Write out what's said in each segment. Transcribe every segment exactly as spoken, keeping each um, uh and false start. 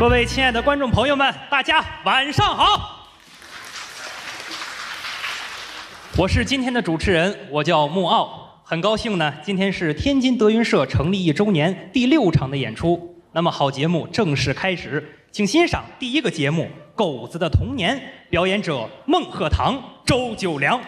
各位亲爱的观众朋友们，大家晚上好！我是今天的主持人，我叫穆奥，很高兴呢，今天是天津德云社成立一周年第六场的演出。那么好节目正式开始，请欣赏第一个节目《狗子的童年》，表演者孟鹤堂、周九良。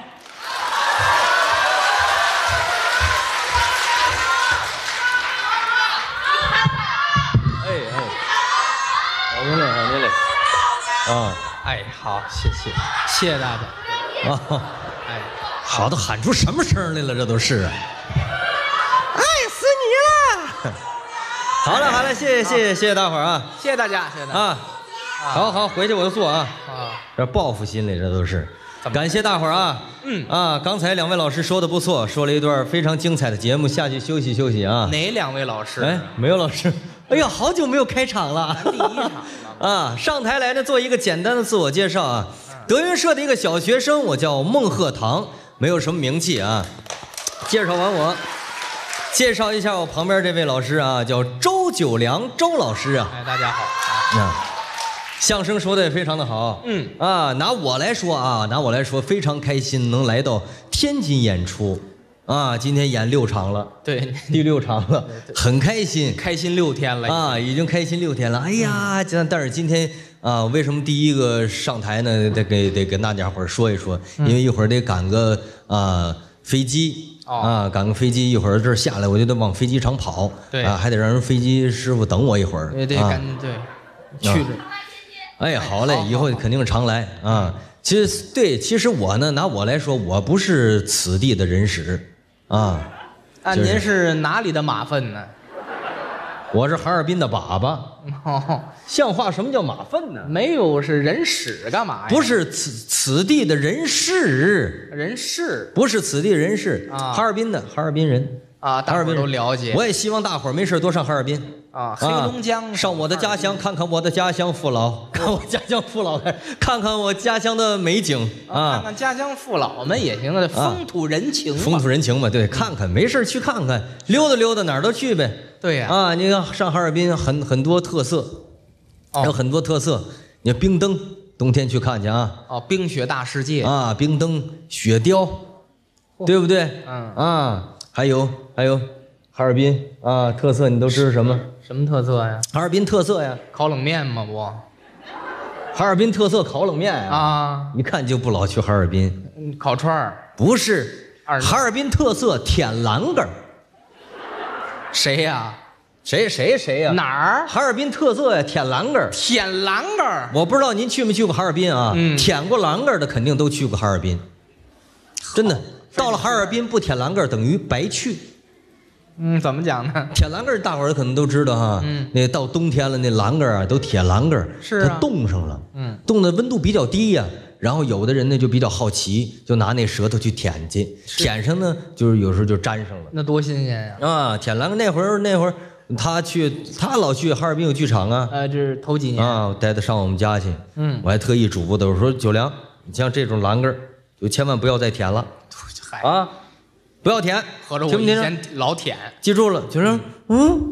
好您嘞，好您嘞，啊， 哎，好，谢谢，谢谢大家。 啊， 哎， 好，都喊出什么声来了？这都是， 爱死你了！ 好了，好了，谢谢，谢谢，谢谢大伙儿啊， 谢谢大家，谢谢大家。 啊，好好，回去我就做啊， 啊， 这报复心理，这都是。感谢大伙儿啊， 嗯啊，刚才两位老师说的不错，说了一段非常精彩的节目，下去休息休息啊。 哪两位老师？ 哎，没有老师。哎呀，好久没有开场了。 咱第一场了啊，上台来呢，做一个简单的自我介绍啊。德云社的一个小学生，我叫孟鹤堂，没有什么名气啊。介绍完我，介绍一下我旁边这位老师啊，叫周九良，周老师啊。 哎，大家好。 啊，相声说的也非常的好。 嗯啊，拿我来说啊，拿我来说，非常开心能来到天津演出。啊，今天演六场了， 对， 第六场了，很开心， 开心六天了啊，已经开心六天了。哎呀，但但是今天啊，为什么第一个上台呢？得给得跟大家伙儿说一说，因为一会儿得赶个啊飞机啊，赶个飞机，一会儿这儿下来我就得往飞机场跑， 对啊，还得让人飞机师傅等我一会儿， 对对， 啊赶对，去着。 哎，好嘞，以后肯定常来啊。其实对，其实我呢，拿我来说，我不是此地的人士。啊， 啊，您是哪里的马粪呢？ 我是哈尔滨的粑粑。 哦， 像话什么叫马粪呢？ 没有，是人屎干嘛呀？ 不是此此地的人士， 人事不是此地人士啊， 哈尔滨的哈尔滨人啊，大伙儿都了解。 我也希望大伙儿没事多上哈尔滨啊，黑龙江上我的家乡看看我的家乡父老，看我家乡父老，看看我家乡的美景啊， 看看家乡父老们也行啊，风土人情， 风土人情嘛，对，看看没事去看看，溜达溜达哪儿都去呗。 对呀， 啊，你看上哈尔滨很很多特色，有很多特色，你看冰灯，冬天去看去啊。 哦，冰雪大世界啊，冰灯、雪雕，对不对？ 嗯啊，还有还有哈尔滨啊，特色你都知道什么？ 什么特色呀？ 哈尔滨特色呀， 烤冷面吗？不， 哈尔滨特色烤冷面呀。 啊， 一看就不老去哈尔滨。 嗯，烤串儿不是，哈尔滨特色舔栏杆。 谁呀？ 谁谁谁呀？ 哪儿？ 哈尔滨特色呀，舔栏杆。 舔栏杆。 我不知道您去没去过哈尔滨啊？ 嗯， 舔过栏杆的肯定都去过哈尔滨。真的，到了哈尔滨不舔栏杆等于白去。 嗯，怎么讲呢？ 铁栏杆大伙儿可能都知道哈， 嗯， 那到冬天了，那栏杆啊都铁栏杆， 是啊， 它冻上了， 嗯， 冻的温度比较低呀。然后有的人呢就比较好奇，就拿那舌头去舔去，舔上呢就是有时候就粘上了。 那多新鲜呀！ 啊，舔栏杆那会儿那会儿他去他老去哈尔滨有剧场啊， 呃，这是头几年啊，带他上我们家去， 嗯， 我还特意嘱咐他，我说九良，你像这种栏杆就千万不要再舔了，啊。不要舔， 合着我以前老舔， 记住了，就是嗯，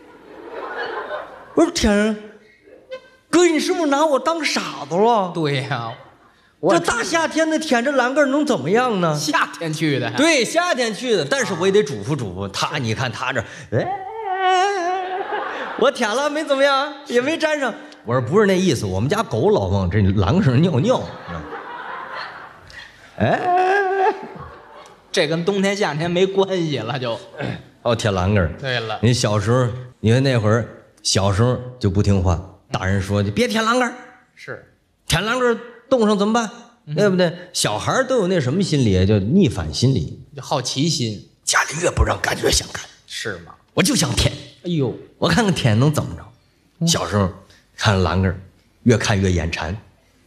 我说舔，哥，你是不是拿我当傻子了？ 对呀， 这大夏天的舔着栏杆能怎么样呢？ 夏天去的， 对，夏天去的，但是我也得嘱咐嘱咐他。你看他这，哎，我舔了没怎么样，也没沾上。我说不是那意思，我们家狗老往这栏杆上尿尿。哎。 这跟冬天夏天没关系了，就哦，舔栏杆。 对了， 你小时候，你看那会儿小时候就不听话，大人说你别舔栏杆， 是舔栏杆冻上怎么办？嗯、对不对？小孩都有那什么心理，叫逆反心理， 就好奇心。 家里越不让干，越想干， 是吗？ 我就想舔。 哎呦， 我看看舔能怎么着？嗯、小时候看栏杆，越看越眼馋。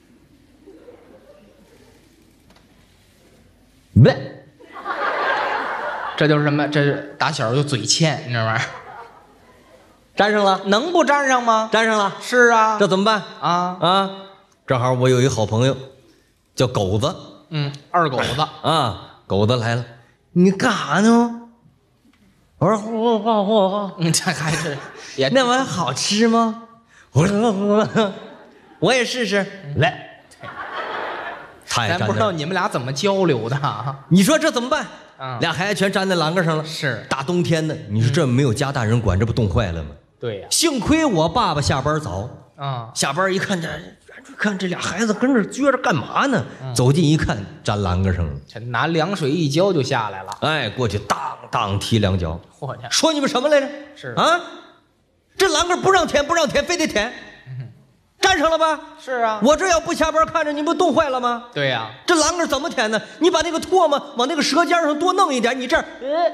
喂。 这就是什么？这是打小就嘴欠，你知道吗？ 粘上了， 能不粘上吗？ 粘上了， 是啊。 这怎么办啊啊？正好我有一好朋友，叫狗子。 嗯，二狗子啊，狗子来了，你干啥呢？我说嚯嚯嚯嚯！ 嗯，这还是也那玩意好吃吗？ 我说我也试试来。他也咱不知道你们俩怎么交流的啊？ 你说这怎么办？ 啊， 俩孩子全粘在栏杆上了。 是大冬天的，你说这没有家大人管，这不冻坏了吗？ 对呀。 幸亏我爸爸下班早啊， 下班一看这，看这俩孩子跟这撅着干嘛呢？走近一看，粘栏杆上了。 这拿凉水一浇就下来了。 哎，过去当当踢两脚。 嚯家， 说你们什么来着？ 是啊，这栏杆不让舔，不让舔，非得舔。粘上了吧？ 是啊， 我这要不下班看着，你不冻坏了吗？ 对呀， 这栏杆怎么舔呢？你把那个唾沫往那个舌尖上多弄一点，你这儿，呃，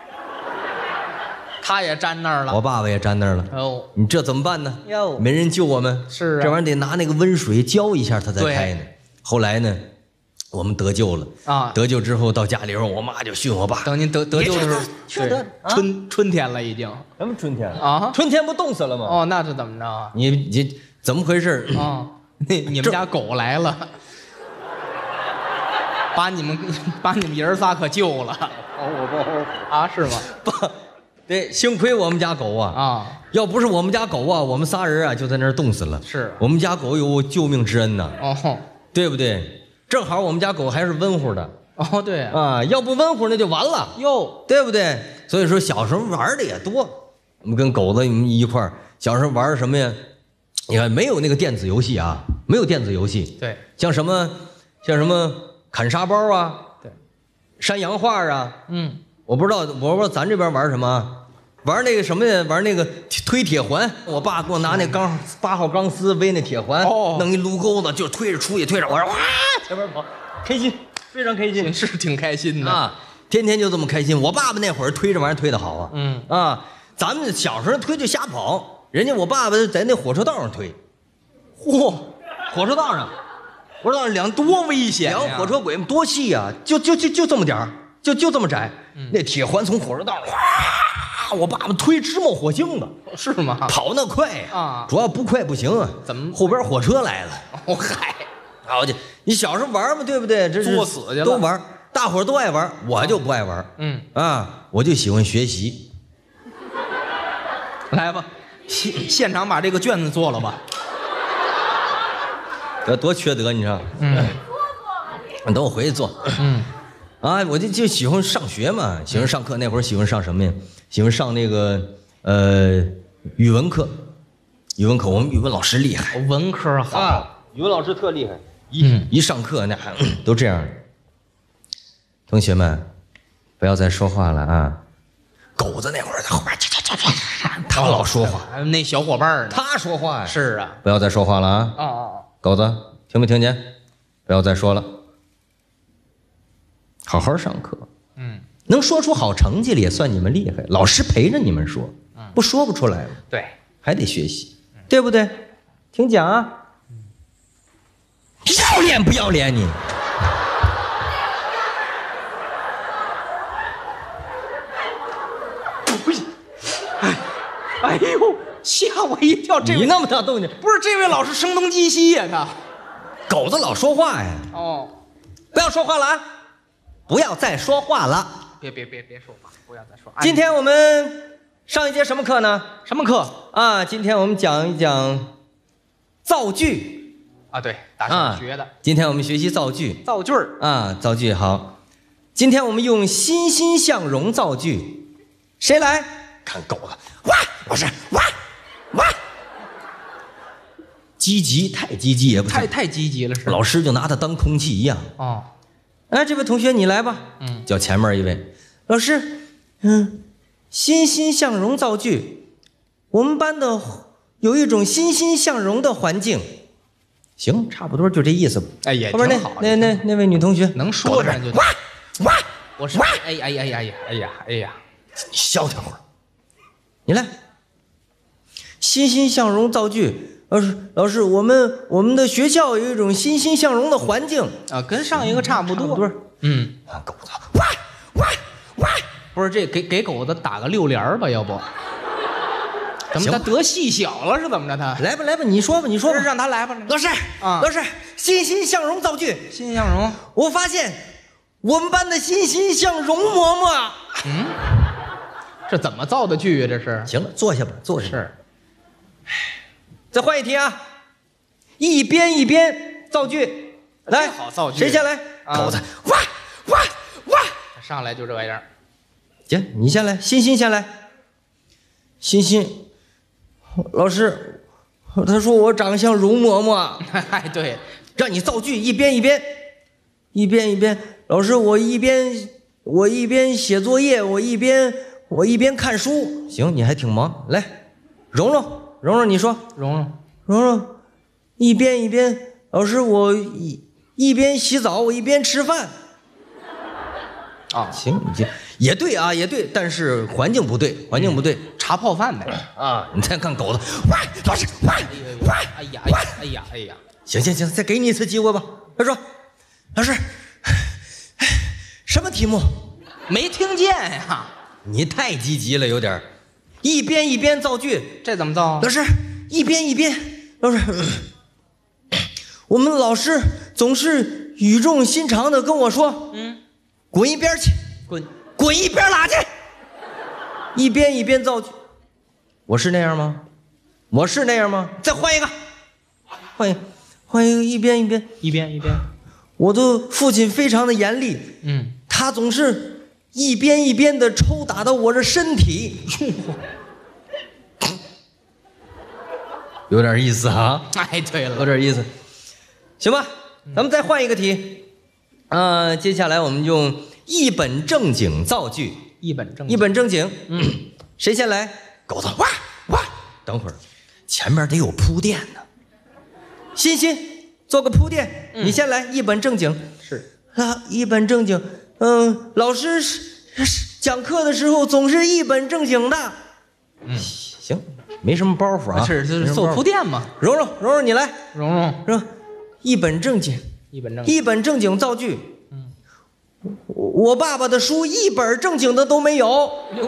他也粘那儿了。 我爸爸也粘那儿了。 哦， 你这怎么办呢？ 哟， 没人救我们。 是啊， 这玩意儿得拿那个温水浇一下，它才开呢。后来呢，我们得救了啊。 得救之后到家里边，我妈就训我爸。 等您得得救的时候， 是的， 春春天了已经。 什么春天啊？ 春天不冻死了吗？ 哦，那是怎么着啊？ 你你。怎么回事啊？那你们家狗来了，把你们把你们爷儿仨可救了。 哦，我不啊，是吗？ 不，对，幸亏我们家狗啊啊！ 要不是我们家狗啊，我们仨人啊就在那儿冻死了。 是我们家狗有救命之恩呐。 哦， 对不对？正好我们家狗还是温乎的。 哦，对啊， 啊，要不温乎那就完了哟， 对不对？所以说小时候玩的也多，我们跟狗子一块儿，小时候玩什么呀？你看没有那个电子游戏啊，没有电子游戏。 对， 像什么像什么砍沙包啊， 对， 山羊画啊， 嗯， 我不知道，我不知道咱这边玩什么，玩那个什么呀？玩那个推铁环。我爸给我拿那钢八号钢丝围那铁环， 哦， 弄一撸钩子就推着出去，推着我说哇，前面跑，开心，非常开心， 是挺开心的啊，天天就这么开心。我爸爸那会儿推这玩意儿推得好啊， 嗯啊，咱们小时候推就瞎跑。人家我爸爸在那火车道上推，嚯，火车道上，火车道上两多危险呀！ 两火车轨多细呀、啊，就就就就这么点儿，就就这么窄。嗯、那铁环从火车道上哗，我爸爸推直冒火星子， 是吗？ 跑那快啊， 主要不快不行啊。 怎么？ 后边火车来了。 哦嗨， 好去，你小时候玩嘛，对不对？这是作死去了， 都玩，大伙儿都爱玩，我就不爱玩。 嗯啊，我就喜欢学习。 来吧。现现场把这个卷子做了吧， 这多缺德，你知道？ 嗯， 等我回去做。 嗯， 啊，我就就喜欢上学嘛，喜欢上课。那会儿喜欢上什么呀？喜欢上那个呃语文课。语文课我们语文老师厉害， 文科好， 啊、语文老师特厉害。一、嗯、一上课那都这样。同学们，不要再说话了啊！狗子那会儿在后边。他老说话， 那小伙伴呢？ 他说话呀。 是啊， 不要再说话了啊！ 啊啊！ 狗子，听没听见？不要再说了，好好上课。 嗯， 能说出好成绩来也算你们厉害。老师陪着你们说，不说不出来了。 对， 还得学习，对不对？听讲啊！要脸不要脸你？ 哎呦，吓我一跳！这你那么大动静， 不是这位老师声东击西呀？他狗子老说话呀！ 哦， 不要说话了啊！不要再说话了！ 别别别别说话！不要再说。 今天我们上一节什么课呢？ 什么课啊？今天我们讲一讲造句啊。对，打小学的、啊。 今天我们学习造句， 造句儿啊，造句好。今天我们用欣欣向荣造句，谁来？看狗子。哇！老师，哇哇！积极，太积极也不行， 太太积极了，是。 老师就拿他当空气一样。 哦， 哎，这位同学你来吧。 嗯， 叫前面一位老师。嗯，欣欣向荣造句。我们班的有一种欣欣向荣的环境。行，差不多就这意思吧。 哎，也后边挺好。 那那那那位女同学能说上就。 哇哇！ 我是。哎呀哎呀哎呀哎呀哎呀！ 你消停会儿。你来，欣欣向荣造句。老师，老师，我们我们的学校有一种欣欣向荣的环境啊，跟上一个差不多。 差不多嗯， 啊，狗子，哇哇哇！ 不是这给给狗子打个六连吧，要不？怎么他得细小了是怎么着？他来吧来吧，你说吧你说吧， 让他来吧。 老师啊， 老师，欣欣向荣造句。 欣欣向荣， 我发现我们班的欣欣向荣嬷嬷。 嗯。这怎么造的句啊？这是。 行了，坐下吧，坐下。 是。 再换一题啊，一边一边造句，来， 好造句， 谁先来？ 啊、 狗子，哇哇哇！ 上来就这玩意儿。 行，你先来，欣欣先来。欣欣，老师，他说我长得像容嬷嬷。 哎，对， 让你造句，一边一边，一边一边。老师，我一边我一边写作业，我一边我一边看书。行，你还挺忙。来，蓉蓉，蓉蓉，你说。 蓉蓉， 蓉蓉，一边一边。老师，我一一边洗澡，我一边吃饭。 啊， 行，你这也对啊，也对，但是环境不对，环境不对， 茶泡饭呗。 啊！你再看狗子，哇，老师，哇，哇， 哎呀，哎呀，哎呀，哎呀！ 行行行，再给你一次机会吧。他说，老师，什么题目？ 没听见呀？ 你太积极了，有点一边一边造句， 这怎么造？ 老师，一边一边，老师，我们老师总是语重心长的跟我说，嗯。滚一边去， 滚， 滚一边拉去。一边一边造句，我是那样吗？我是那样吗？再换一个，换一个，换一个，一边一边， 一边一边。 我的父亲非常的严厉， 嗯， 他总是一边一边的抽打到我的身体，有点意思啊。 哎，对了， 有点意思，行吧，咱们再换一个题。呃，接下来我们用一本正经造句， 一本正经， 一本正经。嗯，谁先来？狗子，哇哇！等会儿，前面得有铺垫呢。欣欣，做个铺垫，嗯、你先来，一本正经。 是啊，一本正经。嗯，老师是是讲课的时候总是一本正经的。嗯，行，没什么包袱啊。 是是做铺垫嘛。 蓉蓉，蓉蓉，你来。 蓉蓉， 蓉，一本正经。 一本正经， 一本正经造句。嗯，我我爸爸的书一本正经的都没有。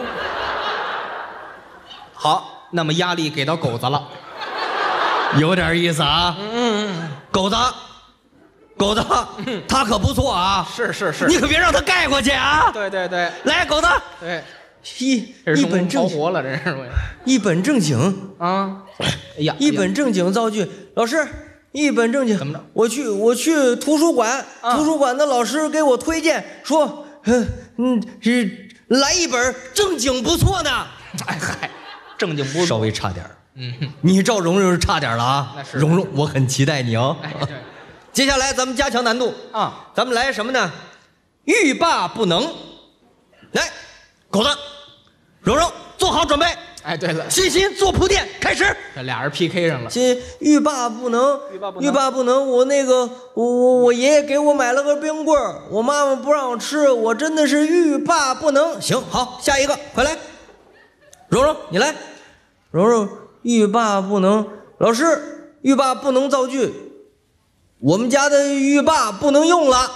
好，那么压力给到狗子了， 有点意思啊。嗯嗯，狗子，狗子，嗯、他可不错啊。 是是是， 你可别让他盖过去啊。 对对对， 来，狗子。 对， 一一本正经， 活了，这是一本正经啊。哎呀， 一本正经造句，老师。一本正经， 怎么着？ 我去，我去图书馆，啊、图书馆的老师给我推荐说，嗯嗯，是来一本正经不错的。 哎嗨，正经不错， 稍微差点。嗯，你照蓉蓉是差点了啊。 那是蓉蓉，我很期待你哦。 哎，对。 接下来咱们加强难度啊， 咱们来什么呢？欲罢不能。来，狗子，蓉蓉做好准备。 哎，对了， 欣欣做铺垫，开始。 这俩人 P K 上了。 这欲罢不能， 欲罢不能， 欲罢不能。我那个，我我我爷爷给我买了个冰棍儿，我妈妈不让我吃，我真的是欲罢不能。行，好，下一个，快来，蓉蓉，你来。蓉蓉，欲罢不能。老师，欲罢不能造句。我们家的浴霸不能用了。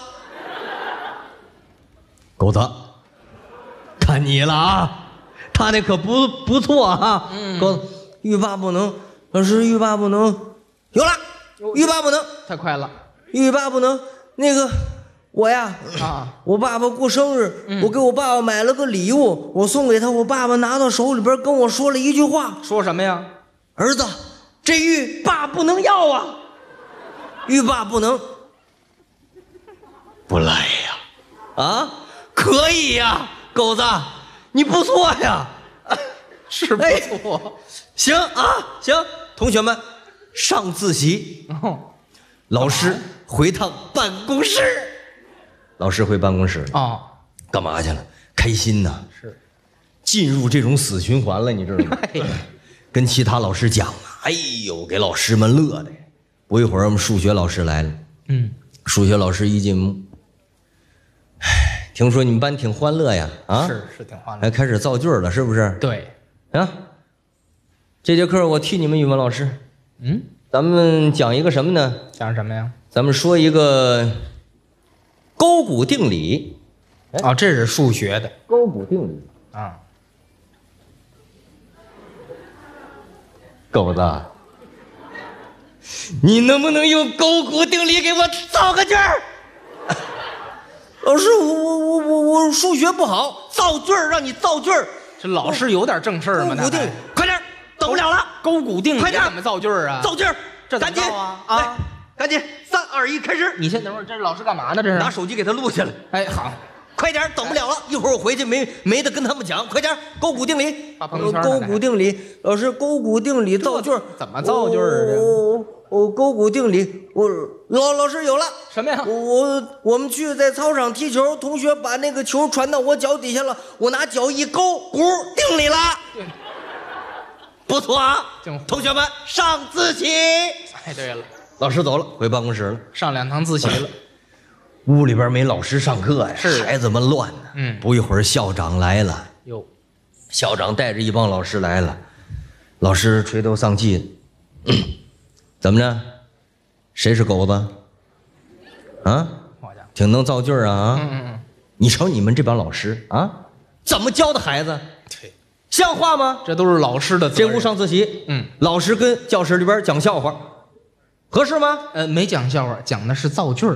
狗子，看你了啊！他那可不不错啊。嗯，狗子，浴霸不能，老师浴霸不能，有了，浴霸不能， 太快了， 浴霸不能。那个我呀，啊，我爸爸过生日，嗯、我给我爸爸买了个礼物，我送给他，我爸爸拿到手里边跟我说了一句话， 说什么呀？ 儿子，这浴霸不能要啊，浴霸不能，不来呀，啊，可以呀，狗子，你不错呀， 是不错， 哎、行啊，行，同学们上自习，哦、老师回趟办公室，老师回办公室啊，哦、 干嘛去了？开心呐， 是， 进入这种死循环了，你知道吗？ 哎跟其他老师讲啊，哎呦，给老师们乐的。不一会儿，我们数学老师来了。嗯，数学老师一进屋，唉，听说你们班挺欢乐呀？啊， 是是挺欢乐， 还开始造句了，是不是？ 对， 啊，这节课我替你们语文老师。 嗯， 咱们讲一个什么呢？ 讲什么呀？ 咱们说一个勾股定理。 哦，这是数学的勾股定理啊。 狗子，你能不能用勾股定理给我造个句儿？老师，我我我我我数学不好，造句儿让你造句儿。 这老师有点正事儿吗？ 勾股定理，快点，等等不了了， 勾股定理快点怎么造句儿啊？ 造句儿， 这怎么赶紧造啊？ 来啊， 赶紧，三二一，开始。 你先等会儿，这是老师干嘛呢？这是拿手机给他录下来。 哎，好， 快点，等不了了，一会儿我回去没没得跟他们讲，快点，勾股定理， 发朋友圈呢勾股定理，老师，勾股定理造句儿怎么造句儿啊哦，哦，勾股定理，我老老师有了。 什么呀？ 我我我们去在操场踢球，同学把那个球传到我脚底下了，我拿脚一勾，股定理了。不错啊，同学们上自习。 哎，对了， 老师走了，回办公室了， 上两堂自习了。 屋里边没老师上课呀， 是孩子们乱呢。 嗯， 不一会儿校长来了， 哟， 校长带着一帮老师来了，老师垂头丧气的，怎么着？谁是狗子？啊？ 好家伙， 挺能造句儿啊啊！ 嗯嗯嗯， 你瞅你们这帮老师啊，怎么教的孩子？ 对， 像话吗？ 这都是老师的责任。 这屋上自习， 嗯， 老师跟教室里边讲笑话，合适吗？ 呃，没讲笑话，讲的是造句儿。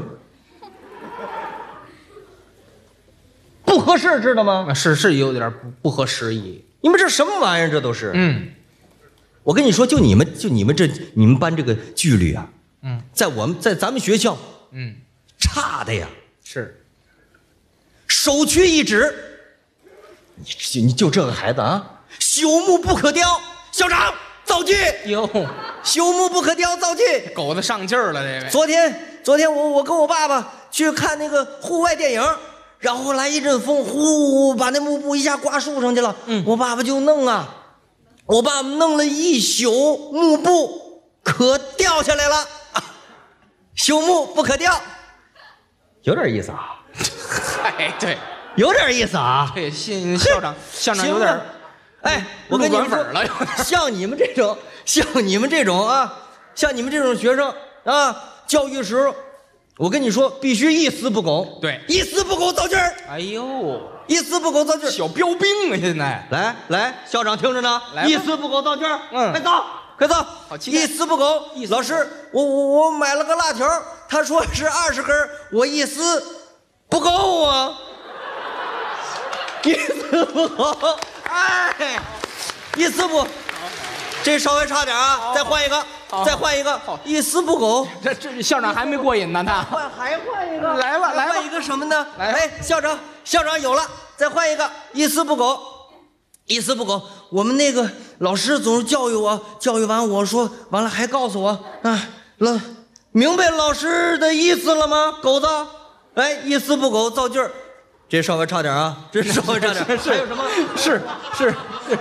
不合适，知道吗？ 啊，是是有点不不合时宜。 你们这什么玩意儿？这都是。 嗯我跟你说，就你们，就你们这，你们班这个纪律啊， 嗯在我们在咱们学校嗯， 差的呀， 是。 首屈一指。你就你就这个孩子啊，朽木不可雕。校长造句， 哟， 朽木不可雕，造句。 狗子上劲儿了，这位。 昨天，昨天我我跟我爸爸去看那个户外电影，然后来一阵风，呼，把那幕布一下挂树上去了。 嗯， 我爸爸就弄啊，我爸爸弄了一宿幕布，可掉下来了。啊，朽木不可雕，有点意思啊， 哎，对有点意思啊。 对，信校长校长有点行了，哎，我跟你们说入管粉了，有点。 像你们这种，像你们这种啊，像你们这种学生啊，教育时，我跟你说，必须一丝不苟。 对， 一丝不苟造句儿， 哎呦， 一丝不苟造句儿。 小标兵啊，现在。 来来，校长听着呢， 来吧一丝不苟造句儿。 嗯快走，快走。 好期待一丝不苟。老师，我我我买了个辣条，他说是二十根，我一丝不够啊。一丝不苟，哎，一丝不，这稍微差点啊，再换一个，再换一个，一丝不苟。 这这校长还没过瘾呢，他。 换还换一个， 来吧来吧换一个什么呢？ 来吧哎，校长，校长有了，再换一个，一丝不苟，一丝不苟。我们那个老师总是教育我，教育完我说完了还告诉我啊，了，明白老师的意思了吗？狗子，哎，一丝不苟造句儿，这稍微差点啊，这稍微差点。 是还有什么？ 是是是。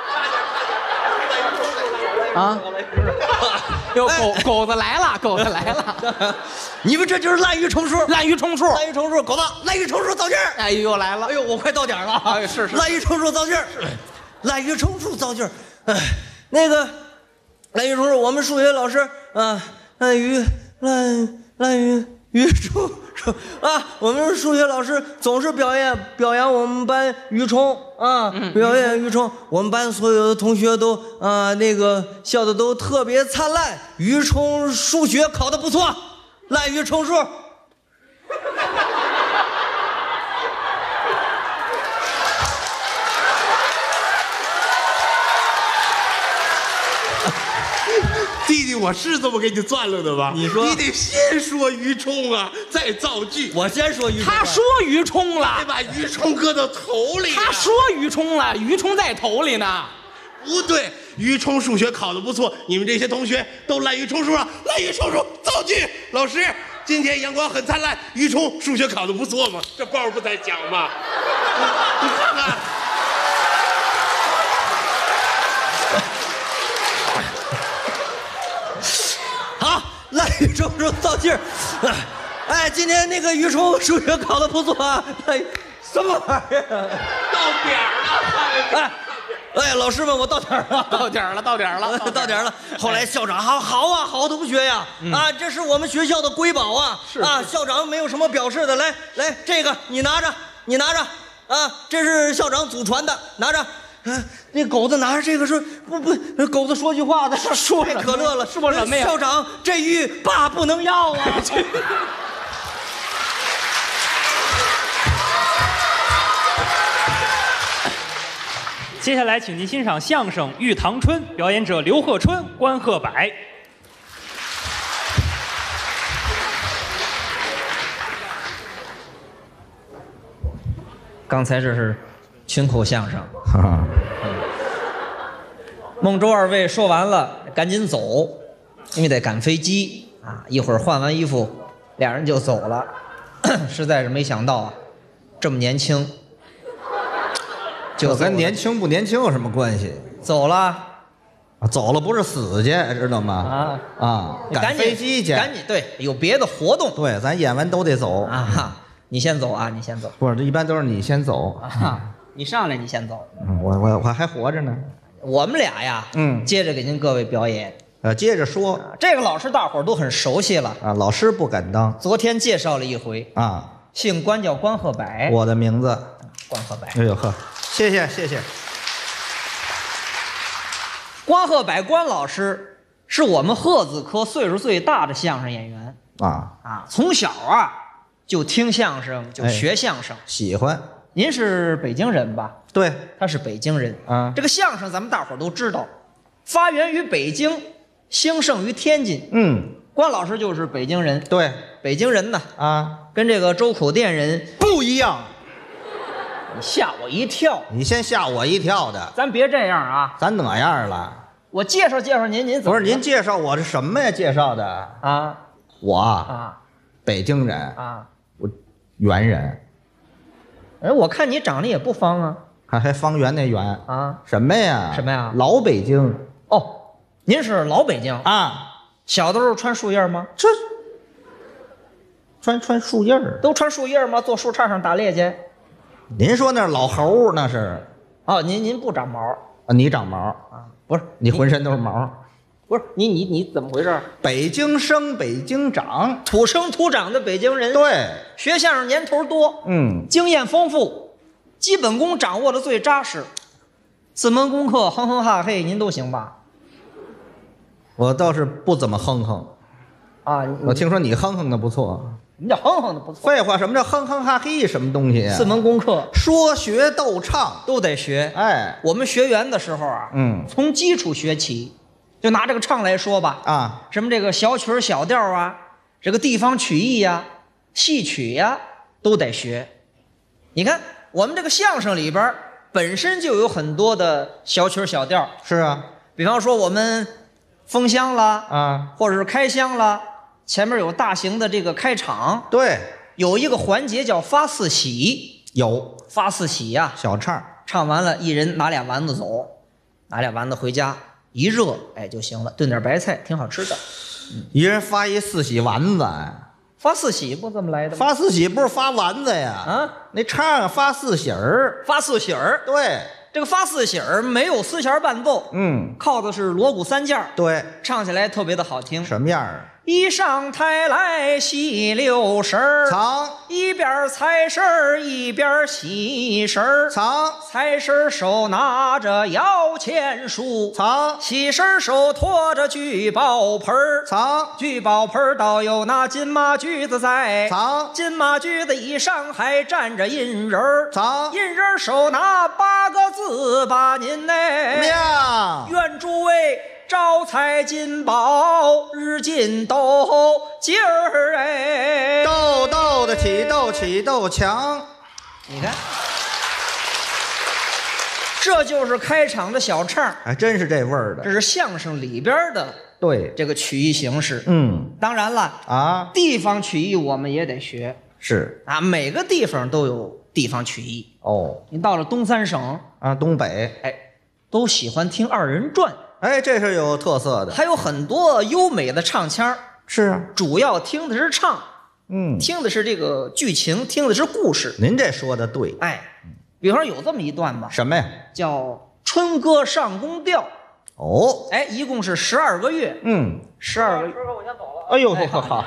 啊，哟，狗狗子来了，狗子来了， 你们这就是滥竽充数， 滥竽充数。 滥竽充数，狗子，滥竽充数造句儿。 哎呦，又来了哎。呦，我快到点儿了啊！ 哎是是滥竽充数造句儿，滥竽充数造句儿。哎，那个滥竽充数，我们数学老师啊，滥竽滥滥竽竽充数啊，我们数学老师总是表演表扬我们班于冲啊，表演于冲，我们班所有的同学都啊那个笑的都特别灿烂。于冲数学考得不错，滥竽充数。 弟弟，我是这么给你转了的吧？ 你说你得先说于冲啊，再造句。 我先说于冲， 他说于冲得了， 把于冲搁到头里、啊。 他说于冲了，于冲在头里呢。 不对，于冲数学考得不错，你们这些同学都滥竽充数啊，滥竽充数造句。老师，今天阳光很灿烂，于冲数学考得不错嘛，这报不在讲吗？你看看。 好，滥竽充数造句儿。哎，今天那个于冲数学考得不错啊。哎，什么玩意儿啊？ 到点儿了， 哎，哎，老师们，我到点儿了。 到点儿了，到点儿了， 到点儿了。后来校长好好啊，好同学呀，啊，这是我们学校的瑰宝啊。 是啊，校长没有什么表示的，来来，这个你拿着，你拿着，啊，这是校长祖传的，拿着。啊，那狗子拿着这个说不不，狗子说句话的， 说太可乐了， 说什么呀校长，这玉爸不能要啊。 接下来，请您欣赏相声《玉堂春》，表演者刘鹤春、关鹤柏。 刚才这是群口相声。孟周二位说完了，赶紧走，因为得赶飞机啊！一会儿换完衣服，俩人就走了。实在是没想到啊，这么年轻。 就跟年轻不年轻有什么关系？ 走了， 啊，走了不是死去，知道吗？啊啊，赶飞机去， 赶紧对，有别的活动。 对，咱演完都得走啊。你先走啊，你先走。 不是，一般都是你先走啊。你上来，你先走。 嗯，我我我还活着呢。 我们俩呀，嗯，接着给您各位表演。 呃，接着说， 啊、这个老师大伙儿都很熟悉了啊，老师不敢当。 昨天介绍了一回啊， 姓关叫关鹤柏， 我的名字关鹤柏。 哎呦呵。谢谢谢谢。 关鹤柏关老师是我们鹤子科岁数最大的相声演员啊啊，从小啊就听相声，就学相声，哎、 喜欢。 您是北京人吧？ 对， 他是北京人啊。 这个相声咱们大伙儿都知道，发源于北京，兴盛于天津。 嗯， 关老师就是北京人。 对， 北京人呢啊， 跟这个周口店人不一样。 你吓我一跳！ 你先吓我一跳的。 咱别这样啊！ 咱哪样了？ 我介绍介绍您，您怎么？ 不是您介绍我是什么呀？介绍的啊？ 我啊， 北京人啊， 我原人。 哎，我看你长得也不方啊。 还还方圆那圆啊？ 什么呀？ 什么呀？ 老北京。 哦，您是老北京啊？ 小的时候穿树叶吗？ 这穿穿树叶儿？ 都穿树叶吗？坐树杈上打猎去？ 您说那是老猴，那是？ 哦，您您不长毛啊？你长毛啊？不是， 你浑身都是毛。 不是你你你怎么回事？ 北京生，北京长， 土生土长的北京人。 对， 学相声年头多， 嗯， 经验丰富，基本功掌握的最扎实，四门功课哼哼哈嘿您都行吧？ 我倒是不怎么哼哼啊。 我听说你哼哼的不错。 什么叫哼哼的不错？ 废话，什么叫哼哼哈嘿？什么东西啊？ 四门功课， 说学逗唱都得学。 哎， 我们学员的时候啊， 嗯， 从基础学起，就拿这个唱来说吧， 啊， 什么这个小曲小调啊，这个地方曲艺呀、戏曲呀，都得学。你看我们这个相声里边本身就有很多的小曲小调。 是啊， 比方说我们封箱啦， 啊， 或者是开箱啦。前面有大型的这个开场， 对， 有一个环节叫发四喜， 有发四喜呀、啊， 小唱， 唱完了，一人拿俩丸子走，拿俩丸子回家一热，哎就行了，炖点白菜，挺好吃的。 嗯、一人发一四喜丸子， 发四喜不这么来的吗？ 发四喜不是发丸子呀？ 啊， 那唱发四喜儿， 发四喜儿， 对。 这个发四喜儿没有丝弦伴奏， 嗯， 靠的是锣鼓三件， 对， 唱起来特别的好听。 什么样啊？ 一上台来戏六神儿， 藏一边财神儿一边喜神儿， 藏财神儿手拿着摇钱树， 藏喜神儿手托着聚宝盆儿， 藏聚宝盆儿倒有那金马驹子在， 藏金马驹子以上还站着银人儿， 藏银人儿手拿八个字把您呢亮， 愿诸位招财进宝，日进斗金儿哎， 豆豆的起豆起豆强， 你看，这就是开场的小唱， 还真是这味儿的。 这是相声里边的对这个曲艺形式。 嗯， 当然了啊， 地方曲艺我们也得学， 是啊，每个地方都有地方曲艺。 哦， 你到了东三省啊，东北， 哎，都喜欢听二人转。 哎，这是有特色的， 还有很多优美的唱腔。 是啊， 主要听的是唱， 嗯， 听的是这个剧情，听的是故事。 您这说的对， 哎，比方说有这么一段吧， 什么呀？ 叫《春歌上宫调》。 哦， 哎，一共是十二个月， 嗯， 十二个月。 我先走了。 哎呦，好好，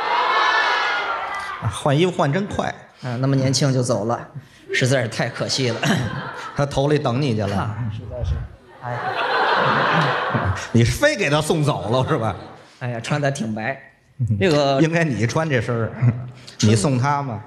换衣服换真快， 啊，那么年轻就走了，实在是太可惜了。 他头里等你去了， 啊、实在是，哎。 你是非给他送走了是吧？ 哎呀，穿的挺白，这个应该你穿这身儿，你送他吗？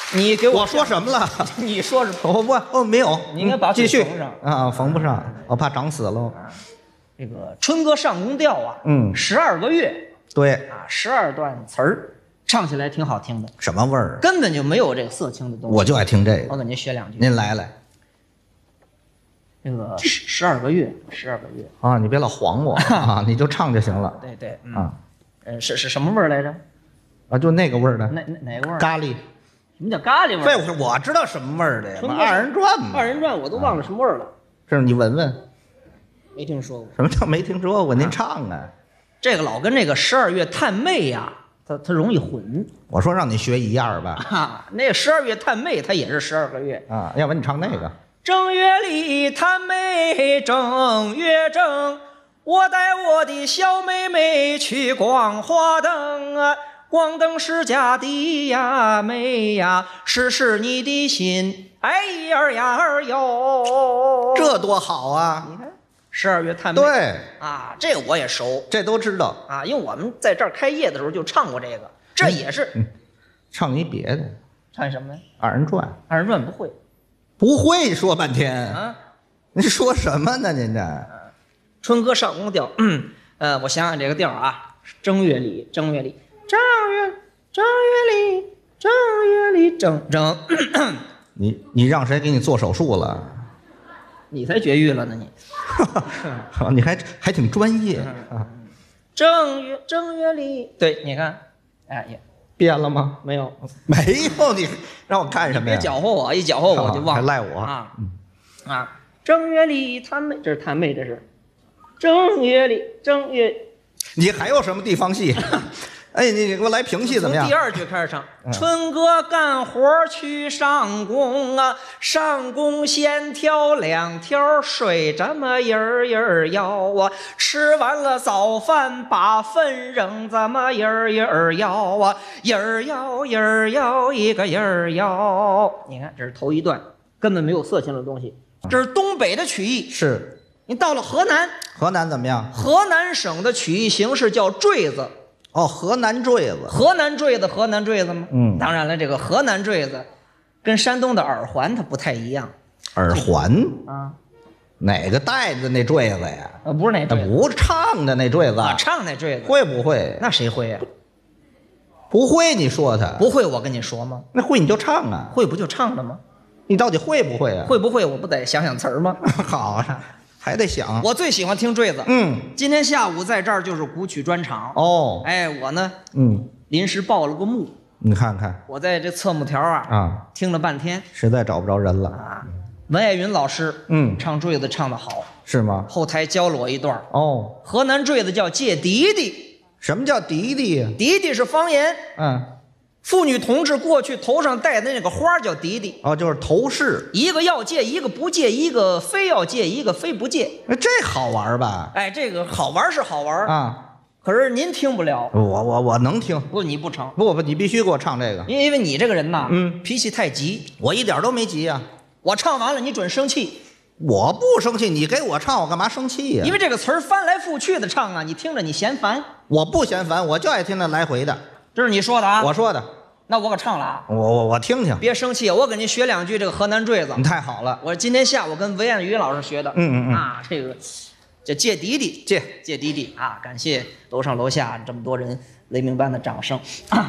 你给我我说什么了？ 你说是我我我没有， 你应该把继续嘴缝上啊，缝不上，我怕长死了。 这个春歌上宫调啊， 嗯十二个月对， 啊，十二段词儿，唱起来挺好听的， 什么味儿？ 根本就没有这个色情的东西。 我就爱听这个。 我给您学两句。 您来来这个十十二个月，十二个月， 啊，你别老晃我啊，你就唱就行了对对，嗯， 啊呃，是是什么味儿来着？ 啊，就那个味儿的哪哪哪个味儿？ 咖喱。 什么叫咖喱味废儿？ 话，我知道什么味儿的呀， 春歌二人转嘛。 二人转我都忘了什么味儿了， 这你闻闻， 没听说过。 什么叫没听说过？您唱啊！ 这个老跟这个十二月探妹呀，它它容易混我说让你学一样吧， 啊。那十二月探妹它也是十二个月。 啊，要不然你唱那个。 正月里探妹正月正，我带我的小妹妹去逛花灯啊。光灯是假的呀，妹呀，试试你的心，哎呀呀儿哟！ 这多好啊！ 你看，十二月探妹， 对， 啊，这个我也熟这都知道。 啊，因为我们在这儿开业的时候就唱过这个，这也是、 嗯、唱一别的， 唱什么呀？ 二人转。 二人转不会不会说半天啊？ 您说什么呢？您这春歌上宫调，嗯，呃，我想想这个调啊，正月里，正月里。正月正月里，正月里正正， 你你让谁给你做手术了？ 你才绝育了呢你。 你还还挺专业啊！ 正月正月里，对，你看，哎呀， 变了吗？ 没有， 没有，你让我看什么呀？ 别搅和我，一搅和我就忘了， 还赖我啊啊！正月里探妹，这是探妹，这是正月里正月。 你还有什么地方戏？哎，你你给我来评戏怎么样？ 从第二句开始唱，嗯、春哥干活去上工啊，上工先挑两条水这么一儿一儿摇啊，吃完了早饭把粪扔这么一儿一儿摇啊，一儿摇一儿摇一个一儿摇。你看，这是头一段，根本没有色情的东西，这是东北的曲艺。 是， 你到了河南， 河南怎么样？ 河南省的曲艺形式叫坠子。 哦，河南坠子， 河南坠子，河南坠子吗？ 嗯， 当然了，这个河南坠子跟山东的耳环它不太一样。 耳环啊， 哪个戴的那坠子呀？ 呃，不是那坠子， 不是唱的那坠子， 啊，唱那坠子会不会？ 那谁会呀？ 不会，你说他不会，我跟你说吗？ 那会你就唱啊， 会不就唱了吗？ 你到底会不会啊？ 会不会？我不得想想词儿吗？ 好啊。还得想， 我最喜欢听坠子。 嗯， 今天下午在这儿就是古曲专场。 哦， 哎，我呢， 嗯， 临时报了个幕。 你看看， 我在这侧幕条啊啊， 听了半天， 实在找不着人了啊。文爱云老师， 嗯， 唱坠子唱得好， 是吗？ 后台教了我一段。 哦， 河南坠子叫借迪迪。 什么叫迪迪呀？ 迪迪是方言。 嗯。 妇女同志过去头上戴的那个花叫迪迪， 哦，就是头饰， 一个要戒，一个不戒，一个非要戒，一个非不戒。 这好玩吧？ 哎，这个好玩是好玩啊， 可是您听不了。 我我我能听， 不，你不成。 不不，你必须给我唱这个， 因为你这个人呐， 嗯， 脾气太急。 我一点都没急呀、啊。 我唱完了，你准生气。 我不生气，你给我唱，我干嘛生气呀、啊？ 因为这个词儿翻来覆去的唱啊，你听着你嫌烦。 我不嫌烦，我就爱听那来回的。 这是你说的啊？ 我说的。 那我可唱了啊！ 我我我听听， 别生气，我给您学两句这个河南坠子。 你太好了， 我今天下午跟文彦宇老师学的。 嗯嗯嗯啊，这个这借迪迪， 借借迪迪啊！感谢楼上楼下这么多人雷鸣般的掌声。啊、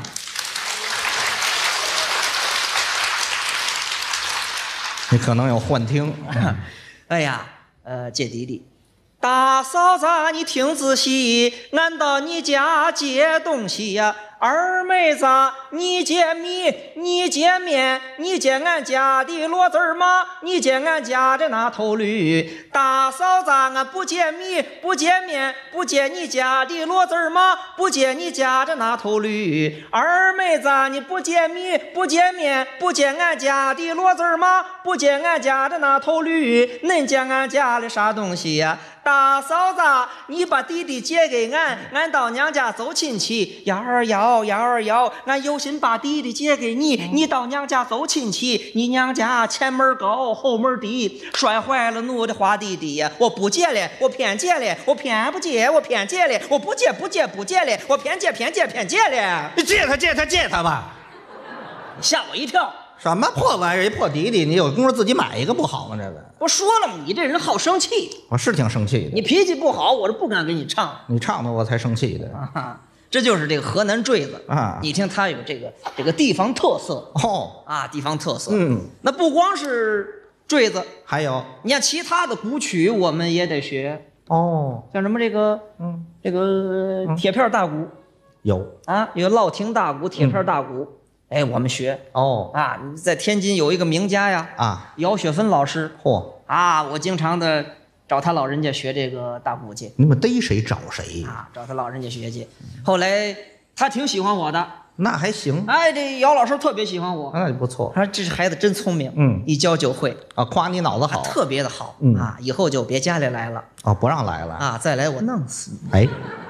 你可能有幻听。 哎呀，呃，借迪迪。大嫂子，你听仔细，俺到你家借东西呀。二妹子，你借米，你借面，你借俺家的骡子马，你借俺家的那头驴。大嫂子，俺不借米，不借面，不借你家的骡子马，不借你家的那头驴。二妹子，你不借米，不借面，不借俺家的骡子马，不借俺家的那头驴。恁借俺家的啥东西呀？大嫂子，你把弟弟借给俺，俺到娘家走亲戚。幺儿幺，幺儿幺，俺有心把弟弟借给你，你到娘家走亲戚。你娘家前门高后门低，摔坏了奴的花弟弟呀！我不借了，我偏借了，我偏不借，我偏借了，我不借不借不借了，我偏借偏借偏借了。 你借他借他借他吧！ 吓我一跳！ 什么破玩意儿？一破迪迪，你有功夫自己买一个不好吗？这个不说了吗？你这人好生气， 我是挺生气的。 你脾气不好，我是不敢给你唱。 你唱的我才生气的啊，这就是这个河南坠子啊！ 你听它有这个这个地方特色哦啊，地方特色。 嗯， 那不光是坠子， 还有你像其他的古曲，我们也得学。 哦， 像什么这个嗯， 这个铁片大鼓有啊，有烙亭大鼓、铁片大鼓。哎，我们学哦啊！你在天津有一个名家呀， 啊， 姚雪芬老师。 嚯啊，我经常的找他老人家学这个大鼓去你们逮谁找谁啊，找他老人家学去。后来他挺喜欢我的， 那还行， 哎，这姚老师特别喜欢我， 那就不错他说这是孩子真聪明， 嗯一教就会， 啊，夸你脑子好， 特别的好， 嗯啊，以后就别家里来了哦，不让来了啊，再来我弄死你。 哎，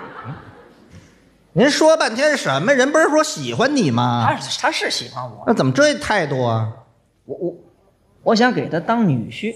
您说半天什么？人不是说喜欢你吗？ 他他是喜欢我， 那怎么这态度啊？ 我我我想给他当女婿，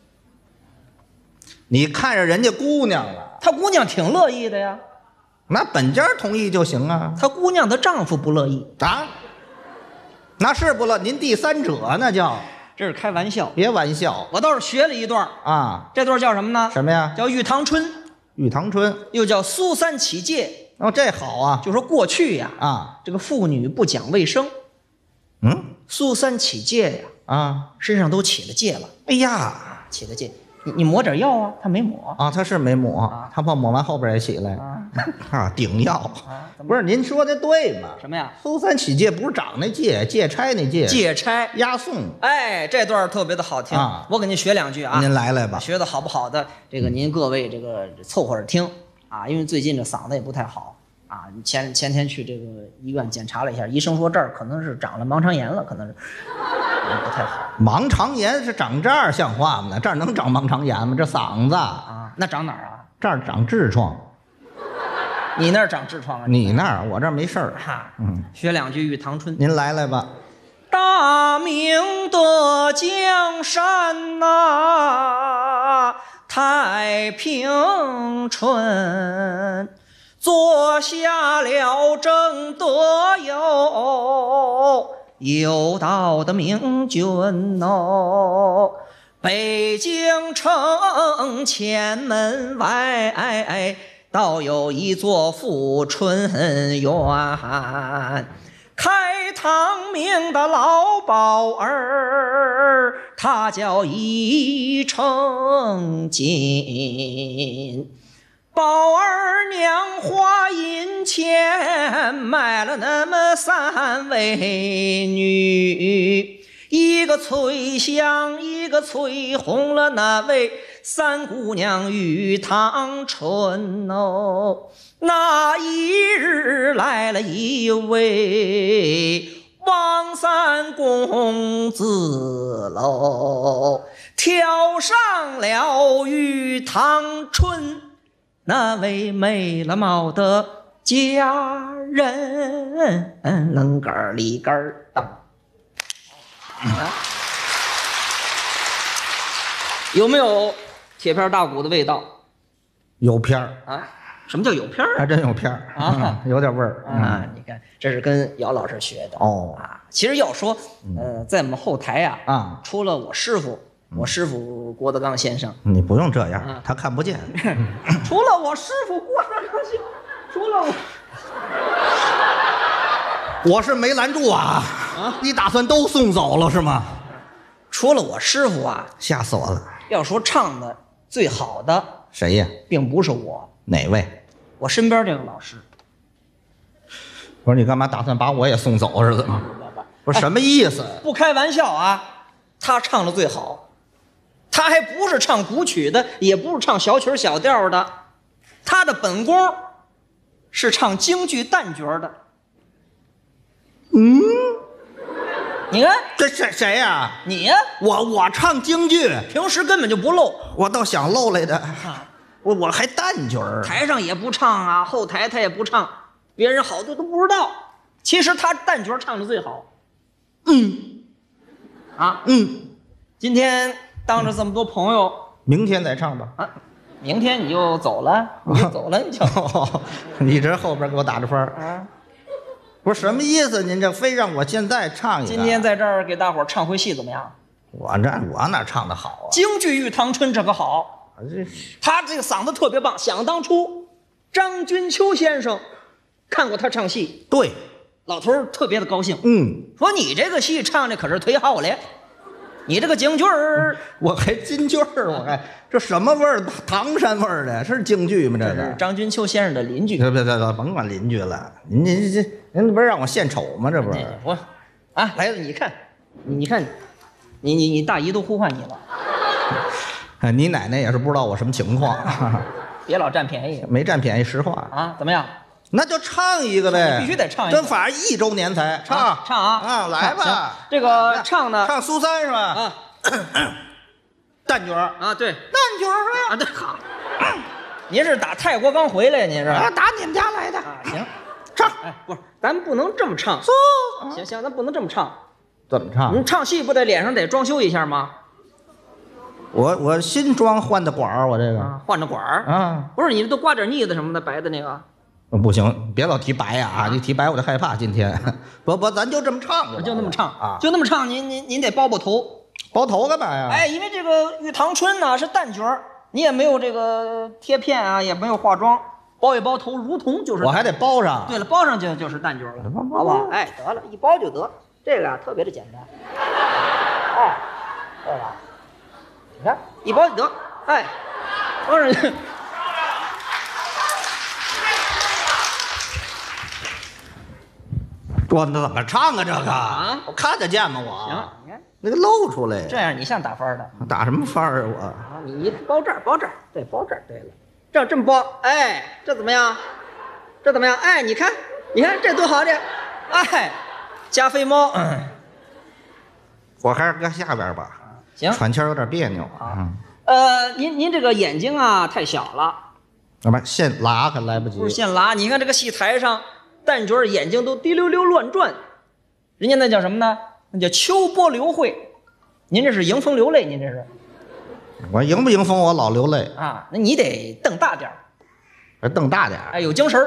你看着人家姑娘了， 他姑娘挺乐意的呀， 那本家同意就行啊。 他姑娘的丈夫不乐意， 啊，那是不乐，您第三者那叫， 这是开玩笑。 别玩笑我倒是学了一段， 啊。 这段叫什么呢？ 什么呀？ 叫玉堂春， 玉堂春。 又叫苏三起解。 哦，这好啊。 就说过去呀， 啊， 这个妇女不讲卫生， 嗯苏三起戒呀， 啊， 身上都起了戒了， 哎呀起了戒。你你抹点药啊，他没抹啊，他是没抹， 啊他怕抹完后边也起来啊啊，顶药。 啊，怎么不是您说的对吗？ 什么呀？ 苏三起戒不是长那戒，戒差那戒， 戒差。 押送。 哎，这段特别的好听啊我给您学两句啊。 您来来吧。 学的好不好的，这个您各位这个凑合着听啊，因为最近这嗓子也不太好啊。前前天去这个医院检查了一下，医生说这儿可能是长了盲肠炎了，可能是不太好盲肠炎是长这儿像话吗？这儿能长盲肠炎吗？这嗓子啊。那长哪儿啊？ 这儿长痔疮， 你那儿长痔疮啊？ 你那儿我这儿没事儿。 哈， 嗯， 学两句《玉堂春》。 您来来吧。 大明的江山呐、太平春，坐下了正德有有道的明君哦。北京城前门外，倒有一座富春园。开唐明的老鸨儿，他叫一承金。宝儿娘花银钱买了那么三位女，一个翠香，一个翠红了那位三姑娘玉堂春哦。那一日来了一位王三公子喽，挑上了玉堂春，那位没了帽的佳人，楞根儿里根儿当。啊，有没有铁片大鼓的味道有片儿， 啊？什么叫有片儿还真有片儿啊嗯有点味儿啊？你看，这是跟姚老师学的哦啊。其实要说，呃，在我们后台呀， 啊， 除了我师傅，我师傅郭德纲先生， 你不用这样啊， 他看不见。 除了我师傅郭德纲先生，除了我， 我是没拦住啊！啊，你打算都送走了是吗？ 除了我师傅啊， 吓死我了！ 要说唱的最好的， 谁呀？ 并不是我， 哪位？ 我身边这个老师。 不是你干嘛打算把我也送走是怎么？不是什么意思？ 不开玩笑啊，他唱的最好，他还不是唱古曲的，也不是唱小曲小调的，他的本功是唱京剧旦角的。 嗯， 你看这谁谁呀？ 你呀、 我我唱京剧， 平时根本就不露， 我倒想露来的。我我还旦角儿， 台上也不唱啊，后台他也不唱，别人好多都不知道。其实他旦角唱的最好。 嗯啊， 嗯， 今天当着这么多朋友明天再唱吧。 啊，明天你就走了，你就走了，你就你这后边给我打着分儿。 啊， 不是什么意思？您这非让我现在唱一个？ 今天在这儿给大伙儿唱回戏怎么样？ 我这我哪唱的好啊？ 京剧《玉堂春》这可好， 这他这个嗓子特别棒。想当初，张君秋先生看过他唱戏， 对， 老头儿特别的高兴， 嗯， 说你这个戏唱的可是忒好了，你这个京剧儿我还京剧儿，我还这什么味儿？唐山味儿的，是京剧吗？这这是个？ 张君秋先生的邻居。 别别别，甭管邻居了，您您这您不是让我献丑吗？这不是？ 我啊来了，你看，你你看，你你你大姨都呼唤你了， 哎，你奶奶也是不知道我什么情况， 别老占便宜没占便宜，实话。 啊！怎么样？ 那就唱一个呗， 必须得唱一个真法一周年才唱啊唱啊啊，来吧行。这个唱呢唱苏三是吧？ 啊旦角儿啊对旦角儿啊对好，您是打泰国刚回来，您是啊， 啊打你们家来的。 行， 唱哎不是，咱不能这么唱， 苏， 行行，咱不能这么唱， 怎么唱？ 您唱戏不得脸上得装修一下吗？ 我我新装换的管儿，我这个啊，换着管儿啊， 不是你都刮点腻子什么的，白的那个， 不行，别老提白呀啊！你提白我就害怕。今天不不，咱就这么唱就就那么唱啊， 就那么唱，您您您得包包头。 包头干嘛呀？ 哎，因为这个玉堂春呢是旦角儿，你也没有这个贴片啊，也没有化妆，包一包头，如同就是。 我还得包上。 对了，包上就就是旦角了， 包好不好？哎，得了，一包就得，这个啊特别的简单。哎，对吧？你看，一包就得，哎，包上去。 我那怎么唱啊？这个啊我看得见吗？我行，你看那个露出来这样，你像打翻儿的打什么范儿啊？我啊！你你包这儿，包这儿，对，包这儿，对了，这样这么包，哎，这怎么样？这怎么样？哎，你看，你看这多好的，哎，加菲猫，嗯， 我还是搁下边吧。 行， 喘气儿有点别扭啊嗯， 呃，您您这个眼睛啊太小了， 要不然现拉可来不及不是。现拉。你看这个戏台上，旦角儿眼睛都滴溜溜乱转，人家那叫什么呢？那叫秋波流慧。您这是迎风流泪，您这是我迎不迎风，我老流泪， 啊？那你得瞪大点儿， 这瞪大点儿。 哎，有精神儿。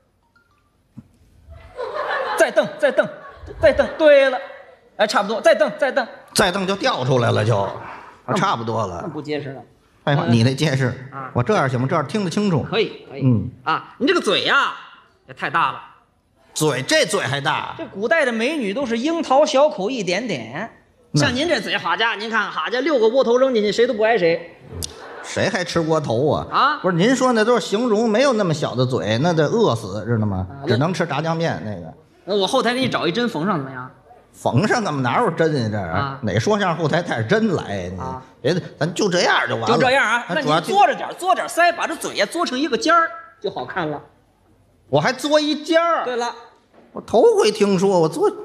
再瞪，再瞪，再瞪，对了，哎，差不多，再瞪，再瞪， 再瞪就掉出来了就，啊差不多那了。 不结实了。 哎呀，你那结实啊， 我这样行吗？这样听得清楚。 可以，可以， 嗯啊，你这个嘴呀也太大了。 嘴这嘴还大， 这古代的美女都是樱桃小口一点点， 那像您这嘴，好家伙，您看，好家伙，六个窝头扔进去，谁都不挨谁谁还吃窝头啊？ 啊！ 不是您说那都是形容，没有那么小的嘴，那得饿死，知道吗？ 啊只能吃炸酱面那个。 那我后台给你找一针缝上怎么样？ 缝上干嘛？哪有针呀？这啊哪说相声后台带着针来呀？ 啊你别的，咱就这样就完了。 就这样啊，那主要您嘬着点，嘬点腮，把这嘴呀嘬成一个尖儿，就好看了。 我还嘬一尖儿。 对了， 我头回听说，我嘬。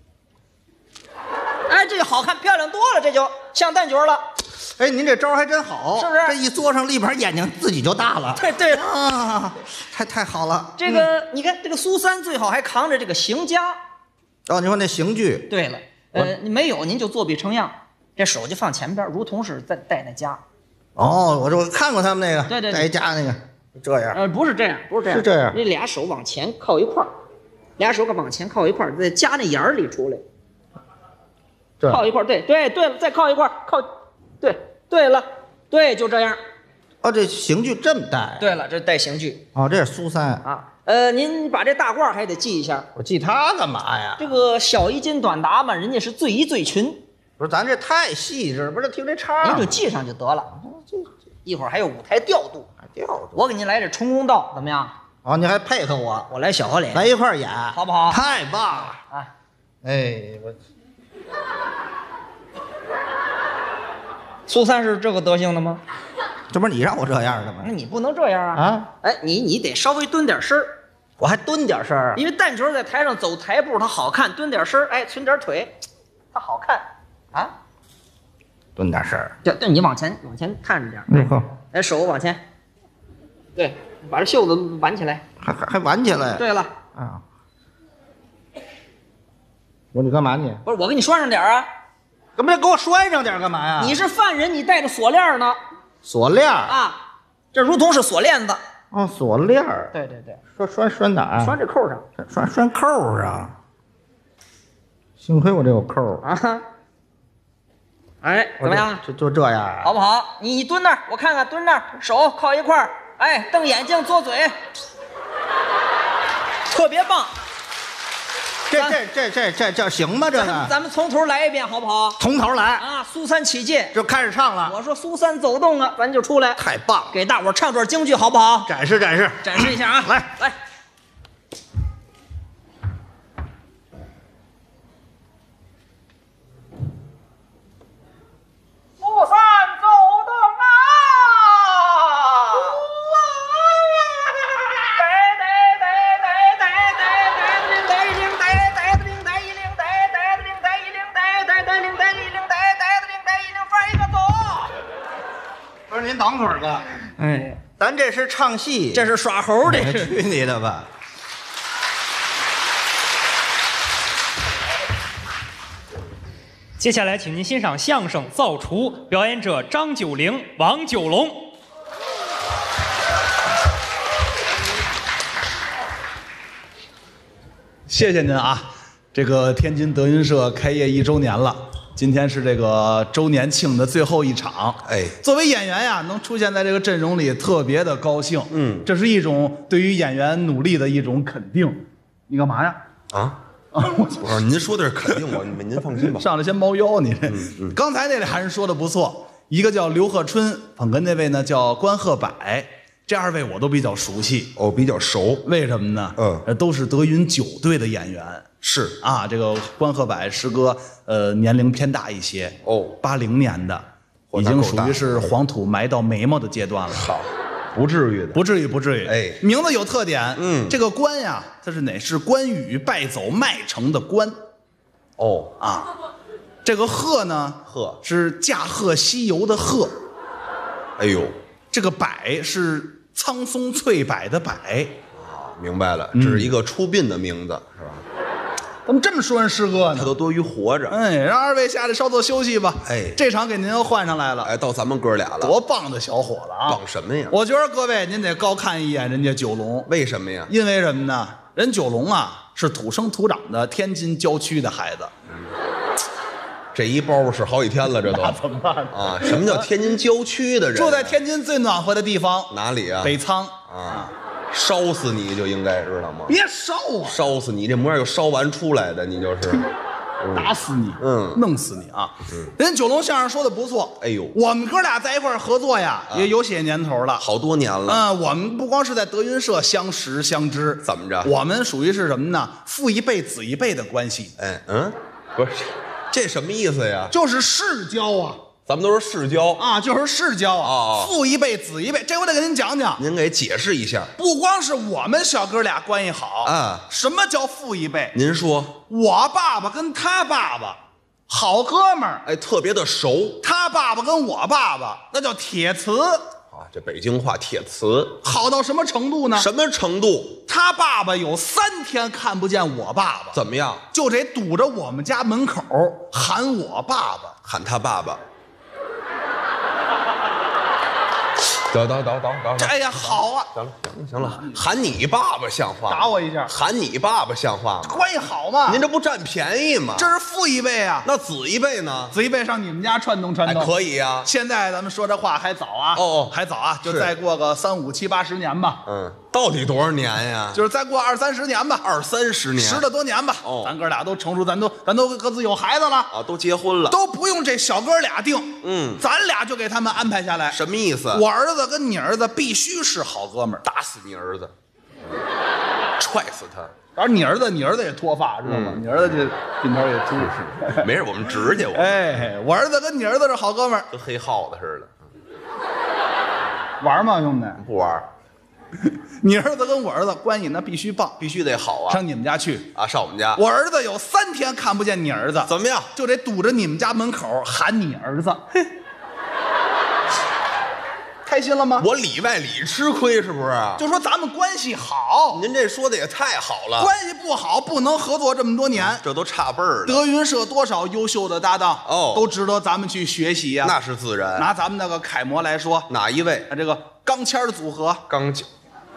哎，这就好看漂亮多了，这就像旦角了。 哎，您这招还真好， 是不是这一嘬上立马眼睛自己就大了。 对对了， 啊，太太好了。 这个你看，这个苏三最好还扛着这个行家。 哦，你说那刑具， 对了，呃，你没有您就作弊成样，这手就放前边，如同是在带那家。 哦，我我看过他们那个， 对对对带一家那个，这样。 呃，不是这样，不是这样， 是这样那俩手往前靠一块儿，俩手往前靠一块儿，在夹那眼儿里出来， 这靠一块儿，对对对了，再靠一块儿，靠，对对了，对，就这样。 哦，这刑具这么带。 对了，这带刑具哦，这是苏三， 啊。呃，您把这大褂还得系一下， 我记他干嘛呀？ 这个小衣襟短达嘛，人家是最衣最裙， 不是，咱这太细致，不是听这唱。 您就系上就得了。一会儿还有舞台调度， 调度。 我给您来这重公道，怎么样？ 哦，你还配合我， 我来小花脸， 来一块儿演， 好不好？ 太棒了！ 啊， 哎，我苏三是这个德行的吗？ 这不是你让我这样的吗那？你不能这样啊！ 啊， 哎，你你得稍微蹲点身儿， 我还蹲点身儿。 因为旦角在台上走台步，他好看；蹲点身儿，哎，抻点腿，他好看啊。 蹲点身儿。 对对，你往前往前探着点儿， 嗯，好， 哎，手往前，对，把这袖子挽起来。 还还还挽起来。 对了， 啊，我说你干嘛你？ 不是我给你拴上点儿啊！ 干嘛给我拴上点儿干嘛呀？ 你是犯人，你带着锁链呢锁链儿。 啊，这如同是锁链子。 哦，锁链儿。 对对对， 拴拴拴哪儿？ 拴这扣上拴拴扣上。幸亏我这有扣儿。 啊。哎，怎么样？ 就就这样啊？ 好不好？你你蹲那儿，我看看，蹲那儿，手靠一块儿，哎，瞪眼睛，嘬嘴，特别棒。 这这这这这这行吗？这个？ 咱们从头来一遍，好不好？ 从头来啊！苏三起解就开始唱了。 我说苏三走动了，咱就出来。 太棒了！ 给大伙儿唱段京剧，好不好？ 展示展示， 展示一下啊！ 来来。苏三走动啊！ 不是您等会儿吧？ 哎， 咱这是唱戏， 这是耍猴，这是。 去你的吧！ 接下来，请您欣赏相声《造厨》，表演者张九龄、王九龙。 谢谢您啊！这个天津德云社开业一周年了，今天是这个周年庆的最后一场。 哎， 作为演员呀，能出现在这个阵容里，特别的高兴。嗯，这是一种对于演员努力的一种肯定。你干嘛呀？ 啊？啊！我说您说的是肯定我，您放心吧。 上来先猫腰，你这。 嗯嗯。 刚才那位还是说的不错，一个叫刘鹤春，捧哏那位呢叫关鹤柏。这二位我都比较熟悉哦，比较熟。 为什么呢？ 嗯， 都是德云九队的演员。 是啊，这个关鹤柏师哥，呃，年龄偏大一些哦， 八零年的，已经属于是黄土埋到眉毛的阶段了。 好，不至于的， 不至于，不至于。 哎， 名字有特点， 嗯， 这个关呀，它是哪？是关羽败走麦城的关。 哦啊，这个鹤呢， 鹤是驾鹤西游的鹤。 哎呦， 这个柏是苍松翠柏的柏。 啊，明白了，这是一个出殡的名字，是吧？ 怎么这么说人师哥呢？ 他都多余活着。 哎，让二位下来稍作休息吧。 哎， 这场给您又换上来了。 哎，到咱们哥俩了， 多棒的小伙子啊！ 棒什么呀？ 我觉得各位您得高看一眼人家九龙。 为什么呀？ 因为什么呢？人九龙啊是土生土长的天津郊区的孩子。 嗯，这一包是好几天了，这都怎么办啊？什么叫天津郊区的人？ 住在天津最暖和的地方。 哪里啊？ 北仓啊。烧死你就应该知道吗？ 别烧啊！ 烧死你这模样，就烧完出来的，你就是， 嗯、打死你， 嗯， 弄死你啊！嗯，人九龙相声说的不错， 哎呦， 我们哥俩在一块儿合作呀，啊、也有些年头了， 好多年了。 嗯，我们不光是在德云社相识相知， 怎么着？ 我们属于是什么呢？父一辈子一辈的关系。 哎，嗯，不是，这什么意思呀？ 就是世交啊。 咱们都是世交啊，就是世交啊， 哦、 父一辈子一辈，这我得给您讲讲。 您给解释一下， 不光是我们小哥俩关系好啊， 什么叫父一辈？ 您说， 我爸爸跟他爸爸好哥们儿， 哎，特别的熟。 他爸爸跟我爸爸那叫铁磁啊，这北京话铁磁， 好到什么程度呢？ 什么程度？ 他爸爸有三天看不见我爸爸， 怎么样？ 就得堵着我们家门口喊我爸爸， 喊他爸爸。等等等等等， 哎呀，好啊！ 行了行了，喊你爸爸像话？ 打我一下！ 喊你爸爸像话吗？ 关系好嘛？ 您这不占便宜吗？ 这是父一辈啊。 那子一辈呢？ 子一辈上你们家串通串通， 哎、可以呀、啊。 现在咱们说这话还早啊。 哦哦， 还早啊，就再过个三五七八十年吧。 嗯，到底多少年呀？ 就是再过二三十年吧。 二三十年， 十来多年吧。 哦， 咱哥俩都成熟，咱都咱都各自有孩子了啊，都结婚了， 都不用这小哥俩定。 嗯， 咱俩就给他们安排下来。 什么意思？ 我儿子跟你儿子必须是好哥们儿， 打死你儿子，踹死他。 而你儿子，你儿子也脱发，知道吗？嗯、你儿子这鬓头也秃。 没事，我们直去。 哎，我儿子跟你儿子是好哥们儿， 跟黑耗子似的。 玩吗，兄弟？ 不玩。 你儿子跟我儿子关系那必须棒， 必须得好啊！ 上你们家去啊，上我们家。 我儿子有三天看不见你儿子， 怎么样？ 就得堵着你们家门口喊你儿子。开心了吗？ 我里外里吃亏是不是？ 就说咱们关系好， 您这说的也太好了。 关系不好不能合作这么多年，嗯、 这都差辈儿了。 德云社多少优秀的搭档哦， 都值得咱们去学习呀、啊。 那是自然。 拿咱们那个楷模来说， 哪一位？ 这个钢签的组合， 钢签，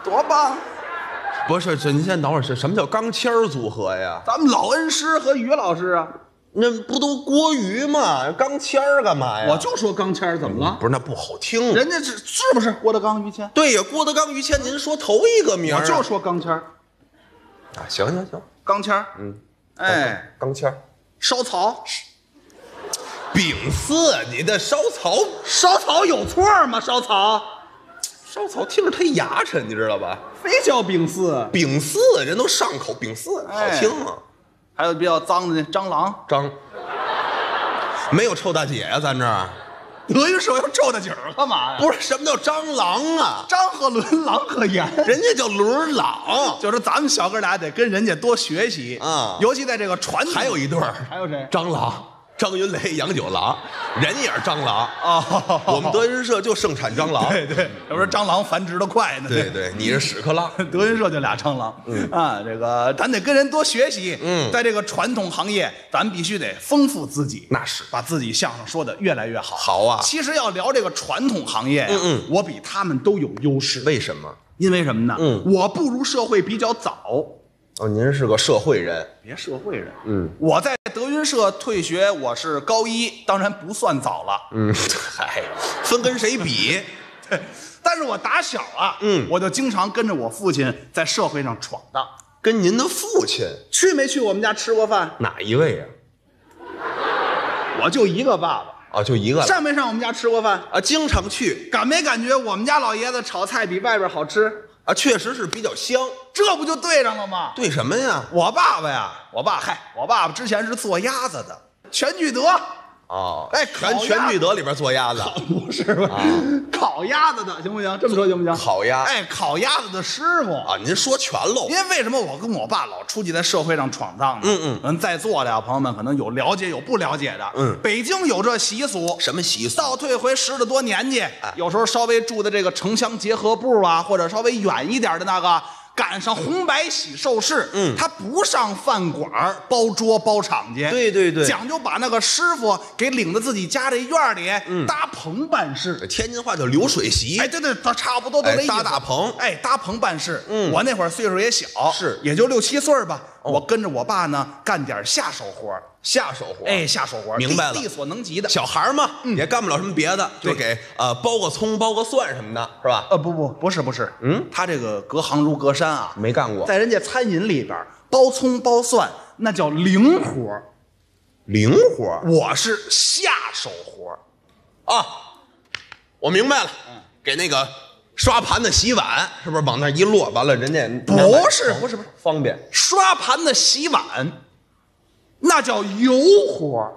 多棒！ 不是，这你先等会儿，是什么叫钢签儿组合呀？ 咱们老恩师和于老师啊， 那不都国语吗？钢签儿干嘛呀？ 我就说钢签儿怎么了？ 不是，那不好听。 人家是是不是郭德纲、于谦？ 对呀，郭德纲、于谦，您说头一个名儿啊， 我就说钢签儿啊，行行行， 钢签儿嗯， 哎， 钢签儿， 烧草， 丙巳，你的烧草， 烧草有错吗？烧草烧草听着忒牙碜，你知道吧？ 非叫丙巳， 丙巳人都上口，丙巳好听啊。 还有比较脏的呢，蟑螂。 张，没有臭大姐呀、咱这儿德云社要臭大姐儿干嘛呀？ 不是什么叫蟑螂啊？ 张鹤伦、郎鹤炎， 人家叫轮郎， 就是咱们小哥俩得跟人家多学习啊尤其在这个传统。 还有一对儿， 还有谁？ 蟑螂。张云雷、杨九郎，人也是蟑螂哦我们德云社就盛产蟑螂。 对对，要不是蟑螂繁殖的快呢。 对对，你是屎壳郎。 德云社就俩蟑螂，嗯啊，这个咱得跟人多学习， 嗯在这个传统行业，咱必须得丰富自己， 那是把自己相声说的越来越好。 好啊其实要聊这个传统行业呀， 嗯嗯我比他们都有优势。 为什么？ 因为什么呢？ 嗯我步入社会比较早， 哦，您是个社会人。 别社会人， 嗯我在德云社退学，我是高一，当然不算早了。 嗯，嗨，分跟谁比？ 对，但是我打小啊， 嗯我就经常跟着我父亲在社会上闯荡。 跟您的父亲去没去我们家吃过饭？ 哪一位呀、 我就一个爸爸。 啊？就一个了上没上我们家吃过饭？ 啊，经常去感没感觉我们家老爷子炒菜比外边好吃？ 啊，确实是比较香。 这不就对上了吗？ 对什么呀？ 我爸爸呀，我爸嗨，我爸爸之前是做鸭子的，全聚德。 哦， 哎全烤鸭全聚德里边做鸭子， 不是吧？烤鸭子的行不行？这么说行不行？ 烤鸭哎，烤鸭子的师傅。 啊，您说全喽因。为为什么我跟我爸老出去在社会上闯荡呢？ 嗯嗯嗯，在座的啊朋友们可能有了解有不了解的。 嗯北京有这习俗， 什么习俗？ 倒退回十来多年去，有时候稍微住的这个城乡结合部啊，或者稍微远一点的那个，赶上红白喜寿事， 嗯他不上饭馆儿包桌包场去， 对对对讲究把那个师傅给领到自己家这院里， 嗯搭棚办事。 天津话叫流水席。 哎，对对，他差不多都哎那意思。 搭大棚哎，搭棚办事。 嗯我那会儿岁数也小， 是也就六七岁儿吧。 哦我跟着我爸呢，干点下手活儿下手活。 哎，下手活儿明白了力力所能及的。 小孩儿嘛，也干不了什么别的，就对给呃包个葱、包个蒜什么的，是吧？ 呃，不不，不是不是， 嗯， 他这个隔行如隔山啊， 没干过， 在人家餐饮里边儿包葱包蒜，那叫零活儿灵活我是下手活儿啊。我明白了，给那个刷盘子、洗碗，是不是往那一落，完了人家不是不是不是， 方便刷盘子、洗碗，那叫油活儿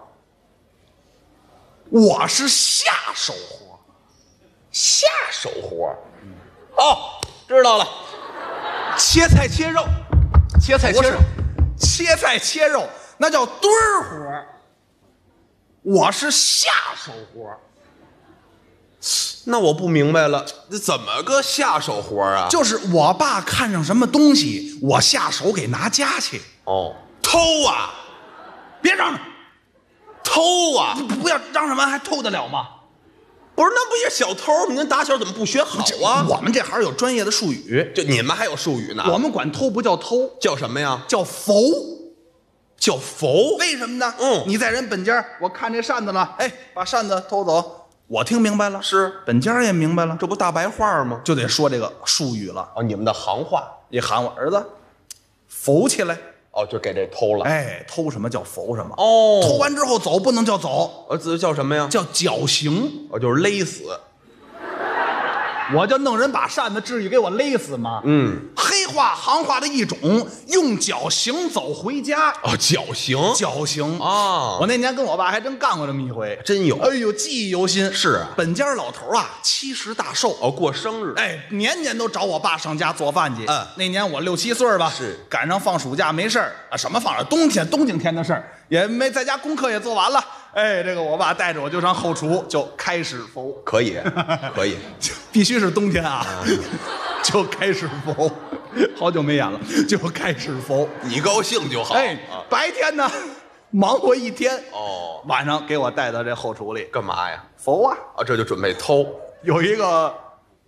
我是下手活儿下手活儿。哦，知道了， 切菜切肉，切菜不是切肉，切菜切肉，那叫墩儿活儿我是下手活儿那我不明白了，这怎么个下手活儿啊？ 就是我爸看上什么东西，我下手给拿家去。 哦，偷啊， 别嚷嚷， 偷啊！ 不不要嚷嚷完还偷得了吗？ 不是，那不也小偷吗？您打小怎么不学好啊？ 我们这行有专业的术语， 就你们还有术语呢？ 我们管偷不叫偷， 叫什么呀？ 叫佛。 叫佛。 为什么呢？ 嗯你在人本家，我看这扇子了，哎，把扇子偷走，我听明白了， 是本家也明白了， 这不大白话吗？ 就得说这个术语了。 哦，你们的行话一喊我儿子，扶起来， 哦，就给这偷了。 哎，偷什么叫扶什么？ 哦偷完之后走不能叫走， 呃，这叫什么呀？ 叫绞刑。 哦，就是勒死。 我就弄人把扇子，至于给我勒死吗？ 嗯， 黑话行话的一种，用绞刑走回家。 哦，绞刑。 绞刑啊我那年跟我爸还真干过这么一回， 真有哎呦，记忆犹新。 是啊本家老头啊，七十大寿， 哦，过生日。 哎，年年都找我爸上家做饭去。 嗯那年我六七岁吧， 是赶上放暑假没事儿啊，什么放着冬天冬景天的事儿，也没在家功课也做完了。哎，这个我爸带着我就上后厨就开始缝， 可以，可以。 必须是冬天啊，就开始缝。好久没演了，就开始缝。 你高兴就好。 哎啊， 白天呢忙活一天， 哦， 晚上给我带到这后厨里干嘛呀？ 缝啊。 啊，这就准备偷。 有一个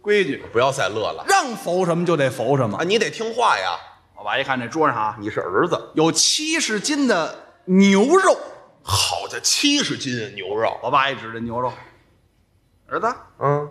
规矩， 不要再乐了让否什么就得否什么啊！你得听话呀。 我爸一看这桌上啊， 你是儿子， 有七十斤的牛肉。 好家七十斤牛肉。 我爸一指这牛肉，儿子， 嗯。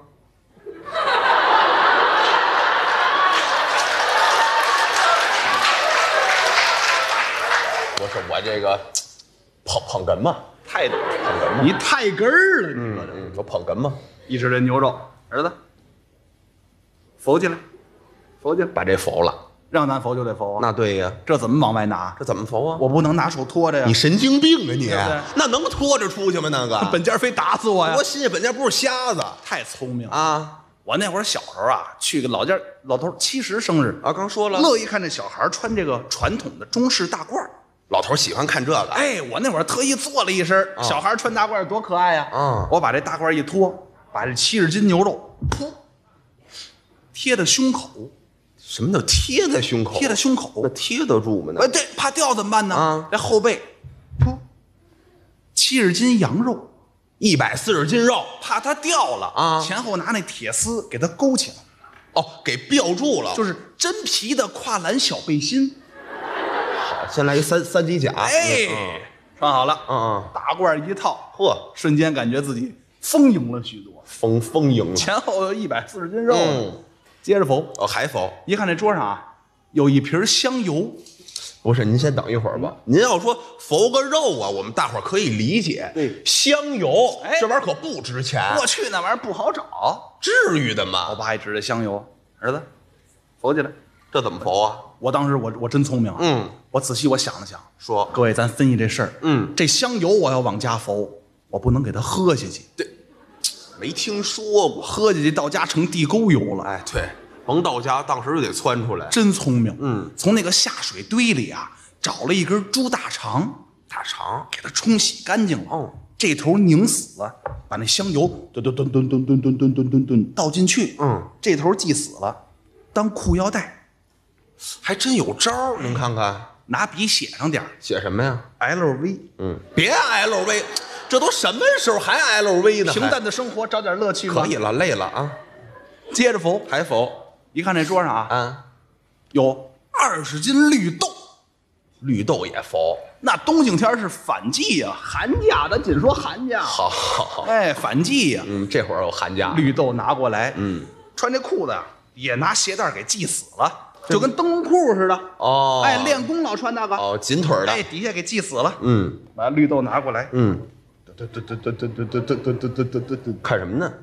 我说我这个捧捧哏嘛， 太捧哏嘛， 你太根儿了，你嗯说这。 嗯，我捧哏嘛， 一指这牛肉，儿子，否起来，否起来， 把这否了。 让咱否就得否啊。 那对呀， 这怎么往外拿？ 这怎么否啊？ 我不能拿手托着呀。 你神经病啊你！ 对不对那能拖着出去吗？那个本家非打死我呀！ 我心里本家不是瞎子太聪明了。 啊我那会儿小时候啊，去个老家老头七十生日， 啊！刚说了， 乐意看这小孩穿这个传统的中式大褂儿。 老头喜欢看这个。 哎，我那会儿特意做了一身， 啊小孩穿大褂儿多可爱呀！ 啊我把这大褂儿一脱，把这七十斤牛肉噗贴在胸口， 什么叫贴在胸口？ 贴在胸口那贴得住吗？ 哎， 那对，怕掉怎么办呢？ 啊这后背，噗，七十斤羊肉， 一百四十斤肉怕它掉了啊前后拿那铁丝给它勾起来， 哦，给吊住了。 就是真皮的跨栏小背心。 好，先来一三三级甲。 哎，穿好了， 嗯嗯， 大褂一套， 呵， 瞬间感觉自己丰盈了许多， 丰丰盈了。 前后有一百四十斤肉。 嗯， 接着否， 哦，还否？ 一看这桌上啊，有一瓶香油。 不是，您先等一会儿吧。您要说否个肉啊，我们大伙儿可以理解。 对香油哎这玩意儿可不值钱， 过去那玩意儿不好找。 至于的吗？ 我爸一指这香油，儿子，否起来。 这怎么否啊？ 我当时我我真聪明啊， 嗯， 我仔细我想了想， 说各位咱分析这事儿， 嗯， 这香油我要往家否，我不能给它喝下去， 没听说过。 喝下去到家成地沟油了。 哎，对，甭到家，当时就得窜出来。 真聪明， 嗯， 从那个下水堆里啊找了一根猪大肠， 大肠， 给它冲洗干净了， 哦， 这头拧死了，把那香油吨吨吨吨吨吨吨吨吨吨吨倒进去， 嗯， 这头系死了，当裤腰带， 还真有招儿。您看看， 拿笔写上点儿写什么呀？ L V， 嗯，别 L V，这都什么时候还 L V 呢？ 平淡的生活找点乐趣嘛。 可以了，累了啊， 接着否， 还否？ 一看这桌上啊， 啊， 有二十斤绿豆， 绿豆也否？ 那冬景天是反季呀、寒假咱仅说寒假， 好好好， 哎，反季呀、 嗯，这会儿有寒假。 绿豆拿过来， 嗯， 穿这裤子呀，也拿鞋带给系死了，就跟灯笼裤似的。 哦， 哎，练功老穿那个， 哦，紧腿儿的。 哎，底下给系死了。 嗯把绿豆拿过来， 嗯， 嘟嘟嘟嘟嘟嘟嘟嘟嘟嘟嘟嘟嘟。 看什么呢？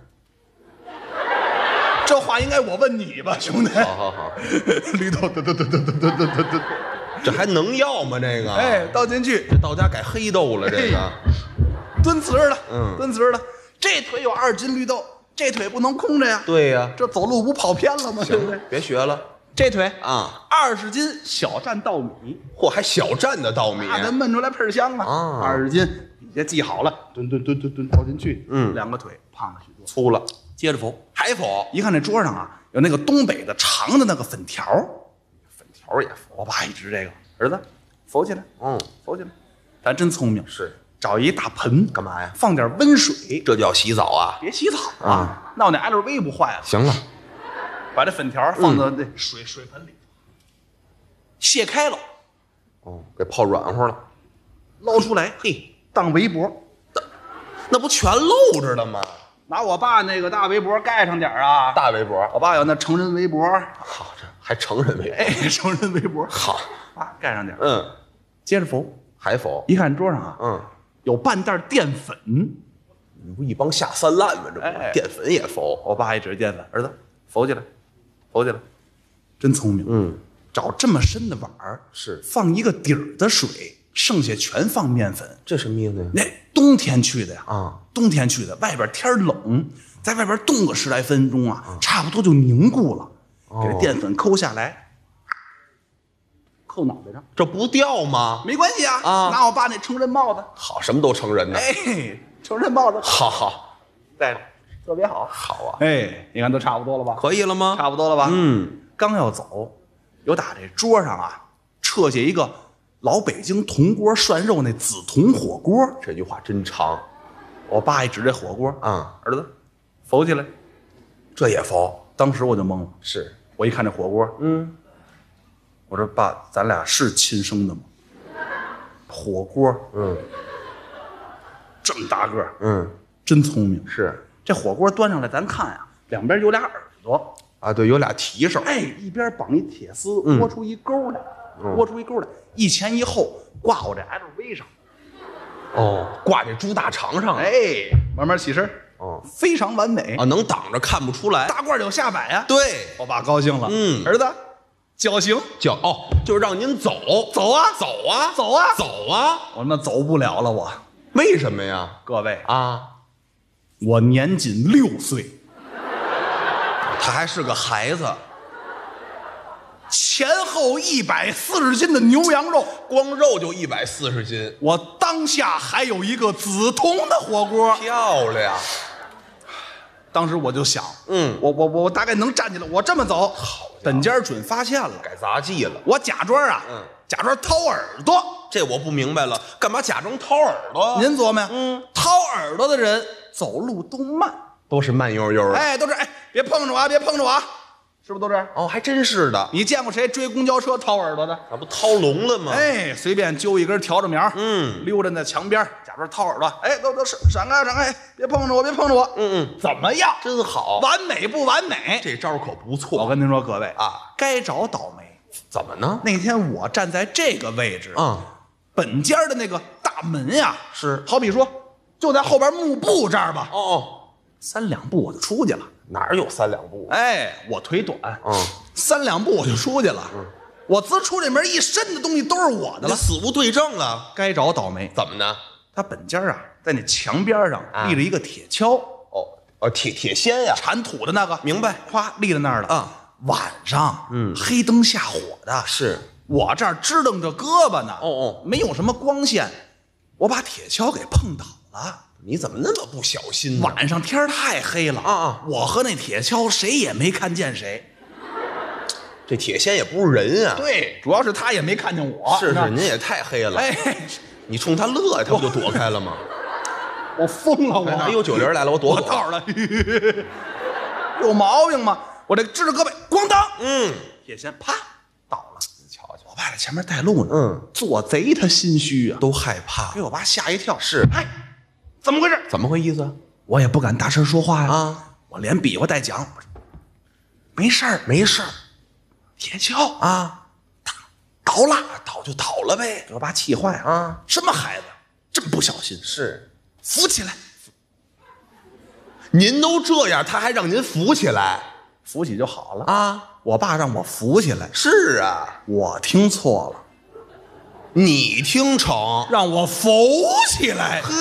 这话应该我问你吧，兄弟。 好好好， 绿豆嘟嘟嘟嘟嘟嘟嘟嘟嘟。 这还能要吗？这个， 哎，倒进去， 这到家改黑豆了，这个。 蹲瓷儿了， 嗯蹲瓷儿了。这腿有二斤绿豆，这腿不能空着呀。 对呀， 这走路不跑偏了吗？对不对？ 别学了这腿啊！ 二十斤小站稻米， 嚯，还小站的稻米， 那咱焖出来倍儿香啊！ 啊二十斤，底下系好了，蹲蹲蹲蹲蹲倒进去， 嗯两个腿胖了许多。 粗了， 接着否， 还否？ 一看这桌上啊，有那个东北的长的那个粉条儿， 粉条也否？ 我爸一指这个，儿子，否起来， 嗯， 否起来，咱真聪明， 是找一大盆， 干嘛呀？ 放点温水， 这叫洗澡啊？ 别洗澡啊，那我那 L V 不坏了。 行了， 把这粉条放到那水、水盆里，卸开了， 哦，给泡软和了， 捞出来，嘿，当围脖， 那不全露着了吗？ 拿我爸那个大围脖盖上点儿啊。 大围脖， 我爸有那成人围脖， 好，这还成人围脖， 哎，成人围脖， 好， 啊，盖上点儿。 嗯， 接着否， 还否？ 一看桌上啊， 嗯， 有半袋淀粉， 你不一帮下三滥吗？这不哎淀粉也否？ 我爸一指淀粉，儿子，否起来，否起来，真聪明。 嗯， 找这么深的碗儿， 是放一个底儿的水，剩下全放面粉。 这什么意思呀？ 那冬天去的呀， 啊， 冬天去的，外边天儿冷，在外边冻个十来分钟啊，差不多就凝固了。给这淀粉抠下来，扣脑袋上， 这不掉吗？ 没关系啊。 啊拿我爸那成人帽子， 好，什么都成人呢。 哎，成人帽子好好戴着，特别好。 好啊， 哎，你看都差不多了吧？ 可以了吗？ 差不多了吧？ 嗯， 刚要走，有打这桌上啊撤下一个老北京铜锅涮肉那紫铜火锅。 这句话真长我爸一指这火锅， 啊， 儿子，否起来， 这也否？ 当时我就懵了。 是， 我一看这火锅， 嗯， 我说爸，咱俩是亲生的吗？火锅， 嗯， 这么大个儿， 嗯， 真聪明。 是这火锅端上来，咱看呀，两边有俩耳朵， 啊，对，有俩提手， 哎，一边绑一铁丝， 嗯窝出一钩来，窝出一钩来，一前一后挂我这 L V 上， 哦，挂这猪大肠上了， 哎，慢慢起身， 哦， 非常完美啊，，能挡着看不出来。 大褂有下摆呀。 对， 我爸高兴了， 嗯儿子，脚行， 叫哦，就是让您走， 走啊， 走啊， 走啊， 走啊， 我他妈走不了了，我为什么呀？ 各位， 啊， 我年仅六岁， 他还是个孩子， 前后一百四十斤的牛羊肉， 光肉就一百四十斤， 我当下还有一个紫铜的火锅。 漂亮。 当时我就想， 嗯我我我大概能站起来，我这么走，本家准发现了， 改杂技了， 我假装啊， 嗯假装掏耳朵。 这我不明白了，干嘛假装掏耳朵？ 您琢磨呀， 嗯， 掏耳朵的人走路都慢， 都是慢悠悠的。 哎，都是哎，别碰着我啊，别碰着我啊，是不是都这样？ 哦，还真是的， 你见过谁追公交车掏耳朵的？ 那不掏聋了吗？， 哎，随便揪一根笤帚苗， 嗯溜着在墙边，假装掏耳朵，哎，都都闪闪开闪开，别碰着我，别碰着我， 嗯嗯， 怎么样？ 真好， 完美不完美？ 这招可不我错。 跟您说，各位啊， 该找倒霉。 怎么呢？ 那天我站在这个位置， 啊， 本家的那个大门呀， 是好比说就在后边幕布这儿吧， 哦哦， 三两步我就出去了。 哪儿有三两步？ 哎，我腿短， 嗯， 三两步我就出去了。我自出这门一身的东西都是我的那了。 死无对证了， 该找倒霉。 怎么呢？ 他本家啊，在那墙边上啊立着一个铁锹， 哦哦，铁铁锨呀， 铲土的那个， 明白？ 咵立在那儿了。 啊， 晚上， 嗯黑灯瞎火的， 是我这儿支棱着胳膊呢， 哦哦没有什么光线，我把铁锹给碰倒了。 你怎么那么不小心呢？ 晚上天儿太黑了啊啊我和那铁锹谁也没看见谁。 这铁锨也不是人啊。 对，主要是他也没看见我。 是是， 你知道吗您也太黑了。 哎， 你冲他乐，他不就躲开了吗？ 我疯了，我哎呦，九零来了，我躲躲。 我道了，有毛病吗？我这支着胳膊，咣当， 嗯， 铁锨啪倒了。 你瞧瞧， 我爸在前面带路呢， 嗯， 做贼他心虚啊， 都害怕给。我爸吓一跳。 是， 哎，怎么回事？ 怎么回意思我也不敢大声说话呀， 啊？ 我连比划带讲，没事儿， 没事儿铁锹啊， 倒了， 倒就倒了呗。 给我爸气坏了。 啊， 什么孩子，这么不小心， 是， 扶起来， 您都这样，他还让您扶起来扶起就好了。 啊？ 我爸让我扶起来， 是啊， 我听错了， 你听成？ 让我扶起来。 呵，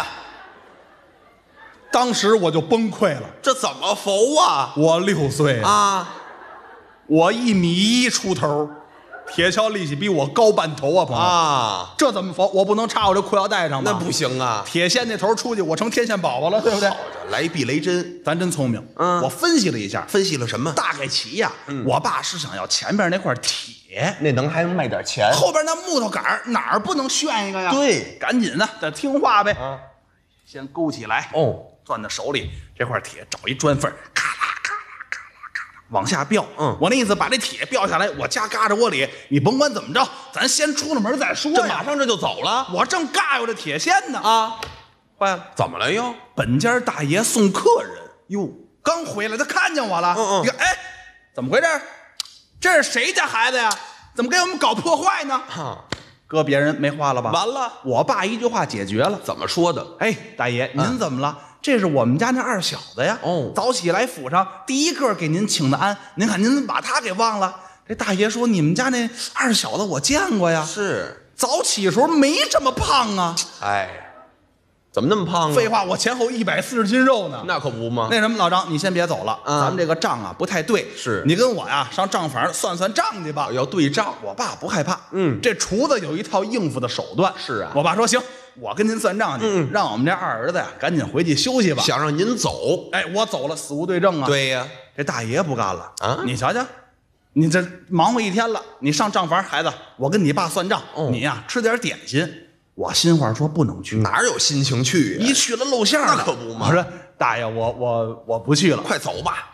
当时我就崩溃了。 这怎么扶啊？ 我六岁啊， 啊， 我一米一出头，铁锹力气比我高半头啊，朋友。 啊， 这怎么扶？我不能插我这裤腰带上吧？ 那不行啊！ 铁锨那头出去，我成天线宝宝了，对不对？ 来避雷针， 咱真聪明。 嗯我分析了一下， 分析了什么？ 大概齐呀、我爸是想要前边那块铁， 那能还能卖点钱？ 后边那木头杆儿哪儿不能炫一个呀？ 对赶紧的，得听话呗。 啊， 先勾起来， 哦， 攥在手里，这块铁找一砖缝儿，咔啦咔啦咔啦咔啦往下吊。 嗯我那意思把这铁吊下来，我家嘎着窝里，你甭管怎么着，咱先出了门再说这呀。 马上这就走了我正尬悠着铁锨呢， 啊？ 坏了， 怎么了又？ 本家大爷送客人哟，刚回来他看见我了， 嗯嗯你看，哎，怎么回事？这是谁家孩子呀？怎么给我们搞破坏呢？ 哈， 搁别人没话了吧？ 完了， 我爸一句话解决了。 怎么说的？ 哎，大爷，您怎么了？这是我们家那二小子呀。 哦早起来府上第一个给您请的安，您看您把他给忘了。这大爷说：“你们家那二小子我见过呀， 是， 早起的时候没这么胖啊。 哎，怎么那么胖啊？ 废话，我前后一百四十斤肉呢。 那可不吗？ 那什么，老张，你先别走了， 啊咱们这个账啊不太对。 是你跟我呀上账房算算账去吧。 要对账。 我爸不害怕， 嗯这厨子有一套应付的手段。 是啊我爸说行，我跟您算账去， 嗯让我们这二儿子呀赶紧回去休息吧。 想让您走， 哎，我走了，死无对证啊。， 对呀， 这大爷不干了啊你瞧瞧，你这忙活一天了，你上账房，孩子，我跟你爸算账， 哦你呀吃点点心。我心话说不能去， 哪有心情去呀？ 一去了露馅儿了。 那可不嘛我说大爷，我我我不去了。 快走吧！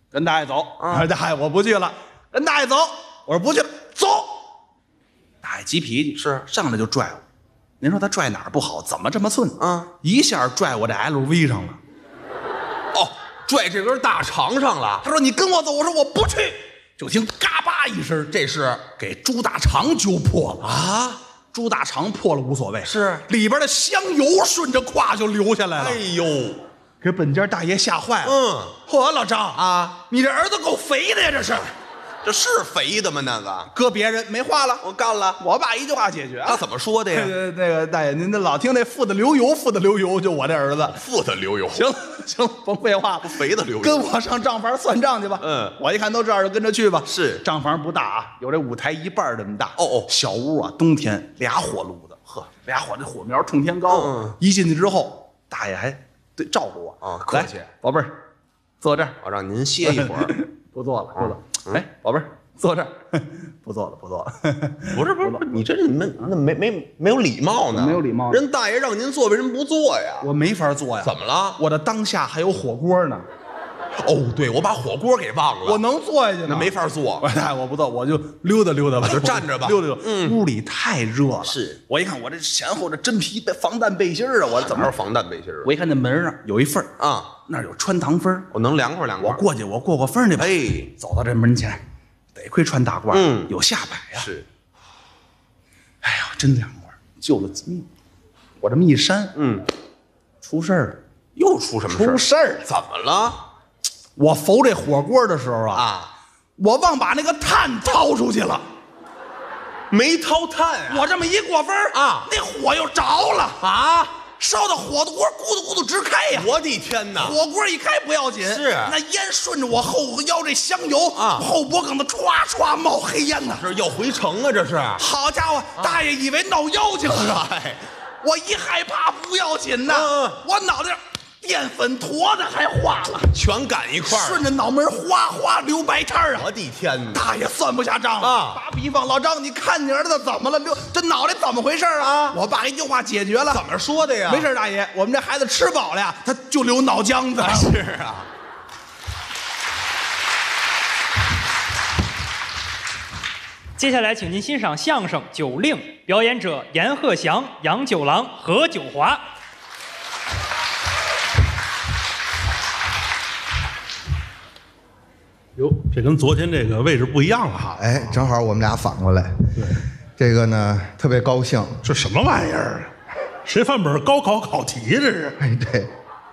跟大爷走。啊，大爷我不去了，跟大爷走。我说不去了，走。大爷急脾气，是上来就拽我。您说他拽哪儿不好？怎么这么寸？啊，一下拽我这 L V 上了。 哦，拽这根大肠上了。 他说你跟我走，我说我不去。就听嘎巴一声，这是给猪大肠揪破了啊！猪大肠破了无所谓，是里边的香油顺着胯就流下来了。 哎呦， 给本家大爷吓坏了。 嗯， 嚯，老张啊， 你这儿子够肥的呀，这是。 这是肥的吗？那个搁别人没话了， 我干了， 我爸一句话解决。 他怎么说的呀？ 那个大爷，您这老听那富的流油，富的流油，就我这儿子富的流油。 行了行了，甭废话， 肥的流油， 跟我上账房算账去吧。 嗯， 我一看都这样，就跟着去吧。 是， 账房不大啊，有这舞台一半这么大。 哦哦， 小屋啊，冬天俩火炉子，呵，俩火这火苗冲天高。 嗯， 一进去之后，大爷还对照顾我啊，客气， 宝贝儿，坐这儿， 我让您歇一会儿。 不坐了，不坐。哎，宝贝儿。坐这儿，不坐了，不坐了。 不是不是，你这没那没没没有礼貌呢？ 没有礼貌。 人大爷让您坐，为什么不坐呀？ 我没法坐呀。 怎么了？ 我的当下还有火锅呢。 哦，对，我把火锅给忘了。 我能坐下去吗？ 那没法坐。 我我不坐，我就溜达溜达吧， 就站着吧， 溜达溜达。嗯，屋里太热了。 是我一看，我这前后这真皮防弹背心啊，我怎么是防弹背心啊？ 我一看那门上有一缝啊， 那有穿堂风， 我能凉快凉快。 我过去，我过过风去吧。 哎， 走到这门前。得亏穿大褂， 嗯， 有下摆呀。 是， 哎呀，真凉快，救了命！我这么一扇， 嗯， 出事儿了， 又出什么事儿？ 出事儿？ 怎么了？ 我缝这火锅的时候啊， 啊， 我忘把那个炭掏出去了， 没掏炭啊！ 我这么一过风啊， 那火又着了啊！ 烧的火的锅咕嘟咕嘟直开呀！ 我的天哪！ 火锅一开不要紧， 是那烟顺着我后腰这香油啊， 后脖梗子歘歘冒黑烟呢。 这要回城啊！这是。 好家伙，啊、大爷以为闹妖精了。 哎， 我一害怕不要紧呐， 嗯、 我脑袋上淀粉坨子还化了， 全赶一块儿， 顺着脑门哗哗流白摊啊！ 我的天哪！ 大爷算不下账了啊！ 打比方，老张，你看你儿子怎么了？流这脑袋怎么回事啊？啊！我爸一句话解决了。 怎么说的呀？ 没事，大爷，我们这孩子吃饱了呀，他就流脑浆子。 是啊。 接下来，请您欣赏相声《酒令》，表演者阎鹤祥、杨九郎、何九华。 哟，这跟昨天这个位置不一样了哈！ 哎，正好我们俩反过来。 对， 这个呢特别高兴。 这什么玩意儿啊？谁翻本高考考题这是？ 哎，对，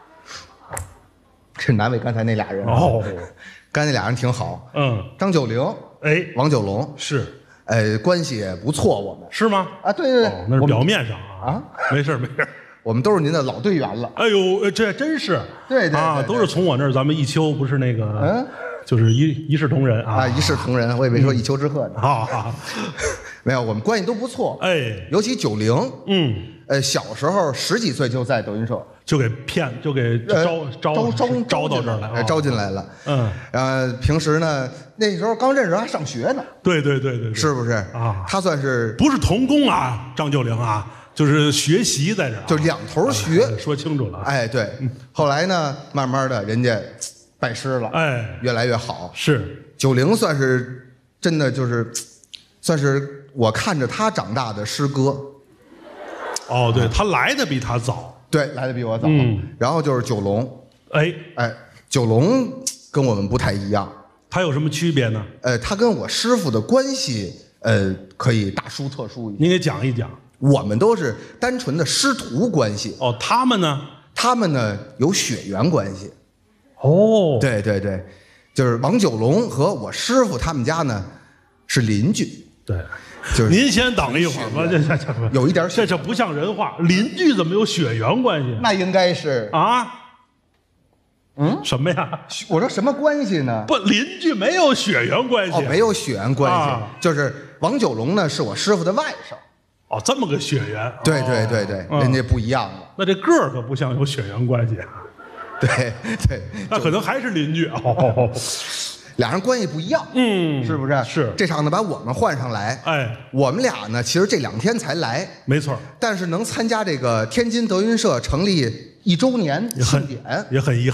这难为刚才那俩人。 哦， 刚才那俩人挺好。 嗯， 张九龄， 哎， 王九龙是， 哎，关系也不错，我们是吗？ 啊，对对对， 哦、那是表面上啊。 啊， 没事没事。 我们都是您的老队员了。 哎呦，这真是。 对对对啊，都是从我那儿，咱们一丘不是那个。 嗯。 就是一一视同仁啊！ 啊，一视同仁，我以为说一丘之貉呢。 啊， 没有，我们关系都不错。 哎， 尤其九龄， 嗯， 呃，小时候十几岁就在德云社， 就给骗，就给招招招招招到这儿来， 招进来了。 嗯， 呃，平时呢，那时候刚认识还上学呢。 对对对对， 是不是啊？ 他算是不是童工啊？张九龄啊，就是学习在这儿， 就两头学。 说清楚了。 哎，对。后来呢，慢慢的，人家。拜师了， 哎， 越来越好。 是九龄算是真的就是，算是我看着他长大的师哥。 哦，对，他来的比他早， 对，来的比我早。 嗯， 然后就是九龙， 哎哎，九龙跟我们不太一样。 他有什么区别呢？ 呃，他跟我师傅的关系，呃，可以大书特书一些。 您给讲一讲。 我们都是单纯的师徒关系。 哦，他们呢？ 他们呢有血缘关系。 哦， 对对对，就是王九龙和我师傅他们家呢是邻居。 对， 就是您先等一会儿吧，这这这有一点这这不像人话，邻居怎么有血缘关系？ 那应该是啊， 嗯， 什么呀？ 我说什么关系呢？ 不，邻居没有血缘关系， 哦，没有血缘关系， 啊、 就是王九龙呢是我师傅的外甥。 哦，这么个血缘？ 对对对对， 哦、 人家不一样了。 那这个儿可不像有血缘关系啊。 对对， 那可能还是邻居哦， 俩人关系不一样， 嗯， 是不是？ 是这场呢把我们换上来， 哎， 我们俩呢其实这两天才来， 没错， 但是能参加这个天津德云社成立一周年庆典， 也很遗憾，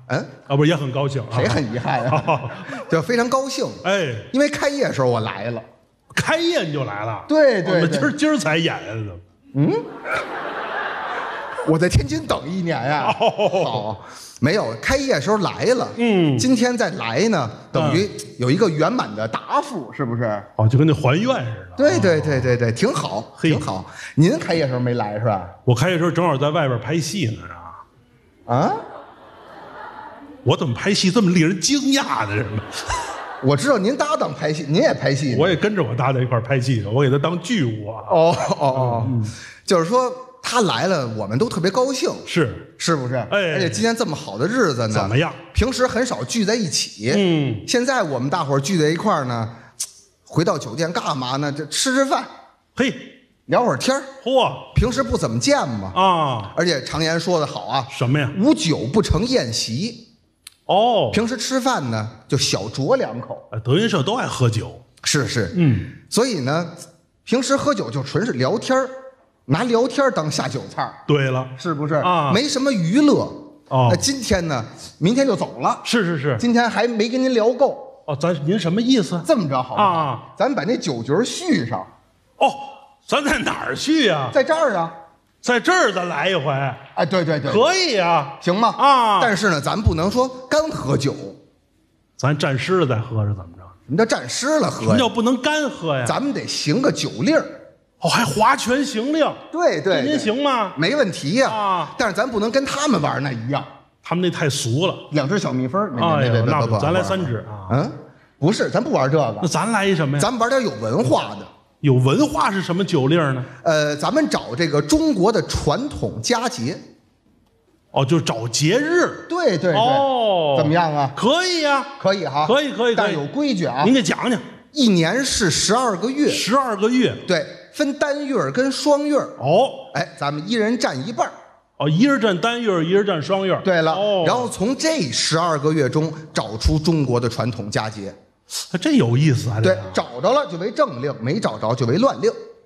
嗯， 啊，不是也很高兴啊？ 谁很遗憾啊？就非常高兴。 哎， 因为开业的时候我来了。 开业你就来了？ 对对对， 我们今儿今儿才演的。 嗯，我在天津等一年呀。好，没有开业的时候来了。嗯，今天再来呢，等于有一个圆满的答复，是不是？ 哦，就跟那还愿似的。 对对对对对，挺好，挺好。您开业时候没来是吧？ 我开业时候正好在外边拍戏呢，啊。 啊？ 我怎么拍戏这么令人惊讶的人呢？ 我知道您搭档拍戏，您也拍戏， 我也跟着我搭档一块拍戏的，我给他当剧务啊。 哦哦哦，嗯、就是说他来了，我们都特别高兴， 是是不是？哎，而且今天这么好的日子呢， 怎么样？ 平时很少聚在一起， 嗯， 现在我们大伙儿聚在一块儿呢，回到酒店干嘛呢？这吃吃饭， 嘿， 聊会儿天儿。 嚯， 平时不怎么见嘛， 啊， 而且常言说的好啊， 什么呀？ 无酒不成宴席。 哦， 平时吃饭呢，就小酌两口。 德云社都爱喝酒， 是是， 嗯， 所以呢，平时喝酒就纯是聊天拿聊天当下酒菜。 对了， 是不是啊？ 没什么娱乐。 哦， 那今天呢，明天就走了。 是是是， 今天还没跟您聊够。 哦，咱您什么意思？ 这么着好不好？ 啊， 咱把那酒局续上。 哦，咱在哪儿续呀？ 在这儿啊。 在这儿咱来一回， 哎，对对对， 可以啊， 行吗？ 啊， 但是呢，咱不能说干喝酒， 咱站湿了再喝是怎么着？ 什么叫站湿了喝？ 什么叫不能干喝呀？ 咱们得行个酒令儿。 哦，还划拳行令？ 对对， 您行吗？ 没问题呀。 啊， 但是咱不能跟他们玩那一样， 他们那太俗了。 两只小蜜蜂， 哎呀，那不， 咱来三只啊。 嗯，不是，咱不玩这个。 那咱来一什么呀？ 咱们玩点有文化的。 有文化是什么酒令呢？ 呃，咱们找这个中国的传统佳节。 哦，就找节日。 对对对。 哦， 怎么样啊？ 可以呀， 可以哈， 可以可以， 但是有规矩啊。 您给讲讲。 一年是十二个月。 十二个月。 对，分单月跟双月。 哦， 哎，咱们一人占一半。 哦，一人占单月，一人占双月。 对了。 哦。 然后从这十二个月中找出中国的传统佳节。 这有意思啊！ 对，找着了就为正令，没找着就为乱令。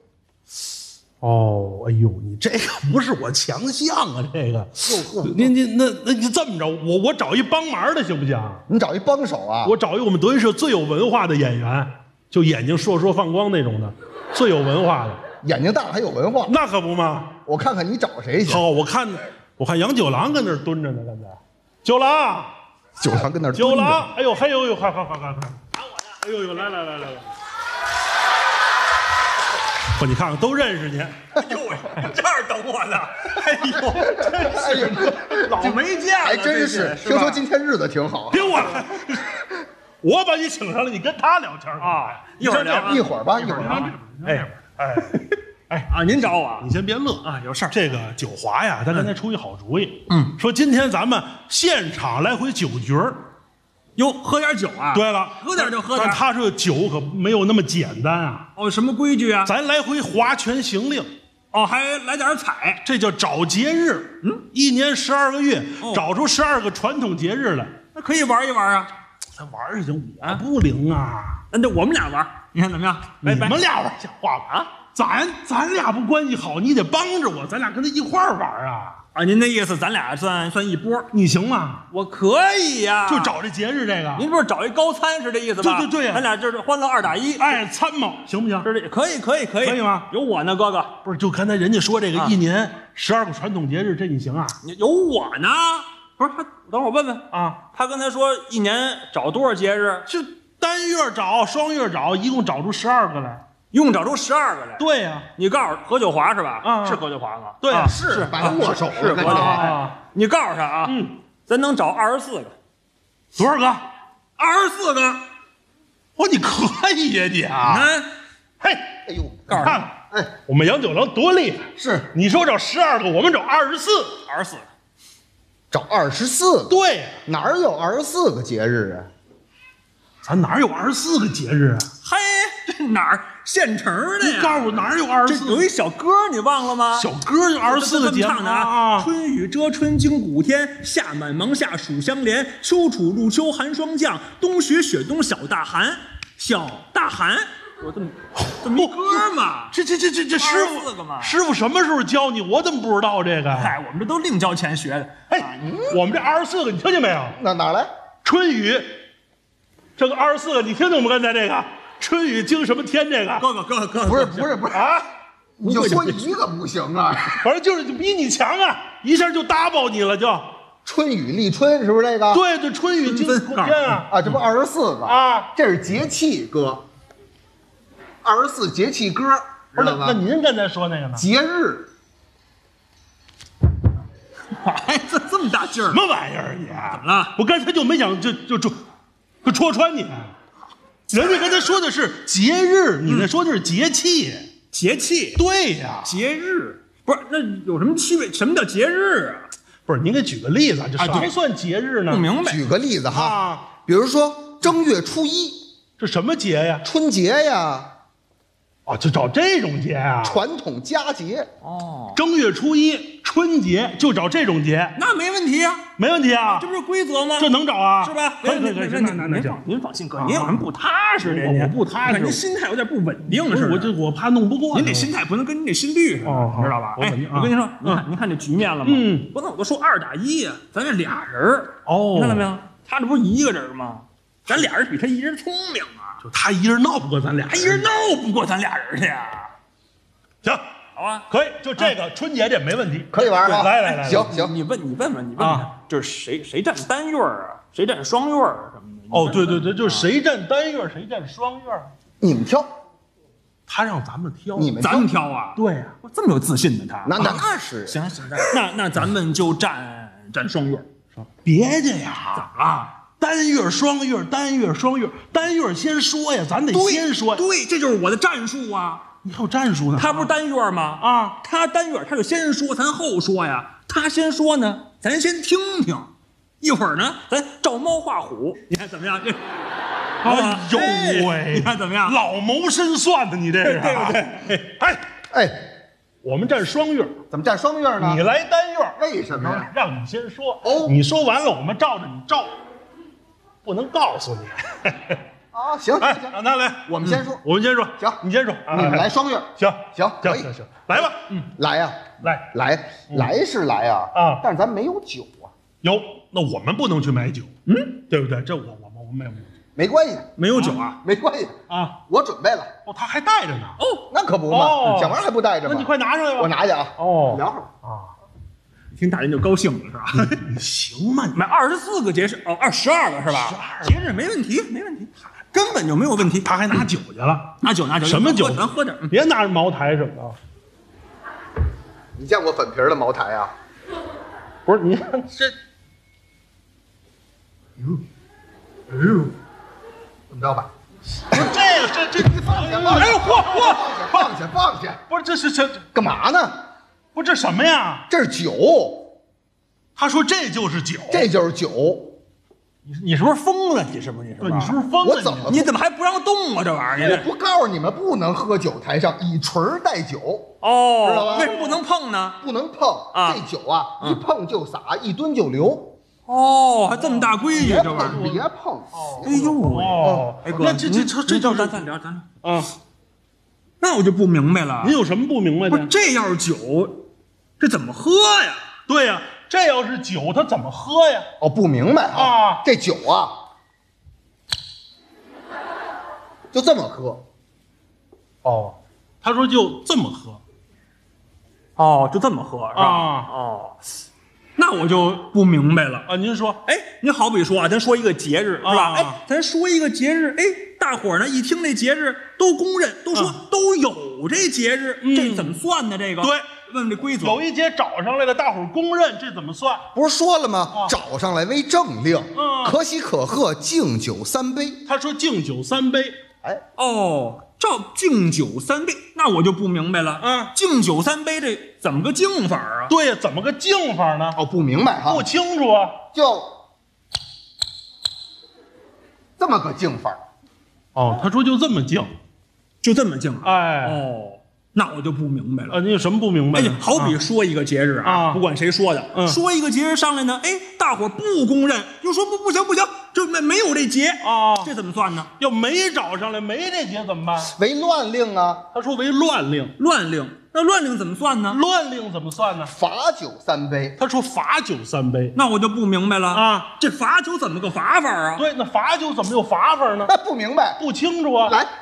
哦，哎呦，你这个不是我强项啊！这个，您您那那你这么着，我我找一帮忙的行不行？ 你找一帮手啊？ 我找一我们德云社最有文化的演员，就眼睛烁烁放光那种的，最有文化的。 眼睛大还有文化？ 那可不嘛！ 我看看你找谁去？ 好，我看我看杨九郎跟那儿蹲着呢，刚才。九郎， 九郎跟那儿蹲着。 九郎，哎呦，还有呦，快快快快快！哎呦呦，来来来来来！不，你看看，都认识您。哎呦喂，这儿等我呢。哎呦，真是老没见了， 还真是。听说今天日子挺好。 别我了，我把你请上来，你跟他聊天啊。 一会儿聊， 一会儿吧，一会儿聊。 哎哎哎啊，您找我， 你先别乐啊，有事儿。 这个九华呀，他刚才出一好主意，嗯，说今天咱们现场来回酒局儿。 哟，喝点酒啊！ 对了， 喝点就喝点。 但他说酒可没有那么简单啊！ 哦，什么规矩啊？ 咱来回划拳行令， 哦，还来点彩， 这叫找节日。嗯，一年十二个月，哦、找出十二个传统节日来， 那可以玩一玩啊！ 咱玩一行，我不灵啊！ 那就我们俩玩，你看怎么样？ 你们俩玩像话吗？啊，咱咱俩不关系好，你得帮着我，咱俩跟他一块儿玩啊！ 啊，您的意思，咱俩算算一波， 你行吗？ 我可以呀、啊， 就找这节日这个。 您不是找一高餐是这意思吧？ 对对对、啊， 咱俩就是欢乐二打一， 哎，参谋行不行？ 是这可以可以可以， 可以吗？ 有我呢，哥哥。 不是，就刚才人家说这个一年十二个传统节日，这你行啊？ 有我呢，不是他，等会儿我问问啊， 他刚才说一年找多少节日？ 就单月找，双月找，一共找出十二个来。 一共找出十二个来。 对呀、啊， 你告诉何九华是吧？ 啊， 是何九华吗？ 对呀、 啊，是把握手是何九华。 啊， 你告诉他啊， 嗯， 咱能找二十四个， 多少个？ 二十四个。 哇，你可以呀你啊！ 你看， 嘿， 哎呦， 告诉他， 哎，我们杨九郎多厉害！ 是， 你说找十二个，我们找二十四， 二十四个， 找二十四个。 对， 哪儿有二十四个节日啊？ 咱哪有二十四个节日啊？ 嘿，这哪儿现成的呀？ 你告诉我哪儿有二十四？ 有一小歌你忘了吗？ 小歌有二十四个节唱的啊！春雨遮春经谷天，夏满芒夏暑相连，秋楚入秋寒霜降，冬雪雪冬小大寒，小大寒。 我这么这么一歌嘛， 这这这这这师傅四个嘛， 师傅什么时候教你？我怎么不知道这个？ 嗨，我们这都另交钱学的。 哎，我们这二十四个，你听见没有？ 那哪来？ 春雨，这个二十四个，你听见我们刚才这个春雨惊什么天？这个哥哥哥哥哥， 不是不是不是啊， 你就说一个不行啊？ 反正就是比你强啊，一下就打爆你了，就春雨立春是不是这个？ 对对，春雨惊天啊啊，这不二十四个啊， 这是节气歌，二十四节气歌， 不是？ 知道吧？ 那您刚才说那个呢？ 节日。 哎，这这么大劲儿， 什么玩意儿你？ 怎么了？ 我刚才就没想就就就就戳穿你，人家刚才说的是节日，你那说的是节气。 节气， 对呀， 节日不是那有什么区别？什么叫节日啊？ 不是，您给举个例子，这什么对算节日呢？ 不明白。 举个例子哈， 啊， 比如说正月初一， 这什么节呀？ 春节呀， 哦，就找这种节啊？ 传统佳节。 哦， 正月初一，春节就找这种节， 那没问题呀， 没问题啊这。不是规则吗？ 这能找啊？ 是吧？ 可以可以可以， 那那那那行您放。您放心，哥，您好像不踏实这， 我我不踏实您心态有点不稳定不是， 似的。 我这我怕弄不过。 您这心态不能跟您这心率似的， 哦好你知道吧？哎， 我稳定啊我跟您说，您看您看这局面了吗？ 嗯， 不，那我都说二打一呀，咱这俩人儿哦你看到没有？他这不是一个人吗？咱俩人比他一人聪明啊， 就他一人闹不过咱俩， 他一人闹不过咱俩人去呀。 行， 好啊， 可以，就这个春节这没问题。 可以玩啊！ 来来来， 行行， 你问你问问你问问啊， 就是谁谁占单月儿啊，谁占双月儿什么的？ 哦，对对对，就是谁占单月，谁占双月， 你们挑， 他让咱们挑。 你们咱们挑啊？ 对呀， 我这么有自信呢，他那那那是行行，那那咱们就占占双月儿， 别介呀， 啊， 单月双月，单月双月，单月先说呀，咱得先说。 对，这就是我的战术啊。 你还有战术呢？ 他不是单月吗？ 啊， 他单月他就先说，咱后说呀。他先说呢，咱先听听。一会儿呢，咱照猫画虎，你看怎么样？这， 哎呦喂， 你看怎么样？ 老谋深算的，你这是对不对？ 哎， 哎， 我们占双月， 怎么占双月呢？ 你来单月， 为什么呀？ 让你先说。 哦你说完了，我们照着你照，不能告诉你。 啊，行哎行，行， 让他来， 我们先说， 我们先说， 行你先说， 你们来双月， 行行可以行行行，来吧，嗯， 来呀， 来来来是来啊啊但是咱没有酒啊， 有，那我们不能去买酒，嗯，对不对？这我我们我们没有没关系， 没有酒啊？ 没关系， 啊。 我准备了。 哦，他还带着呢。 哦， 那可不哦嘛，小王还不带着吗？ 那你快拿上来吧。 我拿去啊。 哦聊会儿。 听大人就高兴了是吧？ 你行吗？你买二十四个节日哦，二十二个是吧？节日没问题，没问题，根本就没有问题。 他还拿酒去了， 拿酒拿酒， 什么酒？ 咱喝点。嗯别拿着茅台什么的。 你见过粉皮儿的茅台啊？ 不是你看这， 哎呦，怎么着吧？ 不是这个这这， 放下， 哎呦嚯嚯， 放下，放下！ 不是这是这干嘛呢？ 不是这什么呀？ 这是酒， 他说这就是酒， 这就是酒。 你你是不是疯了？你是不是？你是不不是是？ 你是不是疯了？ 我怎么你怎么还不让动啊？这玩意儿， 我不告诉你们不能喝酒，台上以锤儿代酒， 哦， 知道吧为什么不能碰呢？ 不能碰。 啊这酒啊，一碰就洒，一蹲就流， 哦，还这么大规矩， 别这玩意儿。 碰，别碰。 哎呦喂！ 哦， 哎哥， 那这这您这这就是您咱咱聊咱聊。 啊， 那我就不明白了。 您有什么不明白的？ 不是这要是酒，这怎么喝呀？ 对呀，这要是酒，他怎么喝呀？ 哦，不明白啊这酒啊，就这么喝。 哦，他说就这么喝哦，就这么喝是吧？ 啊哦，那我就不明白了。 啊！您说哎，您好比说啊，咱说一个节日是吧？ 啊哎，咱说一个节日，哎，大伙儿呢一听这节日都公认，都说都有这节日，这怎么算呢？这个对， 问问这规则。 有一节找上来了，大伙儿公认，这怎么算？ 不是说了吗？找上来为政令， 嗯可喜可贺，敬酒三杯。 他说敬酒三杯， 哎， 哦，照敬酒三杯，那我就不明白了。 嗯敬酒三杯这怎么个敬法啊？ 对呀，怎么个敬法呢？ 哦，不明白哈不，清楚啊。 就这么个敬法。 哦，他说就这么敬， 就这么敬啊？ 哎， 哦，那我就不明白了。 啊，你有什么不明白的？， 哎好比说一个节日啊， 啊不管谁说的， 嗯说一个节日上来呢，哎，大伙儿不公认，就说不不行不行，这就没没有这节啊， 这怎么算呢？ 要没找上来，没这节怎么办？ 为乱令啊， 他说为乱令， 乱令，那乱令怎么算呢？ 乱令怎么算呢？ 罚酒三杯。 他说罚酒三杯。 那我就不明白了啊， 这罚酒怎么个罚法啊？ 对，那罚酒怎么有罚法呢？ 不明白， 不清楚啊。 来，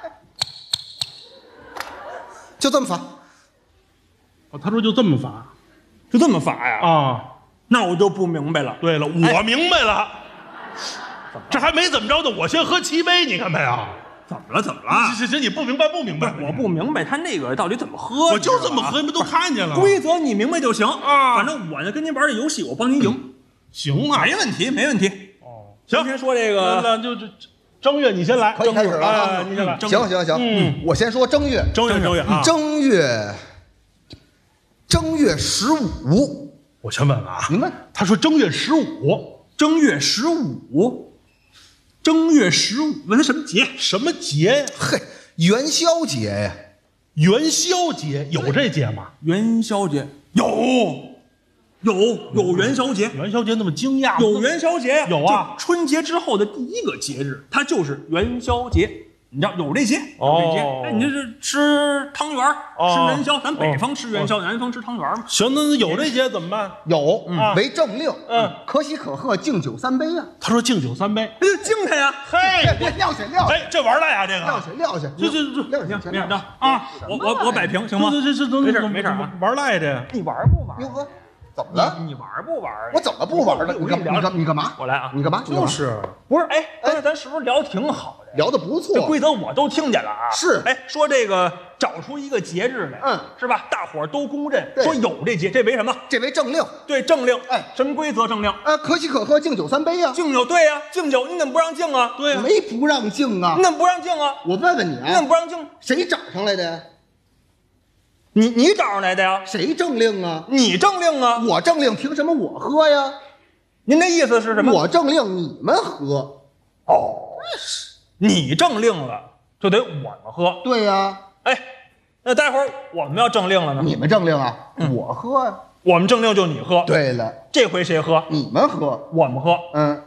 就这么罚。 哦，他说就这么罚， 就这么罚呀？ 啊， 那我就不明白了。 对了， 哎我明白了。这还没怎么着呢，我先喝七杯，你看没有？ 怎么了？怎么了？ 这这这你不明白不明白？ 我不明白他那个到底怎么喝。 我就这么喝，你们都看见了。 规则你明白就行啊。 反正我呢跟您玩这游戏，我帮您赢。 行啊， 没问题，没问题。 哦， 行，今天说这个， 那就就正月你先来， 可以开始了啊！ 你先来。 行行行， 嗯， 我先说正月， 正月正月啊， 正月，正月十五。 我先问问啊， 你问， 他说正月十五， 正月十五，正月十五，问他什么节？ 什么节呀？ 嘿，元宵节呀！ 元宵节有这节吗？ 元宵节有，有有元宵节。 元宵节那么惊讶？ 有元宵节呀？ 有啊， 春节之后的第一个节日，它就是元宵节。你知道有这节，有这节。哎，你这是吃汤圆，吃元宵，咱北方吃元宵，南方吃汤圆嘛。 行，那有这节怎么办？ 有，为政令， 嗯， 可喜可贺，敬酒三杯呀。 他说敬酒三杯， 那就敬他呀。 嘿， 别撂下撂下， 哎，这玩赖呀，这个撂下撂下， 这这这撂下没事的啊，我我我摆平行吗？ 这这这都没事没事啊， 玩赖这， 你玩不玩？ 哟呵，怎么了？ 你玩不玩？ 我怎么不玩了？你干你干你干嘛？ 我来啊！ 你干嘛？ 就是不是？哎，刚才咱是不是聊的挺好的？ 聊的不错， 这规则我都听见了啊。 是， 哎，说这个找出一个节日来， 嗯， 是吧？大伙儿都公认， 对说有这节，这为什么？ 这为政令， 对，政令。 哎， 什么规则？政令？ 啊，可喜可贺，敬酒三杯呀。 敬酒，对呀，敬酒，你怎么不让敬啊？ 对呀， 没不让敬啊你。怎么不让敬啊？ 我问问你你怎么啊， 不让敬？ 谁找上来的呀？ 你你找上来的呀？ 谁政令啊？ 你政令啊？ 我政令，凭什么我喝呀？ 您的意思是什么？ 我政令，你们喝。 哦，你政令了，就得我们喝。 对呀， 哎，那待会儿我们要政令了呢？ 你们政令啊，我喝呀。 我们政令就你喝。 对了， 这回谁喝？ 你们喝。 我们喝。 嗯，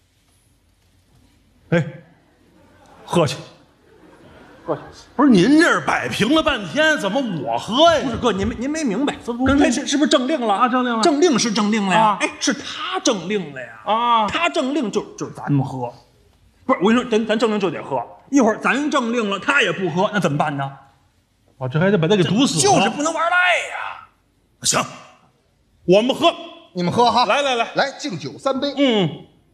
哎，喝去。 不是您这儿摆平了半天，怎么我喝呀？ 不是哥，您没您没明白，刚才是是不是政令了啊？政令了， 政令是政令了呀。 啊哎，是他政令了呀。 啊， 他政令就就是咱们喝，不是我跟你说，咱咱政令就得喝。一会儿咱政令了，他也不喝，那怎么办呢？ 我这还得把他给毒死了。 就是不能玩赖呀。 行，我们喝， 你们喝哈。 来来来来，敬酒三杯。 嗯，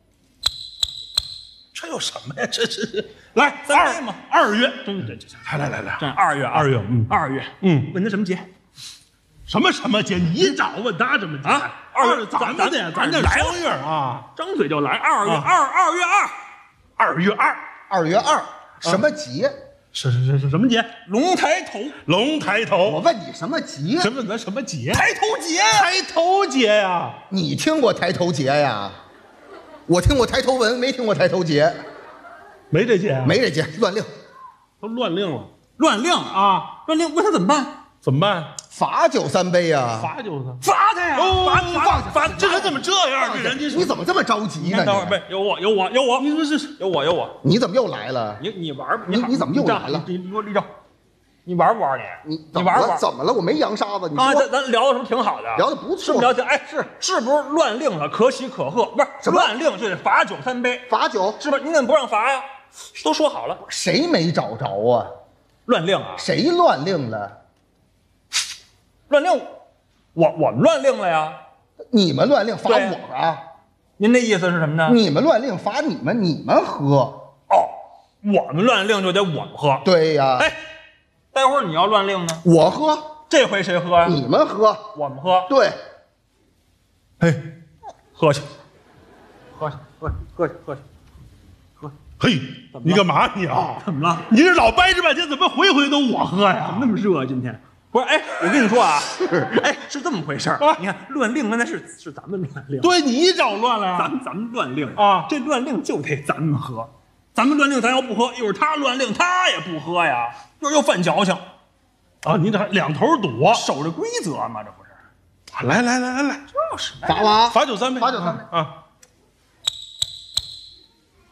这有什么呀？这这来三杯嘛。 二月， 真这这来来来来， 这二月啊， 二月，嗯， 二月， 嗯， 问他什么节？ 什么什么节？你找问他什么节啊？ 二月， 咱们的，咱这来双月啊， 张嘴就来。二月啊二，二月二， 二月二， 二月二，什么节？ 是是是是什么节？ 龙抬头。 龙抬我头。 问你什么节？ 什么咱什么节？ 抬头节。 抬头节呀！ 你听过抬头节呀？我听过抬头文，没听过抬头节。 没这节啊， 没这节，乱令。 都乱令了乱令啊！ 乱令，问他怎么办？ 怎么办？ 罚酒三杯呀。 罚就是罚他呀！ 哦， 罚罚罚，这人怎么这样？这人你怎么这么着急呢？ 等会儿，不是有我有我有我， 你说是有我有我。 你怎么又来了？ 你你玩吧， 你你怎么又来了？ 你你给我立正，你玩不玩你？ 你怎么了？ 你玩不玩？ 怎么了？我没扬沙子。你啊， 说咱咱聊的什么挺好的， 聊的不错。 是不是聊的？哎，是是不是乱令了？可喜可贺，不是什么乱令就得罚酒三杯， 罚酒是吧？你怎么不让罚呀？都说好了， 谁没找着啊？ 乱令啊， 谁乱令了？ 乱令，我我们乱令了呀。 你们乱令罚对我啊？ 您的意思是什么呢？ 你们乱令罚你们，你们喝。 哦，我们乱令就得我们喝。 对呀。 哎，待会儿你要乱令呢？ 我喝。 这回谁喝呀？ 你们喝。 我们喝。 对。 哎，喝去，喝去，喝去，喝去，喝去。 嘿，你干嘛你啊？ 怎么了？ 你这老掰扯半天，怎么回回都我喝呀？ 那么热啊，今天不是？哎，我跟你说啊，哎，是这么回事儿。你看乱令，那是是咱们乱令， 对你找乱了呀？ 咱咱们乱令啊， 这乱令就得咱们喝，咱们乱令，咱要不喝，一会儿他乱令，他也不喝呀，又又犯矫情啊！你这还两头堵， 守着规则嘛，这不是？ 来来来来来， 就是罚罚罚酒三杯， 罚酒三杯啊！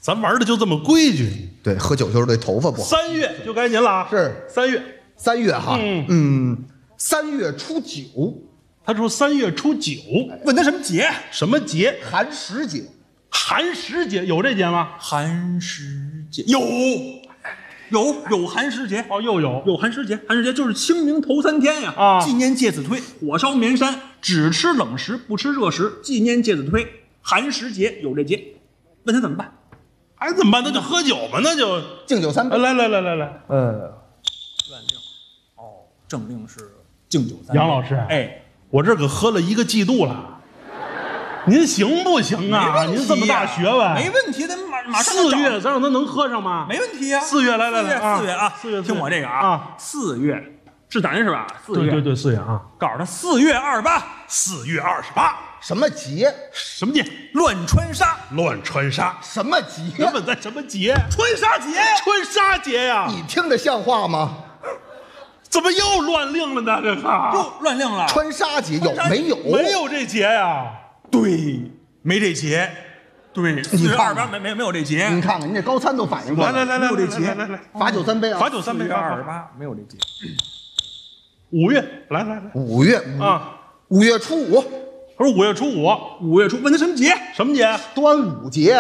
咱玩的就这么规矩。 对，喝酒就是对头发不好。 三月就该您了啊。 是三月， 三月哈。 嗯嗯，三月初九， 他说三月初九， 问他什么节？ 什么节？ 寒食节。 寒食节有这节吗？ 寒食节有。有有寒食节哦，又有有寒食节，寒食节就是清明头三天呀啊！ 纪念介子推，火烧绵山，只吃冷食不吃热食，纪念介子推，寒食节有这节，问他怎么办？ 哎，怎么办？那就喝酒吧，那就敬酒三杯。 来来来来来， 呃， 乱令哦，政令是敬酒三杯。 杨老师， 哎， 我这可喝了一个季度了，您行不行啊？您这么大学问， 没问题，咱马马上四月咱让他能喝上吗？ 没问题呀。 四月来来来， 四月啊， 四月听我这个啊， 啊，四月是咱是吧？四月对对对，四月啊， 告诉他四月二十八， 四月二十八， 什么节？ 什么节？ 乱穿纱， 乱穿纱， 什么节？ 人问咱什么节？ 穿纱节， 穿纱节呀！ 你听着像话吗？ 怎么又乱令了呢？这个又乱令了。 穿纱节有没有？ 没有这节呀？ 对，没这节。对，四月二十八没没没有这节。 您看看，您这高参都反应过来了。 来来来， 没有这节， 来来来， 罚酒三杯啊！ 罚酒三杯， 二十八没有这节。 五月，来来来， 五月啊， 五月初五， 他说五月初五， 五月初问他什么节？ 什么节？ 端午节。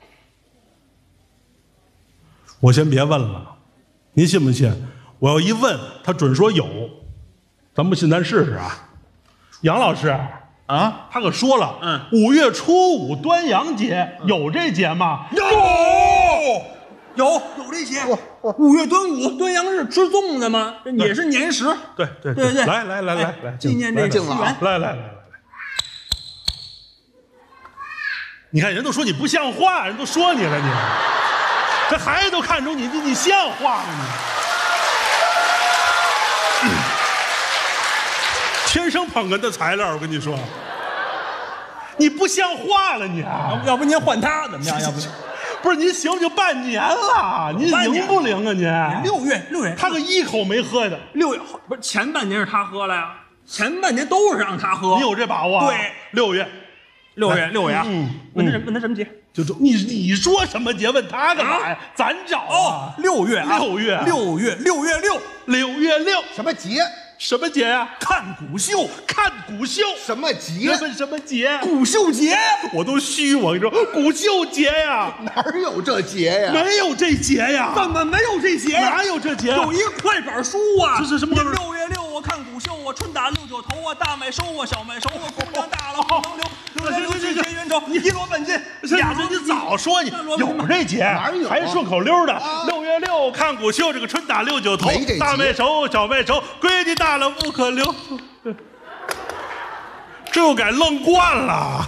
我先别问了，您信不信？我要一问，他准说有，咱不信咱试试啊。杨老师啊，他可说了， 嗯， 五月初五端阳节有这节吗？ 有，有有这节。五月端午，端阳日吃粽子吗？也是年时。 对对对对， 来来来来来， 纪念这个敬了啊！ 来来来来来，你看人都说你不像话，人都说你了你，这孩子都看出你你你像话吗你？天生捧哏的材料，我跟你说，你不像话了你啊！ 要不您换他怎么样？要不不是您行不行？半年了，您灵不灵啊您？ 六月六月， 他可一口没喝的。 六月不是前半年是他喝了呀，前半年都是让他喝。 你有这把握啊？ 对， 六月， 六月六月啊！ 嗯， 问他问他什么节？ 就说你你说什么节？问他干嘛呀？咱找哦，六月啊， 六月六月六月六六月六什么节？ 什么节呀？ 看骨秀， 看骨秀。 什么节？ 问什么节？ 骨秀节， 我都虚，我跟你说，骨秀节呀， 哪儿有这节呀？ 没有这节呀， 怎么没有这节？ 哪有这节？ 有一个快板书啊！ 这是什么？ 六月六，我看骨秀，我春打六九头啊，大麦收啊，小麦收啊，姑娘大了不能留。六月六去结冤仇，一罗半斤。 俩人你早说你有这节， 哪有？ 还顺口溜的。六月六看骨秀，这个春打六九头，大麦熟，小麦熟，闺女大了不可留。这又改愣惯了，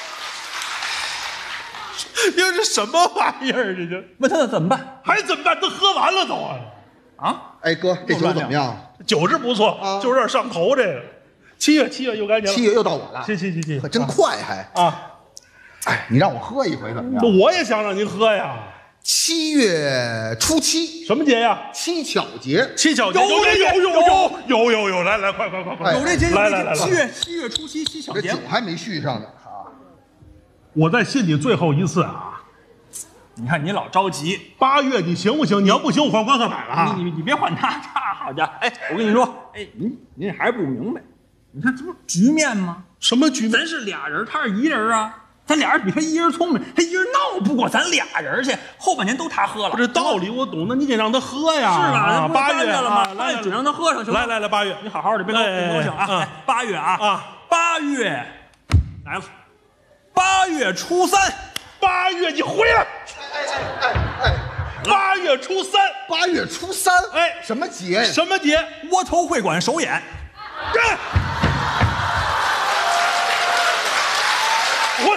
这是什么玩意儿？这就问他怎么办？ 还怎么办？都喝完了都啊！ 啊！ 哎哥，这酒怎么样？ 酒是不错， 啊、 就是有点上头。这个七月七月又该你了， 七月又到我了。 七七七七， 可真快还啊！ 哎，你让我喝一回怎么样？ 我也想让您喝呀。 七月初七什么节呀？ 七巧节。 七巧节有有有有有有有有，来来快快快快！ 有这节来来来， 七月七月初七七巧节， 这酒还没续上呢啊！ 我再信你最后一次啊！ 你看你老着急， 八月你行不行？你要不行，我换棺材买了啊！ 你你你别换他，他好家伙！哎，我跟你说，哎，您您还不明白？你看这不是局面吗？ 什么局面？ 咱是俩人，他是一人啊。咱俩人比他一人聪明，他一人闹不过咱俩人去。后半年都他喝了， 这道理我懂，那你得让他喝呀， 是吧？ 八月了吗？ 来， 准让他喝上去。 来来来，八月， 你好好的，别高别高兴啊！八月啊啊，八月来了，八月初三， 八月你回来，哎哎哎哎，八月初三， 八月初三， 哎， 什么节？ 什么节？ 窝头会馆首演。 我。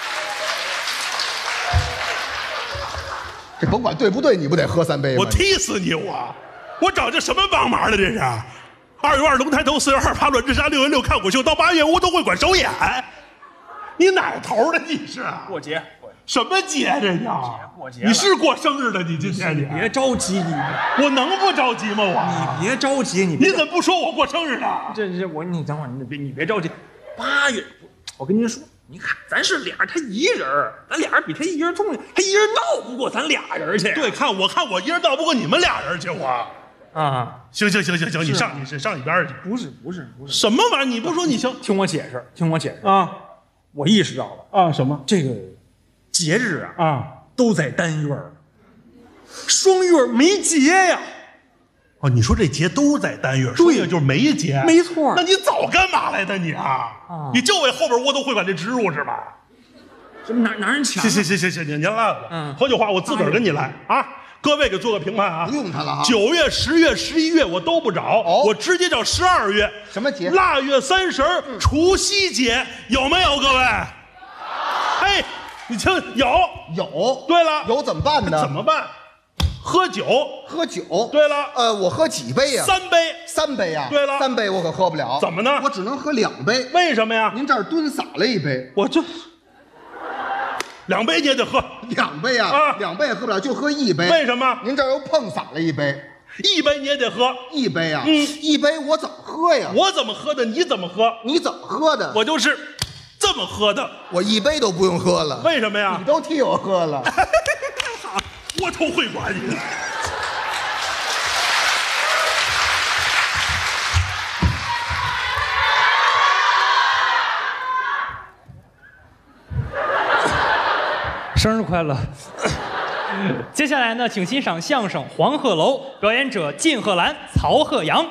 这甭管对不对，你不得喝三杯吗？ 我踢死你！我我找这什么帮忙的？这是二月二龙抬头，四月二爬卵之沙，六月六看虎秀，到八月窝头会馆首演。你哪头的你是？ 过节？ 什么节这叫？ 过节？ 你是过生日的？你今天你别着急，你我能不着急吗？我你别着急，你你怎么不说我过生日呢？ 这这我你等会儿，你别你别着急。八月，我跟您说， 你看咱是俩，他一人儿，咱俩人比他一人重，他一人闹不过咱俩人去。 对，看我看我一人闹不过你们俩人去，我啊， 行行行行行，你上你是上一边去。 不是不是不是， 什么玩意儿？你不说你行？ 听我解释，听我解释啊！ 我意识到了啊，什么？ 这个节日啊啊都在单月儿，双月没节呀。 哦，你说这节都在单月，双月就是没节， 没错。 那你早干嘛来的你啊？ 啊你就为后边窝头会馆这植入是吧？ 这拿拿人抢？ 行行行行行，您您拉倒。 嗯， 何九华，我自个儿跟你来啊！各位给做个评判啊！ 不用他了哈。 九月、十月、十一月我都不找， 哦我直接找十二月。 什么节？ 腊月三十儿，除夕节有没有？各位？哎，你听，有有。 对了， 有怎么办呢？ 怎么办？喝酒。 喝酒。 对了， 呃，我喝几杯呀？ 三杯。 三杯呀？ 对了， 三杯我可喝不了。 怎么呢？ 我只能喝两杯。 为什么呀？ 您这儿蹲洒了一杯。 我这两杯你也得喝。 两杯呀？ 啊， 两杯也喝不了，就喝一杯。 为什么？ 您这儿又碰洒了一杯。 一杯你也得喝。 一杯呀？ 嗯， 一杯我怎么喝呀？ 我怎么喝的？你怎么喝？ 你怎么喝的？ 我就是这么喝的。 我一杯都不用喝了。 为什么呀？ 你都替我喝了。 好，窝头会馆你。 生日快乐！接下来呢，请欣赏相声《黄鹤楼》，表演者靳鹤兰、曹鹤阳。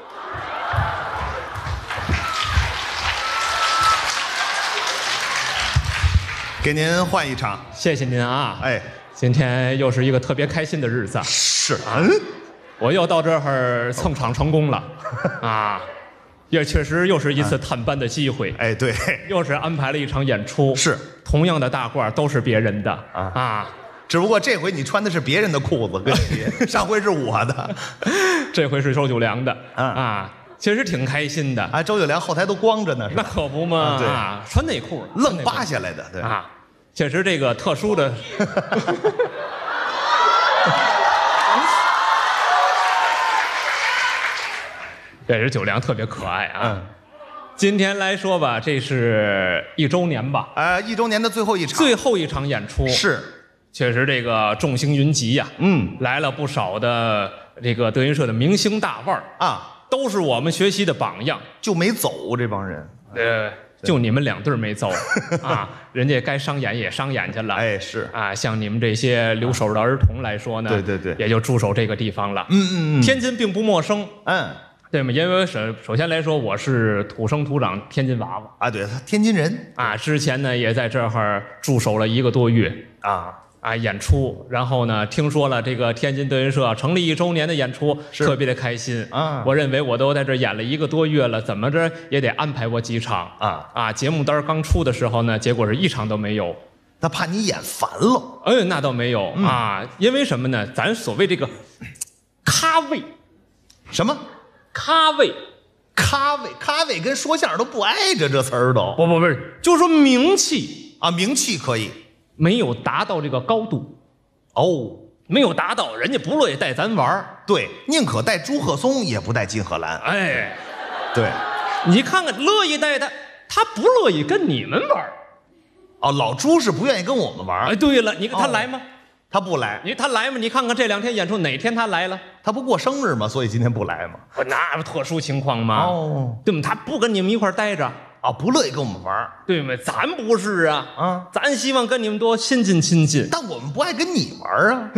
给您换一场。 谢谢您啊！ 哎， 今天又是一个特别开心的日子。 是， 嗯，我又到这儿蹭场成功了，啊，也确实又是一次探班的机会。 哎，对， 又是安排了一场演出， 是同样的大褂都是别人的啊啊， 只不过这回你穿的是别人的裤子跟鞋，上回是我的， 这回是周九良的啊啊，其实挺开心的。 啊，周九良后台都光着呢，是那吧？ 可不嘛， 啊对啊，穿内裤愣扒下来的，对啊，确实这个特殊的。这是九良特别可爱啊。 嗯， 今天来说吧，这是一周年吧， 呃，一周年的最后一场， 最后一场演出是， 确实这个众星云集呀、 嗯， 来了不少的这个德云社的明星大腕儿啊， 都是我们学习的榜样。 就没走这帮人， 呃，就你们两对儿没走啊，人家该商演也商演去了。 哎，是， 啊，像你们这些留守的儿童来说呢， 对对对也就驻守这个地方了。 嗯嗯嗯， 天津并不陌生， 嗯， 对吗？因为首首先来说，我是土生土长天津娃娃啊，对，他天津人啊，之前呢也在这儿驻守了一个多月啊。 啊，演出，然后呢，听说了这个天津德云社成立一周年的演出，特别的开心啊！ 我认为我都在这演了一个多月了，怎么着也得安排我几场啊啊！节目单刚出的时候呢，结果是一场都没有。 他怕你演烦了， 哎，那倒没有、嗯、啊，因为什么呢？咱所谓这个咖位， 什么咖位？ 咖位，咖位跟说相声都不挨着，这词儿都不不不是，就是说名气啊，名气可以。 没有达到这个高度， 哦， 没有达到，人家不乐意带咱玩儿。 对，宁可带朱鹤松，也不带金鹤兰。 哎， 对， 你看看乐意带他，他不乐意跟你们玩儿。 哦，老朱是不愿意跟我们玩儿。 哎，对了，你看他来吗？ 哦，他不来。 你他来吗？你看看这两天演出哪天他来了？ 他不过生日吗？所以今天不来吗？ 不，那不特殊情况吗？ 哦， 对吗？他不跟你们一块儿待着。 啊，不乐意跟我们玩， 对吗？咱不是啊， 啊， 咱希望跟你们多亲近亲近， 但我们不爱跟你玩啊。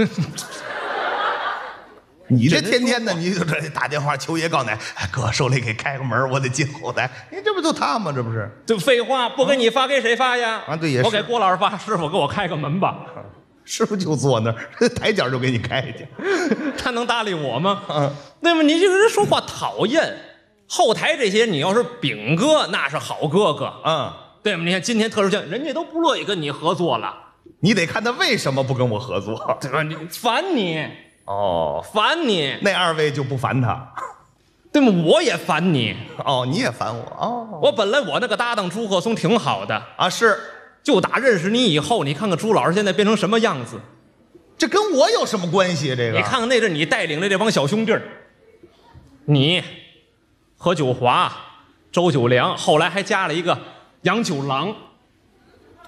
你这天天的，你就这打电话求爷告奶，哎哥手里给开个门，我得进后台。你这不就他吗？这不是？ 这废话，不给你发给谁发呀？ 啊，对，也是。 我给郭老师发，师傅给我开个门吧。 师傅就坐那儿，抬脚就给你开去， 他能搭理我吗？嗯，对吗？你这个人说话讨厌。后台这些，你要是炳哥，那是好哥哥， 嗯， 对吗？你看今天特殊性，人家都不乐意跟你合作了， 你得看他为什么不跟我合作， 对吧？你烦你哦， 烦你， 那二位就不烦他， 对吗？我也烦你， 哦，你也烦我，哦， 我本来我那个搭档朱鹤松挺好的啊，是， 就打认识你以后，你看看朱老师现在变成什么样子， 这跟我有什么关系？这个， 你看看那阵你带领的这帮小兄弟儿，你。何九华、周九良，后来还加了一个杨九郎，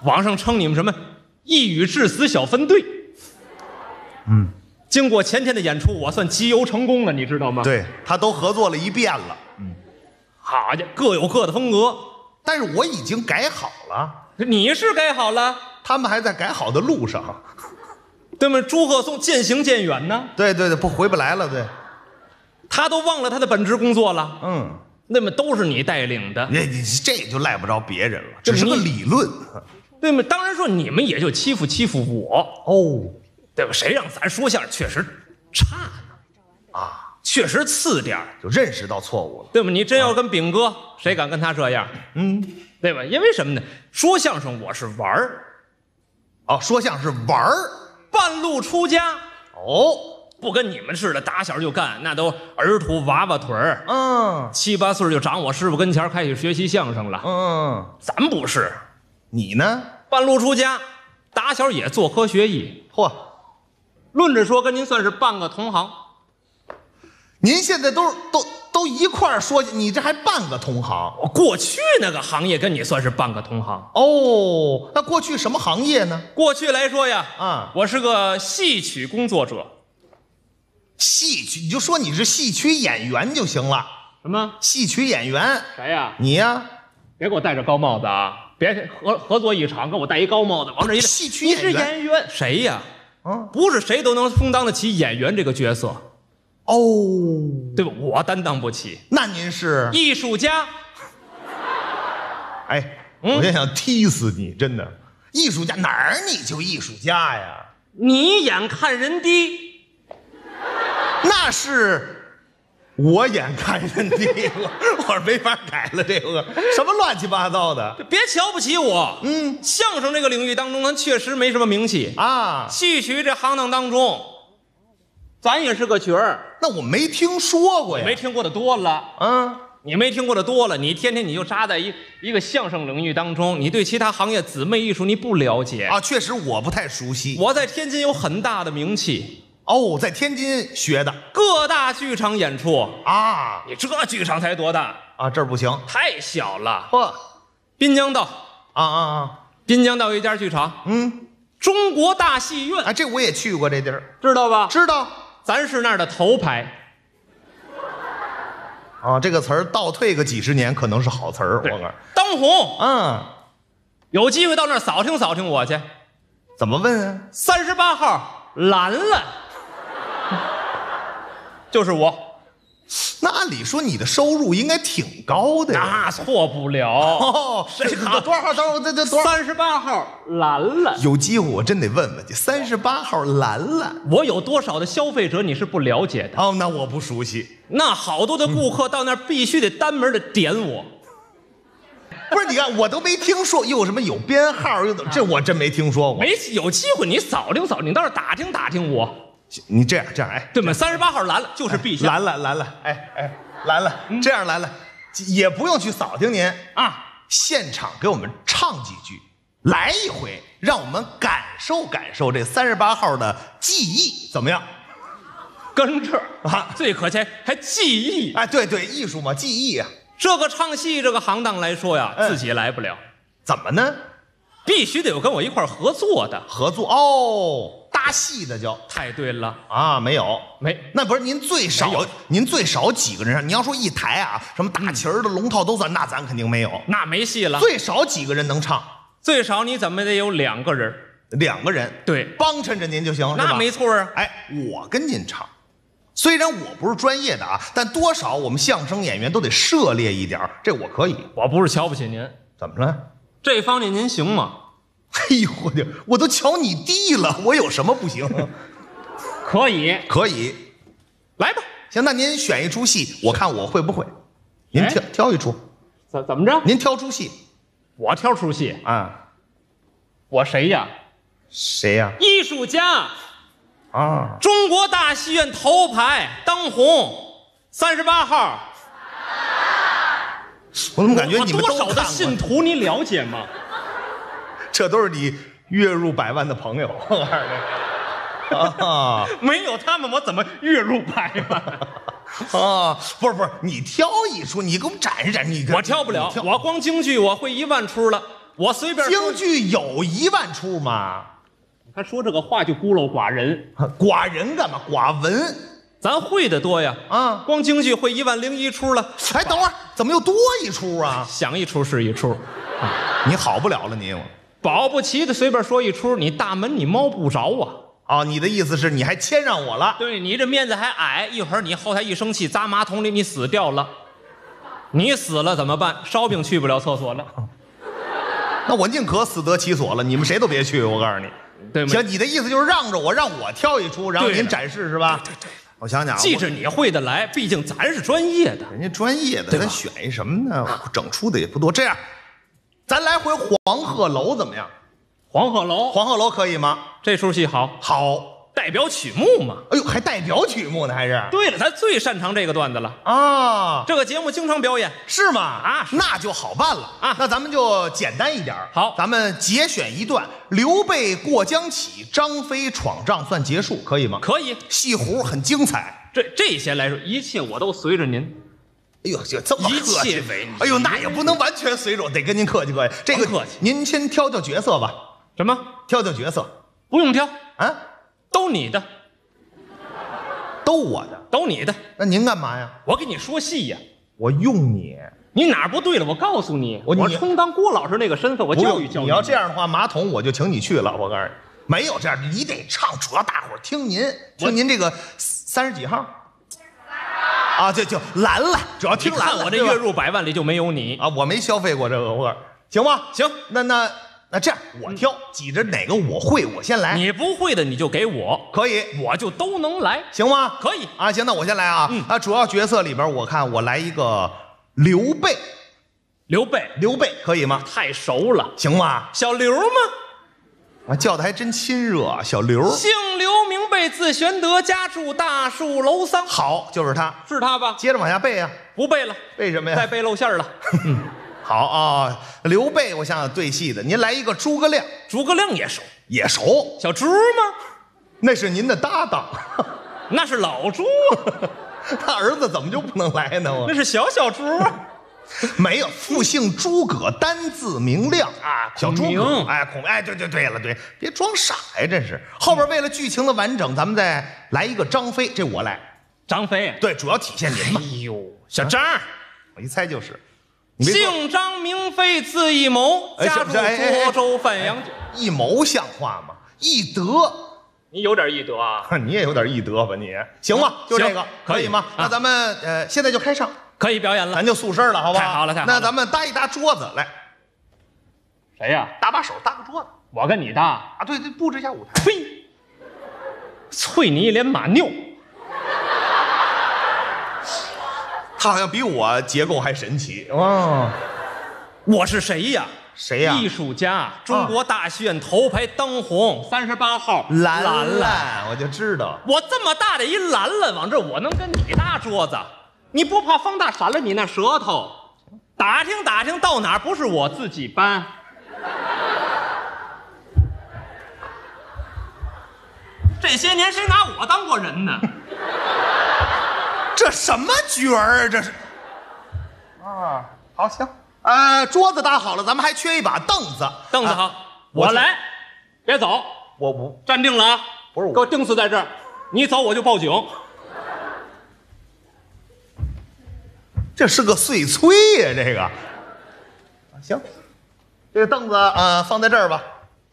网上称你们什么一语致死小分队。嗯，经过前天的演出，我算集邮成功了，你知道吗？ 对，他都合作了一遍了。 嗯，好家伙，各有各的风格， 但是我已经改好了。 你是改好了， 他们还在改好的路上。 对吗？祝贺颂渐行渐远呢。 对对对，不回不来了。对， 他都忘了他的本职工作了。 嗯， 那么都是你带领的， 你你这就赖不着别人了，只是个理论。 对吗？当然说你们也就欺负欺负我哦， 对吧？谁让咱说相声确实差呢？啊，确实次点儿， 就认识到错误了， 对吗？你真要跟炳哥，谁敢跟他这样？ 嗯， 对吧？因为什么呢？说相声我是玩儿， 哦，说相声是玩儿， 半路出家哦， 不跟你们似的，打小就干，那都儿徒娃娃腿儿， 嗯， 七八岁就长我师傅跟前开始学习相声了， 嗯， 咱不是， 你呢？ 半路出家，打小也做科学艺， 嚯， 论着说跟您算是半个同行。 您现在都都都一块儿说，你这还半个同行？ 我过去那个行业跟你算是半个同行哦。那过去什么行业呢？ 过去来说呀， 啊， 我是个戏曲工作者。 戏曲，你就说你是戏曲演员就行了。 什么？ 戏曲演员？ 谁呀？ 你呀？ 别给我戴着高帽子啊！别合合作一场，给我戴一高帽子，往这一戴。 戏曲演员？ 你是演员？谁呀？ 嗯， 不是谁都能充当得起演员这个角色。 哦， 对吧？我担当不起。 那您是艺术家？ 哎，我就想踢死你，真的！艺术家哪儿你就艺术家呀？ 你眼看人低， 那是我眼看人低，我我没法改了这个什么乱七八糟的。 别瞧不起我。 嗯， 相声这个领域当中，咱确实没什么名气啊。 戏曲这行当当中，咱也是个角儿。 那我没听说过呀， 没听过的多了。 嗯， 你没听过的多了，你天天你就扎在一一个相声领域当中，你对其他行业姊妹艺术你不了解啊。确实我不太熟悉。 我在天津有很大的名气。 哦，在天津学的， 各大剧场演出啊。 你这剧场才多大啊？这儿不行， 太小了。 嚯， 滨江道啊啊啊！ 滨江道有一家剧场， 嗯， 中国大戏院。 啊，这我也去过这地儿， 知道吧？ 知道。 咱是那儿的头牌。 啊，这个词儿倒退个几十年，可能是好词儿。我告诉当红， 嗯， 有机会到那儿扫听扫听我去。 怎么问啊？ 三十八号蓝了，就是我。 那按理说你的收入应该挺高的呀。 那错不了。 哦， 谁多多少号？多少？这这多少？ 三十八号蓝了。 有机会我真得问问去。三十八号蓝了， 我有多少的消费者你是不了解的？ 哦，那我不熟悉。 那好多的顾客到那儿必须得单门的点我。 不是，你看我都没听说又有什么有编号，又怎么这我真没听说过。 没有机会你扫听扫听，你倒是打听打听我。 你这样这样，哎， 对吗？三十八号蓝了就是陛下， 蓝了蓝了，哎哎，蓝了，这样蓝了，也不用去扫听您啊， 现场给我们唱几句，来一回，让我们感受感受这三十八号的技艺怎么样？ 跟这儿啊，最可气还技艺， 哎，对对，艺术嘛，技艺啊。 这个唱戏这个行当来说呀， 嗯、 自己来不了， 怎么呢？ 必须得有跟我一块合作的， 合作哦，搭戏的叫。 太对了啊，没有没， 那不是您最少您最少几个人？你要说一台啊，什么大旗儿的龙套都算，那咱肯定没有， 那没戏了。 最少几个人能唱？ 最少你怎么得有两个人， 两个人， 对， 帮衬着您就行， 那没错啊。 哎，我跟您唱。虽然我不是专业的啊，但多少我们相声演员都得涉猎一点，这我可以。 我不是瞧不起您， 怎么了？ 这方面您行吗？ 哎呦我的，我都瞧你低了，我有什么不行？ 可以， 可以， 来吧。 行，那您选一出戏，我看我会不会。您挑、哎、挑一出， 怎怎么着？ 您挑出戏， 我挑出戏啊。 我谁呀？ 谁呀？ 艺术家。 啊！ 中国大戏院头牌当红，三十八号。 我怎么感觉你们都多少的信徒你了解吗？ 这都是你月入百万的朋友。啊， 没有他们我怎么月入百万？ 啊，不是不是，你挑一出，你给我们展示展示。你我挑不了，我光京剧我会一万出了。 我随便京剧有一万出吗？ 他说这个话就孤陋寡人， 寡人干嘛？寡文， 咱会的多呀。 啊， 光京剧会一万零一出了。 哎，等会儿怎么又多一出啊？ 想一出是一出， 你好不了了你。 保不齐的随便说一出，你大门你猫不着啊。 哦，你的意思是你还谦让我了？ 对，你这面子还矮，一会儿你后台一生气砸马桶里，你死掉了。你死了怎么办？烧饼去不了厕所了。 那我宁可死得其所了，你们谁都别去。我告诉你， 对吗？ 行，你的意思就是让着我，让我挑一出，然后您展示是吧？ 对对对。 我想想， 记着你会的来，毕竟咱是专业的。 人家专业的，咱选一什么呢？整出的也不多。这样，咱来回黄鹤楼怎么样？ 黄鹤楼， 黄鹤楼可以吗？ 这出戏好， 好， 代表曲目嘛。 哎呦，还代表曲目呢，还是？ 对了，咱最擅长这个段子了啊！ 这个节目经常表演， 是吗？ 啊， 那就好办了啊！ 那咱们就简单一点。 好， 咱们节选一段：刘备过江起，张飞闯帐，算结束，可以吗？ 可以， 戏胡很精彩。 这这些来说，一切我都随着您。 哎呦，就这么一客气切为您。 哎呦，那也不能完全随着，得跟您客气客气。这个客气， 您先挑挑角色吧。 什么？ 挑挑角色？ 不用挑啊， 都你的， 都我的， 都你的。 那您干嘛呀？ 我给你说戏呀， 我用你。 你哪儿不对了？我告诉你， 我我充当郭老师那个身份，我教育教育你。 你要这样的话，马桶我就请你去了。我告诉你，没有这样，你得唱，主要大伙儿听您，听您这个三十几号。啊，这就兰兰，主要听兰兰。 我这月入百万里就没有你啊，我没消费过这个，我行吗？ 行， 那那那这样，我挑，挤着哪个我会，我先来。 你不会的你就给我， 可以， 我就都能来， 行吗？ 可以啊，行，那我先来啊。 嗯啊，主要角色里边，我看我来一个刘备， 刘备， 刘备可以吗？ 太熟了， 行吗？ 小刘吗？ 啊，叫的还真亲热啊，小刘。 姓刘，名备，字玄德，家住大树楼桑。 好，就是他， 是他吧？ 接着往下背呀、啊。 不背了， 背什么呀？ 再背露馅了。 嗯，好啊，刘备，我想想对戏的，您来一个诸葛亮。 诸葛亮也熟， 也熟。 小猪吗？ 那是您的搭档， 那是老猪。 他儿子怎么就不能来呢？我那是小小猪。 没有，复姓诸葛，单字明亮啊， 小诸葛，哎，孔，哎，对对对了，对，别装傻呀，真是。后边为了剧情的完整，咱们再来一个张飞，这我来。 张飞， 对，主要体现您嘛。 哎呦，小张， 我一猜就是。 姓张名飞，字义谋，家住涿州范阳。 义谋像话吗？义德， 你有点义德啊， 你也有点义德吧？你行吗？就这个可以吗？那咱们呃，现在就开上。可以表演了，咱就素身了，好不好？太好了，太好了。那咱们搭一搭桌子来。谁呀？搭把手，搭个桌子。我跟你搭啊？对对，布置一下舞台。呸！啐你一脸马尿。他好像比我结构还神奇哦。我是谁呀？谁呀？艺术家，中国大戏院头牌当红，三十八号兰兰，我就知道。我这么大的一兰兰，往这我能跟你搭桌子？你不怕放大闪了你那舌头？打听打听，到哪儿不是我自己搬？这些年谁拿我当过人呢？这什么角儿啊？这是啊，好行，呃，桌子搭好了，咱们还缺一把凳子。凳子好，啊、我来，别走，我不站定了啊！不是我，给我定死在这儿，你走我就报警。这是个碎催呀、啊，这个。行，这个凳子呃放在这儿吧，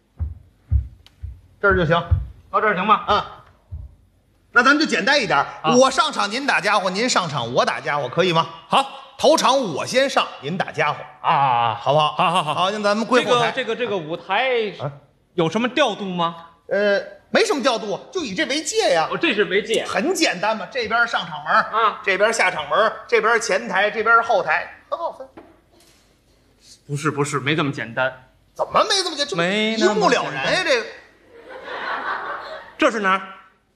这儿就行，到这儿行吗？嗯。那咱们就简单一点，啊、我上场您打家伙，您上场我打家伙，可以吗？好，头场我先上，您打家伙啊，好不好？好好好。好，那咱们归后台。这个这个这个舞台有什么调度吗？呃。没什么调度，就以这为界呀。哦，这是为界，很简单嘛。这边上场门啊，这边下场门，这边前台，这边后台，很好分。不是不是，没这么简单。怎么没这么简单？没一目了然呀，这个。这是哪儿？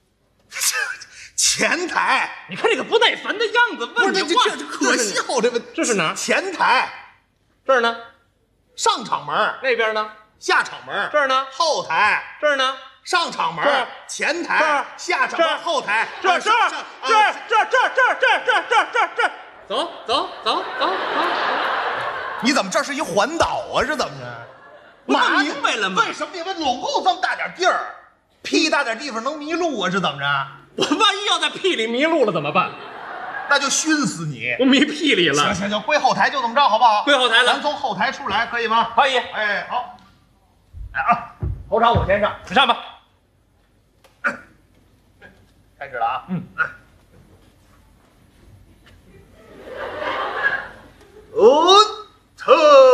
前台。你看这个不耐烦的样子，问你话，这这可笑，这个这是哪儿？前台。这儿呢？上场门。那边呢？下场门。这儿呢？后台。这儿呢？上场门、前台、下场门、后台，这这这这这这这这这这这，走走走走走，你怎么这是一环岛啊？是怎么着？ 嘛明白了吗？ 为什么你们拢共这么大点地儿，屁大点地方能迷路啊？是怎么着？ 我万一要在屁里迷路了怎么办？ 那就熏死你！ 我迷屁里了。 行行行，归后台就这么着，好不好？ 归后台了， 咱从后台出来，可以吗？ 可以。 哎，好。来啊，头场我先上， 你上吧。 开始了啊。嗯。哦，特。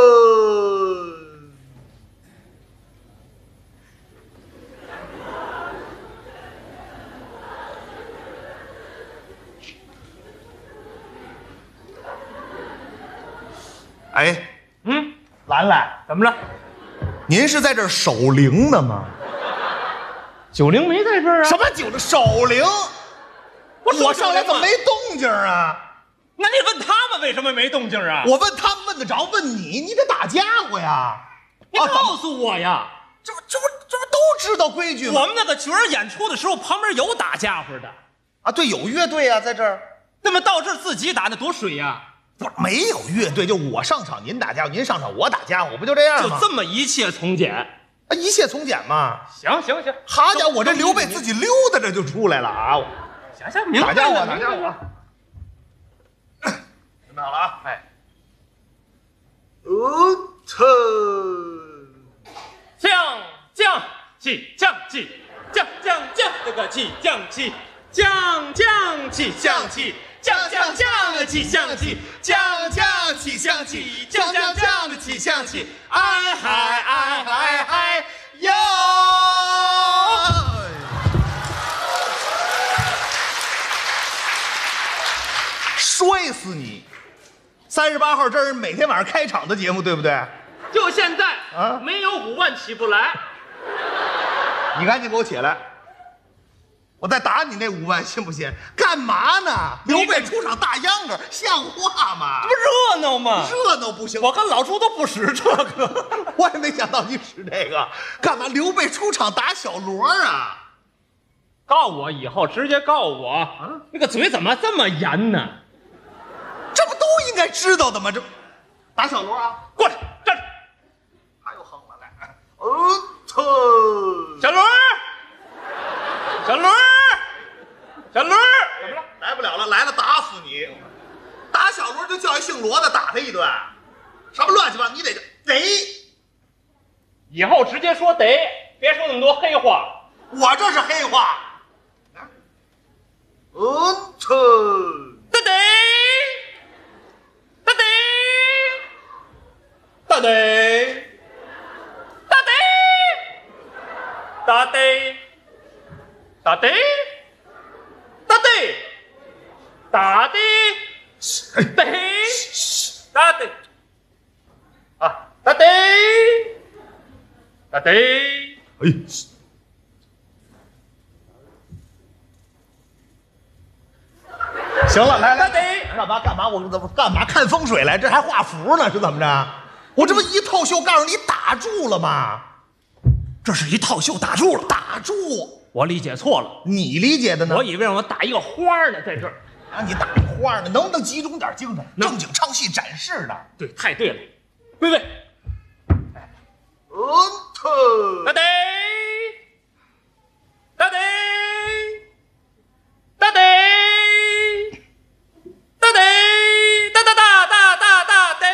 哎， 嗯， 兰兰， 怎么了？ 您是在这儿守灵呢吗？ 九灵没在这儿啊？ 什么九灵守灵？ 我我上来怎么没动静啊？ 那你问他们为什么没动静啊？ 我问他们问得着，问你，你得打家伙呀！ 你告诉我呀！ 这不这不这不都知道规矩吗？ 我们那个角儿演出的时候，旁边有打家伙的啊，对，有乐队啊，在这儿。 那么到这儿自己打那多水呀！ 不是没有乐队，就我上场您打家伙，您上场我打家伙，不就这样吗？ 就这么一切从简， 啊，一切从简嘛。 行行行， 好家伙，我这刘备自己溜达着就出来了啊！ 行行，明白了， 打家伙，打家伙。准备好了啊！哎，哦，特降降起降起降降降，这个起降起降降起降起。降降降的起降起，降降起降起，降降降的起降起，哎嗨哎嗨嗨哟！ 摔死你！三十八号这是每天晚上开场的节目，对不对？ 就现在啊， 没有五万起不来。 你赶紧给我起来！我再打你那五万，信不信？干嘛呢？刘备出场大秧歌，像话吗？ 这不热闹吗？ 热闹不行， 我跟老朱都不使这个， 我也没想到你使这个。干嘛？刘备出场打小锣啊？ 告我以后直接告我啊！那个嘴怎么这么严呢？ 这不都应该知道的吗？这打小锣啊！ 过来站着。 他又哼了来，哦特小锣。小轮儿，小轮儿， 怎么了？来不了了，来了打死你！打小轮就叫一姓罗的打他一顿，什么乱七八糟，你得得， 以后直接说得，别说那么多黑话。 我这是黑话。嗯，特大得，大得，大得，大得，大得。打的，打的，打的，得，打的，啊，打的，打的， 哎，行了，来来，干嘛干嘛？我怎么干嘛看风水来？这还画符呢？是怎么着？我这不一套袖告诉你打住了吗？ 这是一套袖打住了， 打住。 我理解错了， 你理解的呢？ 我以为让我打一个花呢，在这儿让你打一花呢，能不能集中点精神，正经唱戏展示的？ 对，太对了，喂喂， 哎，嗯特， 大得，大得，大得，大得，大大大大大大得。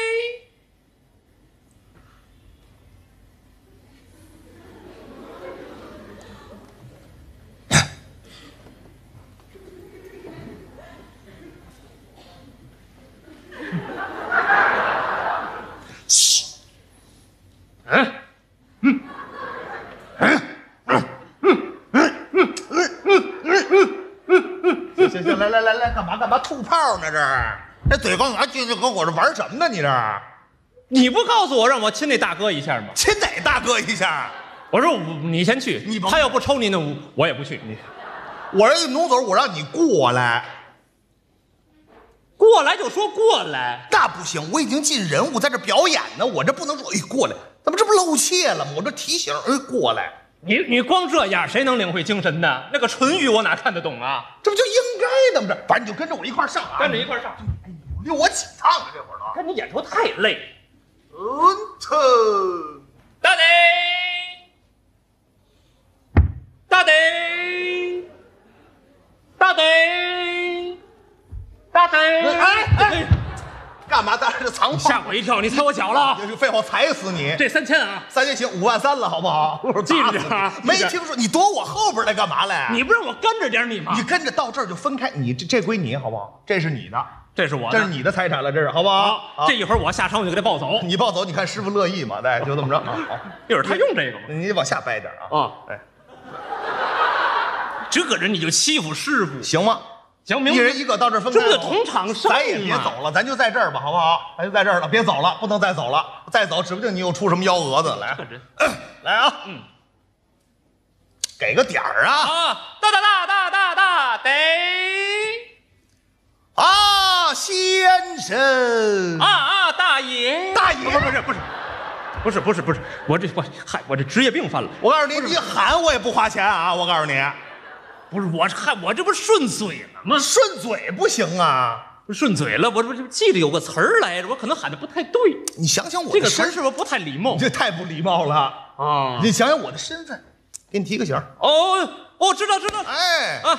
嗯，嗯，嗯，嗯，嗯，嗯，嗯，嗯，嗯， 行行行，来来来来，干嘛干嘛？吐泡呢？这是？这嘴光拿进去跟我这玩什么呢？你这？ 你不告诉我让我亲那大哥一下吗？ 亲哪大哥一下？ 我说我你先去， 你他要不抽你那舞，我也不去。你， 我让你努嘴，我让你过来。 过来就说过来， 那不行，我已经进人物，在这表演呢，我这不能说哎过来，怎么这不露怯了吗？我这提醒，哎过来， 你你光这样，谁能领会精神呢？那个唇语我哪看得懂啊？ 这不就应该的吗？这反正你就跟着我一块上啊， 跟着一块上， 哎呦，溜我几趟啊，这会儿都， 看你演出太累。 嗯特， 大得，大得，大得，大得！ 哎哎，干嘛在这藏？ 吓我一跳！你踩我脚了？ 废话，踩死你！ 这三千啊， 三千行，五万三了，好不好？ 记着啊！ 没听说你躲我后边来干嘛来？ 你不让我跟着点你吗？ 你跟着到这儿就分开，你这这归你，好不好？这是你的。 这是我的， 这是你的财产了，这是好不好？ 好，这一会儿我下场我就给他抱走。 你抱走，你看师傅乐意吗？哎，就这么着。好， 一会儿他用这个吗？ 你往下掰点啊。 啊，哎，这个人你就欺负师傅， 行吗？ 行，明一人一个，到这儿分开。 这不就同场胜咱也别走了，咱就在这儿吧，好不好？咱就在这儿了，别走了，不能再走了，再走指不定你又出什么幺蛾子来。来啊，嗯，给个点儿啊！ 啊，大大大大大大得。 啊，先生！ 啊啊，大爷！ 大爷！ 不是不是不是不是不是不是，我这我嗨，我这职业病犯了。 我告诉你，你喊我也不花钱啊！我告诉你， 不是我嗨，我这不顺嘴了吗？ 顺嘴不行啊！ 顺嘴了，我这不记得有个词儿来着，我可能喊的不太对。 你想想我这个词儿是不是不太礼貌？ 你这太不礼貌了啊！ 你想想我的身份，给你提个醒。 哦哦，知道知道。 哎啊。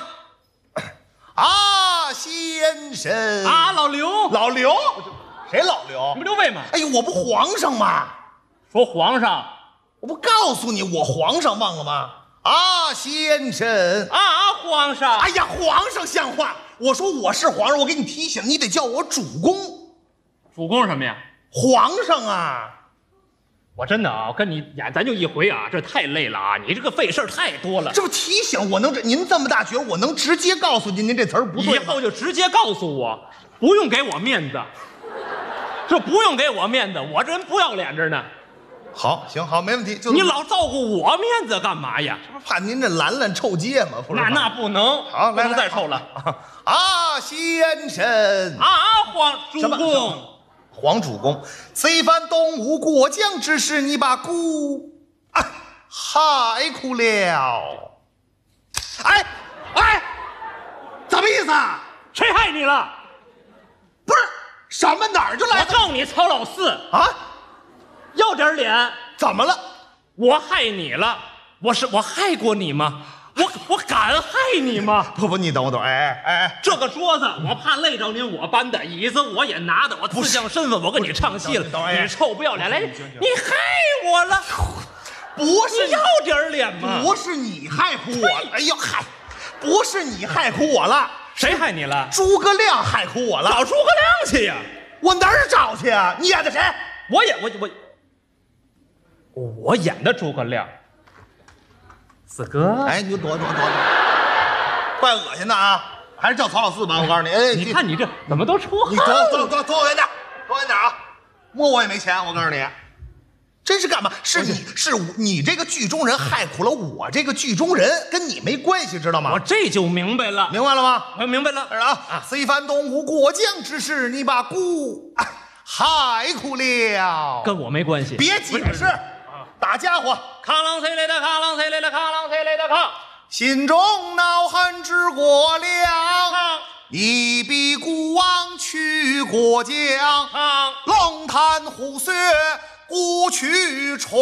啊，先生啊，老刘， 老刘，谁老刘？ 你不刘备吗？ 哎呦，我不皇上吗？ 说皇上， 我不告诉你，我皇上忘了吗？啊，先生啊，皇上， 哎呀，皇上像话！我说我是皇上，我给你提醒，你得叫我主公。 主公什么呀？ 皇上啊！ 我真的啊，我跟你演，咱就一回啊，这太累了啊！你这个费事儿太多了。 这不提醒我能，您这么大角，我能直接告诉您，您这词儿不对。 以后就直接告诉我，不用给我面子，这不用给我面子，我这人不要脸着呢。 好，行，好，没问题。就你老照顾我面子干嘛呀？ 这不怕您这兰兰臭街吗？ 那那不能， 好， 不能再臭了。 啊，先生啊，皇主公。 皇主公，此一番东吴过江之事，你把姑啊害苦了。哎哎，怎么意思啊？ 谁害你了？ 不是什么哪儿就来？ 我告你曹老四啊， 要点脸。 怎么了？ 我害你了？我是我害过你吗？我我敢害你吗？ 不不，你等我等，哎哎哎， 这个桌子我怕累着您，我搬的椅子我也拿的，我自降身份，我跟你唱戏了，你臭不要脸，来，你害我了， 不是你要点脸吗？ 不是你害苦我，哎呦嗨，不是你害苦我了， 谁害你了？ 诸葛亮害苦我了， 找诸葛亮去呀！ 我哪儿找去啊？你演的谁？ 我演我我我演的诸葛亮。四哥， 哎，你躲躲躲躲，怪恶心的啊！还是叫曹老四吧，我告诉你。哎， 你看你这怎么都出汗？ 你躲躲躲躲远点，躲远点啊！摸我也没钱，我告诉你，真是干嘛？是你是你这个剧中人害苦了我这个剧中人，跟你没关系，知道吗？ 我这就明白了， 明白了吗？ 我明白了。 啊，此一番东吴过江之事，你把姑害苦了， 跟我没关系， 别解释。打家伙， 扛啷谁来的扛啷谁来的扛啷谁来的扛， 心中恼恨之过量，你比孤王去过江，龙潭虎穴孤去闯。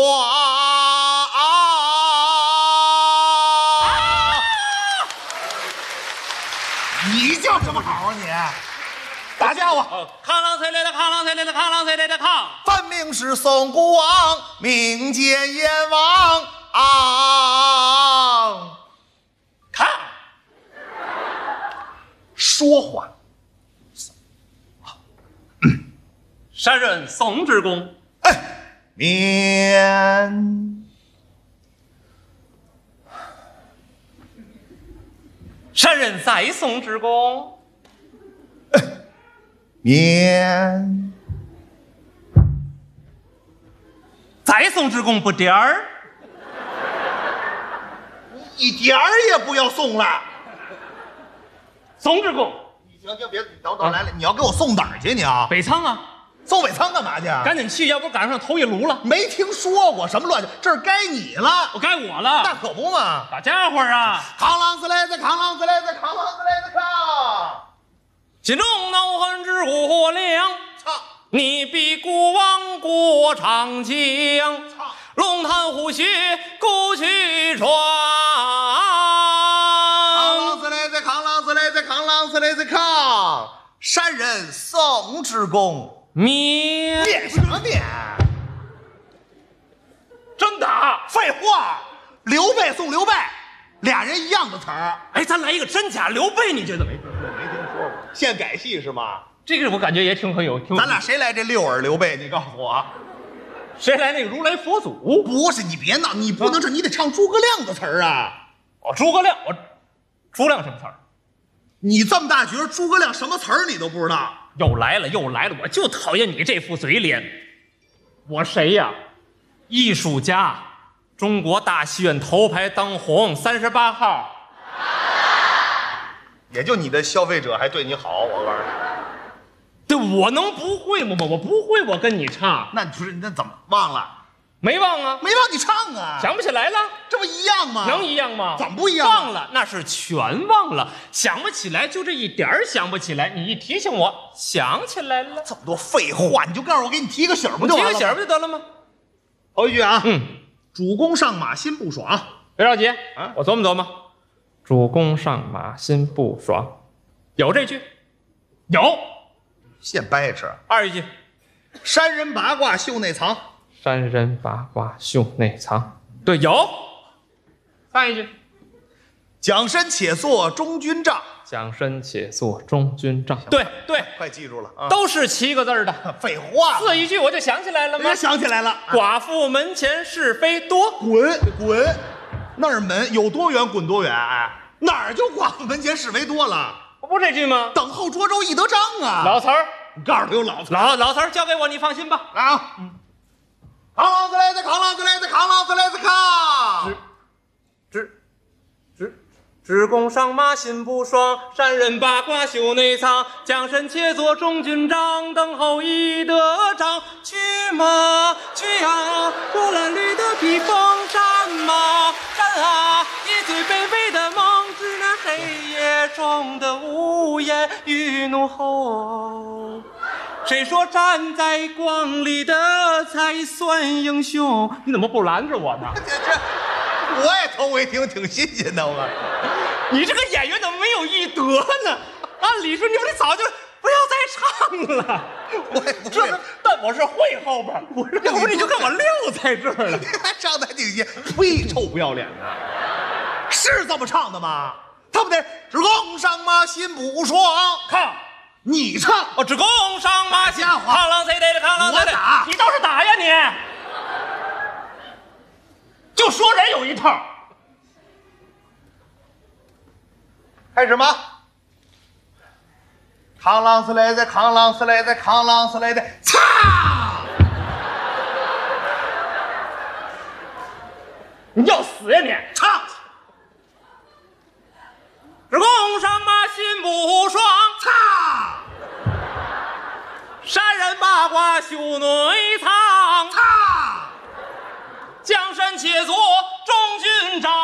你叫什么好啊你？打家伙！ 扛啷谁来的扛啷谁来的扛啷谁来的扛， 分明是宋孤王命见阎王啊！ 扛， 说话。 山人宋之公， 哎，免。 山人在宋之公。 免， 再送之公不点儿， 一点儿也不要送了。 宋之公， 你行行，别等等来了，你要给我送哪儿去？你啊， 北仓啊， 送北仓干嘛去？ 赶紧去，要不赶上头一炉了。 没听说过什么乱，这儿该你了， 我该我了， 那可不嘛。 大家伙啊， 扛啷子来子，扛啷子来子，扛啷子来子扛。 心中恼恨之过量，你比孤王过长江， 龙潭虎穴古曲庄。 扛啷子嘞子，扛啷子嘞子，扛啷子嘞子扛。山人宋之公， 面面什么面？ 真的？ 废话，刘备送刘备，俩人一样的词儿。 哎，咱来一个真假刘备，你觉得没？ 没听说过，现改戏是吗？ 这个我感觉也挺很有，挺有咱俩谁来这六耳刘备？你告诉我， 谁来那个如来佛祖？ 不是，你别闹，你不能这，你得唱诸葛亮的词儿啊！ 哦，诸葛亮，我诸葛亮什么词儿？ 你这么大角儿，诸葛亮什么词儿你都不知道？ 又来了，又来了！我就讨厌你这副嘴脸。我谁呀？艺术家，中国大戏院头牌当红，三十八号。 也就你的消费者还对你好，我告诉你。 对，我能不会吗？我不会，我跟你唱。 那不是那怎么忘了？ 没忘啊， 没忘你唱啊， 想不起来了， 这不一样吗？ 能一样吗？ 怎么不一样？ 忘了，那是全忘了，想不起来，就这一点儿想不起来。你一提醒我，想起来了。 这么多废话，你就告诉我，给你提个醒不就完了？ 提个醒不就得了吗？ 头一句啊， 嗯， 主公上马心不爽， 别着急啊，我琢磨琢磨。主公上马心不爽，有这句，有。 现掰扯。 二一句， 山人八卦袖内藏。 山人八卦袖内藏，对，有。三一句， 蒋身且坐中军帐。 蒋身且坐中军帐，对对， 快记住了啊， 都是七个字的。 废话， 四一句我就想起来了吗？ 想起来了。 寡妇门前是非多， 滚滚，那儿门有多远滚多远。哎，哪儿就寡妇门前是非多了？ 不这句吗？ 等候涿州易得章啊， 老词儿。 你告诉他有老词儿， 老老词儿交给我，你放心吧。 来啊，嗯，扛啷子来子，扛啷子来子，扛啷子来子扛。 只只只公上马心不爽，山人八卦袖内藏。蒋身且坐中军帐，等候易得章。去马去呀，波澜绿的披风战马战啊，一醉卑微的梦，知那黑夜中的无言与怒吼。谁说站在光里的才算英雄？你怎么不拦着我呢？ 这这，我也头回听，挺新鲜的。我， 你这个演员怎么没有艺德呢？按理说你们早就不要再唱了。 我也不会， 但我是会后边，我是要不你就跟我撂在这儿了。 你还唱的还挺新，呸，臭不要脸的！是这么唱的吗？他不得只公上马心不爽， 看。 你唱， 我只公上马心，扛啷谁得的扛啷谁得， 我打， 你倒是打呀你！就说人有一套。 开始吗？扛啷死来的，扛啷死来的，扛啷死来的，擦！ 你要死呀你！ 唱！ 只公上马心不爽， 擦！ 山人八卦袖内藏， 擦！ 江山且坐中军帐。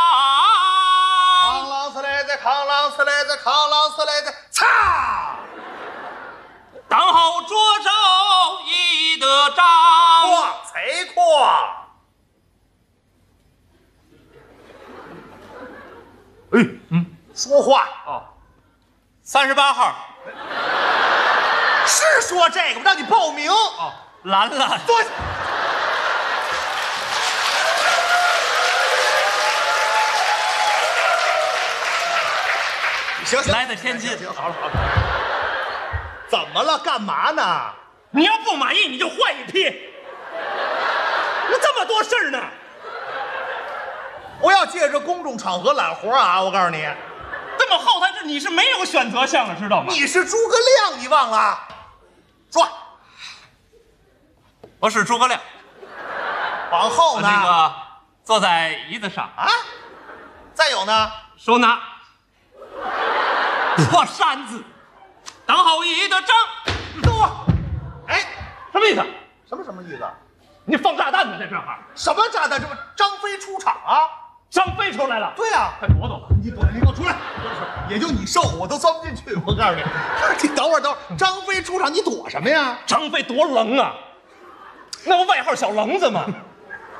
扛啷死来的，扛啷死来的，扛啷死来的，擦！ 等候涿州易得章。 哇，贼阔！哎，嗯，说话哦，三十八号是说这个，让你报名哦，拦了。 坐。行行， 来自天津。 好了好了，怎么了？干嘛呢？ 你要不满意，你就换一批。那这么多事儿呢？ 不要借着公众场合揽活啊！我告诉你， 这么后台，这你是没有选择项了，知道吗？ 你是诸葛亮，你忘了？说， 我是诸葛亮。 往后呢？ 那个坐在椅子上啊。再有呢？ 手拿破扇子，等候易得章。 等会儿，哎， 什么意思？ 什么什么意思？ 你放炸弹呢，在这儿？ 什么炸弹？这不张飞出场啊？ 张飞出来了。 对呀， 快躲躲！ 你躲，你给我出来！也就你瘦，我都钻不进去。我告诉你，你等会儿，等会儿，张飞出场，你躲什么呀？ 张飞多棱啊，那不外号小棱子吗？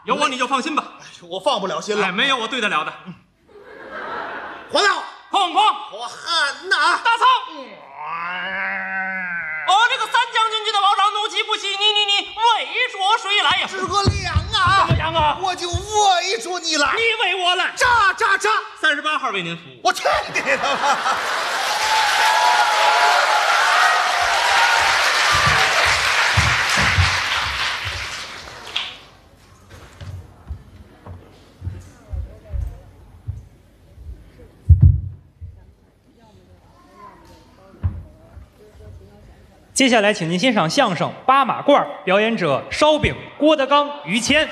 有我你就放心吧。 我放不了心了。 哎，没有我对得了的。 黄道， 哐哐， 我喊呐， 大仓。哦，这个三将军军的毛长怒气不息，你你你围着谁来呀？ 诸葛亮啊， 怎么样啊？ 我就围着你来， 你围我来， 扎扎扎！ 三十八号为您服务。 我去你的吧！ 接下来，请您欣赏相声《八马褂》，表演者烧饼、郭德纲、于谦。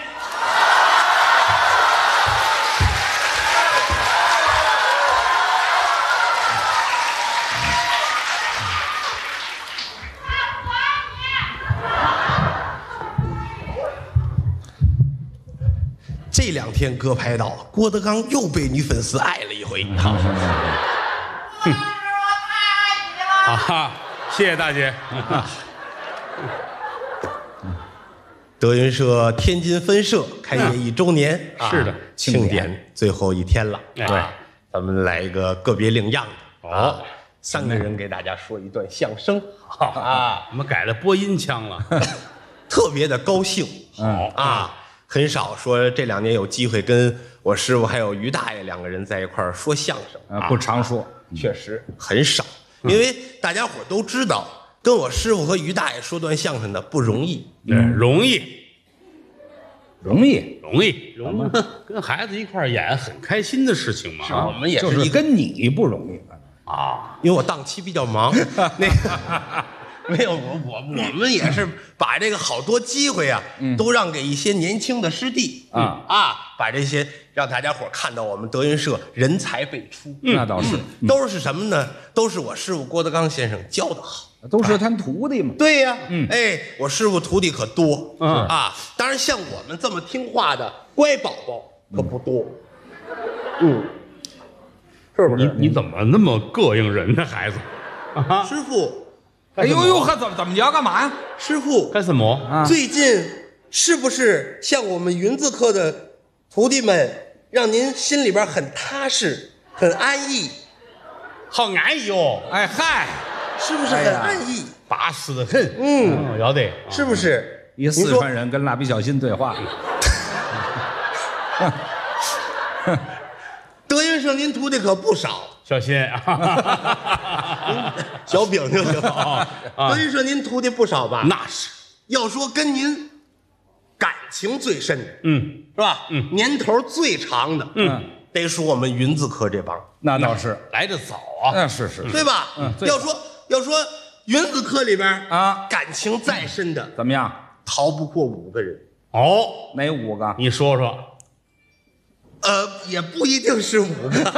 这两天歌拍到，郭德纲又被女粉丝爱了一回。好， 啊哈，谢谢大姐。 德云社天津分社开业一周年，啊、 是的， 庆典最后一天了。 对、 啊，咱们来一个个别领样的。 哦、 啊，三个人给大家说一段相声。啊， 我们改了播音腔了， 特别的高兴。 好啊。很少说这两年有机会跟我师傅还有于大爷两个人在一块儿说相声啊，不常说， 确实很少，因为大家伙都知道，跟我师傅和于大爷说段相声的不容易， 嗯，容易， 容易， 容易，容易，跟孩子一块儿演很开心的事情嘛。 啊、我们也是一跟你不容易啊，因为我档期比较忙，那个。没有，我我我们也是把这个好多机会啊，嗯、都让给一些年轻的师弟啊、嗯、啊，把这些让大家伙看到我们德云社人才辈出。 嗯、那倒是， 嗯、都是什么呢？都是我师傅郭德纲先生教的好， 都是他徒弟嘛。 对呀、啊，嗯，哎，我师傅徒弟可多，嗯啊，当然像我们这么听话的乖宝宝可不多，嗯， 是不是？你你怎么那么膈应人呢，孩子？ 啊，师傅。 哎呦呦，还怎么怎么你要干嘛呀？ 师傅， 干什么？ 啊、最近是不是像我们云字科的徒弟们，让您心里边很踏实、很安逸？ 好安逸哦！ 哎嗨， 是不是很安逸？ 巴适的很。 嗯， 要得， 是不是？ 一四川人跟蜡笔小新对话。 德云社您徒弟可不少。 小心， 小饼就行。德云社您徒弟不少吧？ 那是。 要说跟您感情最深的， 嗯， 是吧？嗯，年头最长的，嗯，得数我们云字科这帮。 那倒是来得早啊。 那是是， 对吧？嗯，要说要说云字科里边啊， 感情再深的， 怎么样？ 逃不过五个人。 哦， 哪五个？ 你说说。 呃，也不一定是五个，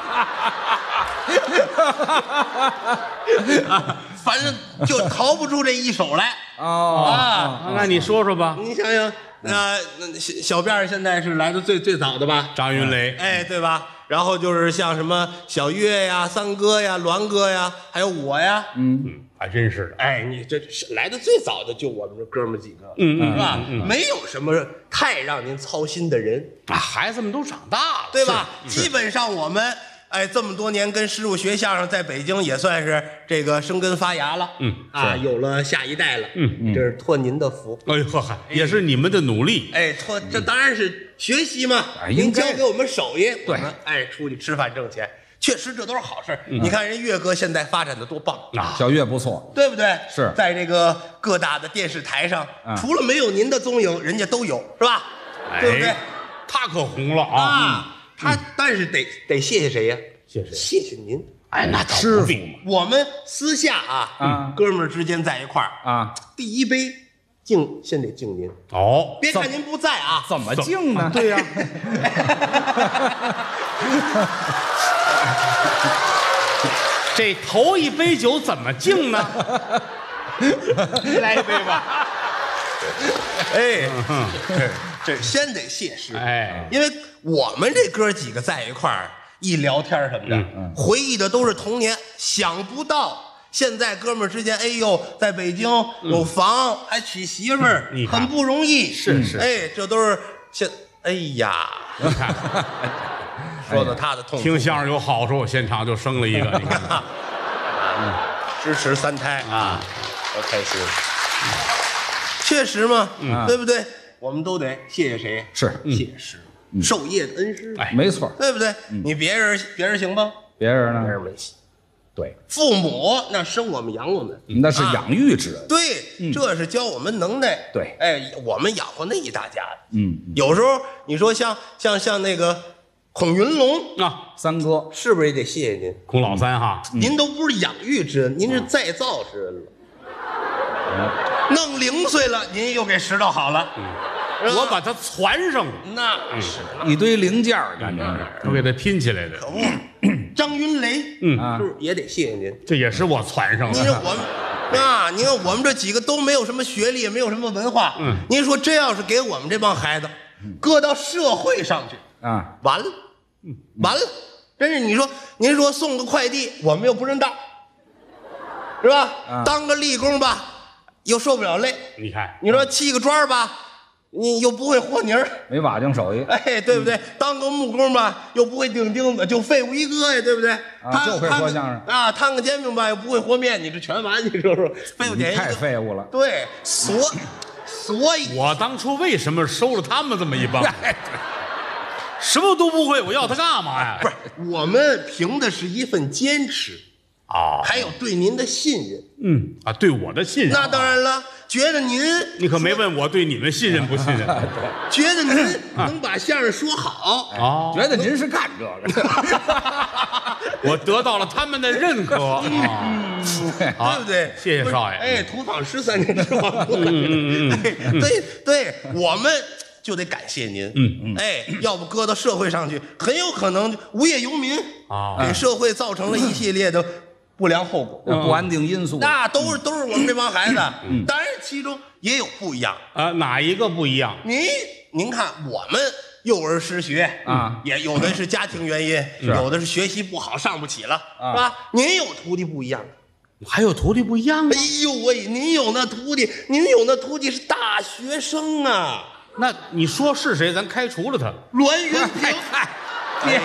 反正就逃不出这一手来。 哦啊， 那你说说吧。 你想想，呃，小小辫现在是来的最最早的吧？ 张云雷， 哎，对吧？然后就是像什么小岳呀、三哥呀、栾哥呀，还有我呀， 嗯嗯，还真是的。 哎，你这来的最早的就我们这哥们几个， 嗯嗯， 是吧？没有什么太让您操心的人啊，孩子们都长大了， 对吧？基本上我们哎这么多年跟师傅学相声，在北京也算是这个生根发芽了， 嗯啊，有了下一代了， 嗯， 这是托您的福。 哎呦呵嗨，也是你们的努力。 哎，托这当然是学习嘛，您教给我们手艺，我们哎出去吃饭挣钱。确实，这都是好事。你看人岳哥现在发展的多棒啊！小岳不错， 对不对？ 是在这个各大的电视台上，除了没有您的踪影，人家都有，是吧？对不对？ 他可红了啊！ 他但是得得谢谢谁呀？ 谢谢谢谢您。 哎，那倒不必。 我们私下啊，哥们儿之间在一块儿啊， 第一杯敬先得敬您哦。 别看您不在啊， 怎么敬呢？ 对呀。 这头一杯酒怎么敬呢？ 来一杯吧。哎，这先得谢师， 哎， 因为我们这哥几个在一块儿一聊天什么的，回忆的都是童年，想不到现在哥们儿之间，哎呦，在北京有房，还娶媳妇儿，很不容易。 是是， 哎，这都是现哎呀，你看，说到他的痛处， 听相声有好处，现场就生了一个，你看， 嗯，支持三胎啊，多开心！确实嘛， 嗯对不对？我们都得谢谢谁？ 是谢谢师傅，授业的恩师， 哎，没错， 对不对？你别人别人行吗？ 别人呢？ 别人没戏。 对， 父母那生我们养我们， 那是养育之恩。 对，这是教我们能耐。 对， 哎，我们养活那一大家子。 嗯， 有时候你说像像像那个孔云龙啊， 三哥是不是也得谢谢您？ 孔老三哈， 您都不是养育之恩，您是再造之恩了。弄零碎了，您又给拾掇好了。 我把它攒上了， 那是一堆零件儿，感觉我给它拼起来的。 可不，张云雷， 嗯， 是不是也得谢谢您？ 这也是我攒上的。 您说我们啊，您看我们这几个都没有什么学历，也没有什么文化。嗯，您说这要是给我们这帮孩子搁到社会上去啊， 完了，完了，真是你说，您说送个快递，我们又不认道，是吧？ 啊、 当个力工吧，又受不了累。 你看， 你说砌个砖吧，你又不会和泥儿， 没瓦匠手艺。 哎，对不对？嗯、当个木工吧，又不会钉钉子，就废物一个呀，对不对？ 啊，就会和相声啊，摊个煎饼吧，又不会和面，你这全完，你说说，废物点一个， 太废物了。 对，所所以， 我当初为什么收了他们这么一帮？什么都不会，我要他干嘛呀？ 不是，我们凭的是一份坚持啊， 还有对您的信任。 嗯啊，对我的信任。 那当然了，觉得您， 你可没问我对你们信任不信任？ 觉得您能把相声说好， 哦， 觉得您是干这个， 我得到了他们的认可， 对不对？ 谢谢少爷。 哎，土访十三年之王，嗯嗯嗯，对对，我们。就得感谢您， 嗯嗯， 哎，要不搁到社会上去，很有可能无业游民啊， 给社会造成了一系列的不良后果、 不安定因素。 那都是都是我们这帮孩子，当然其中也有不一样啊，哪一个不一样？ 您您看，我们幼儿失学啊， 也有的是家庭原因，有的是学习不好上不起了，是吧？您有徒弟不一样。 还有徒弟不一样啊！ 哎呦喂，您有那徒弟，您有那徒弟是大学生啊！ 那你说是谁？咱开除了他。 栾云平， 别，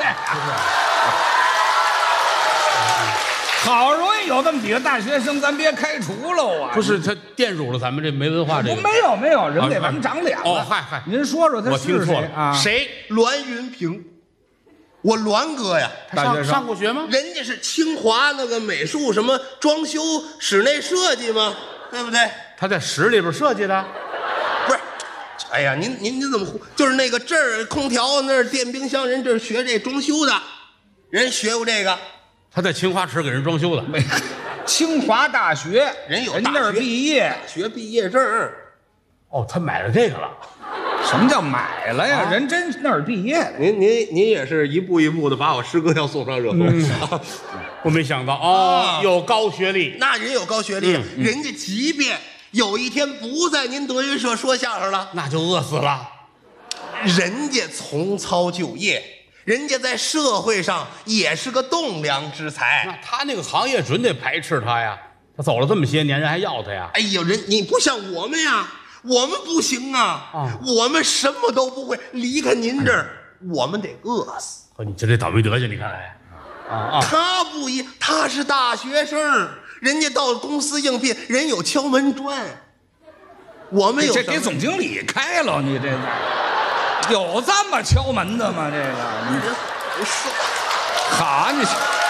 好容易有这么几个大学生，咱别开除喽啊！ 不是他玷辱了咱们这没文化这个。 没有没有，人给咱们长脸了。 哦，嗨嗨， 您说说他是谁？ 我听错了啊？ 谁？ 栾云平，我栾哥呀， 大学生上过学吗？ 人家是清华那个美术什么装修室内设计吗？对不对？ 他在室里边设计的。 不是，哎呀，您您您怎么就是那个这儿空调那儿电冰箱，人这学这装修的，人学过这个。 他在清华池给人装修的。 没，清华大学人有人那儿毕业， 大学毕业证。 哦，他买了这个了。 什么叫买了呀？啊、人真那儿毕业的。 您您您也是一步一步的把我师哥要送上热搜。嗯、 我没想到哦，有高学历。 那人有高学历，嗯嗯、人家即便。有一天不在您德云社说相声了， 那就饿死了。 人家从操就业，人家在社会上也是个栋梁之才。 那他那个行业准得排斥他呀，他走了这么些年，人还要他呀。 哎呦，人你不像我们呀，我们不行啊，啊我们什么都不会，离开您这儿，我们得饿死。 哦，你这这倒霉德行，你看来。 啊啊，他不一，他是大学生。人家到公司应聘，人有敲门砖，我们有这给总经理开了，你这有这么敲门的吗？这个你你说好，你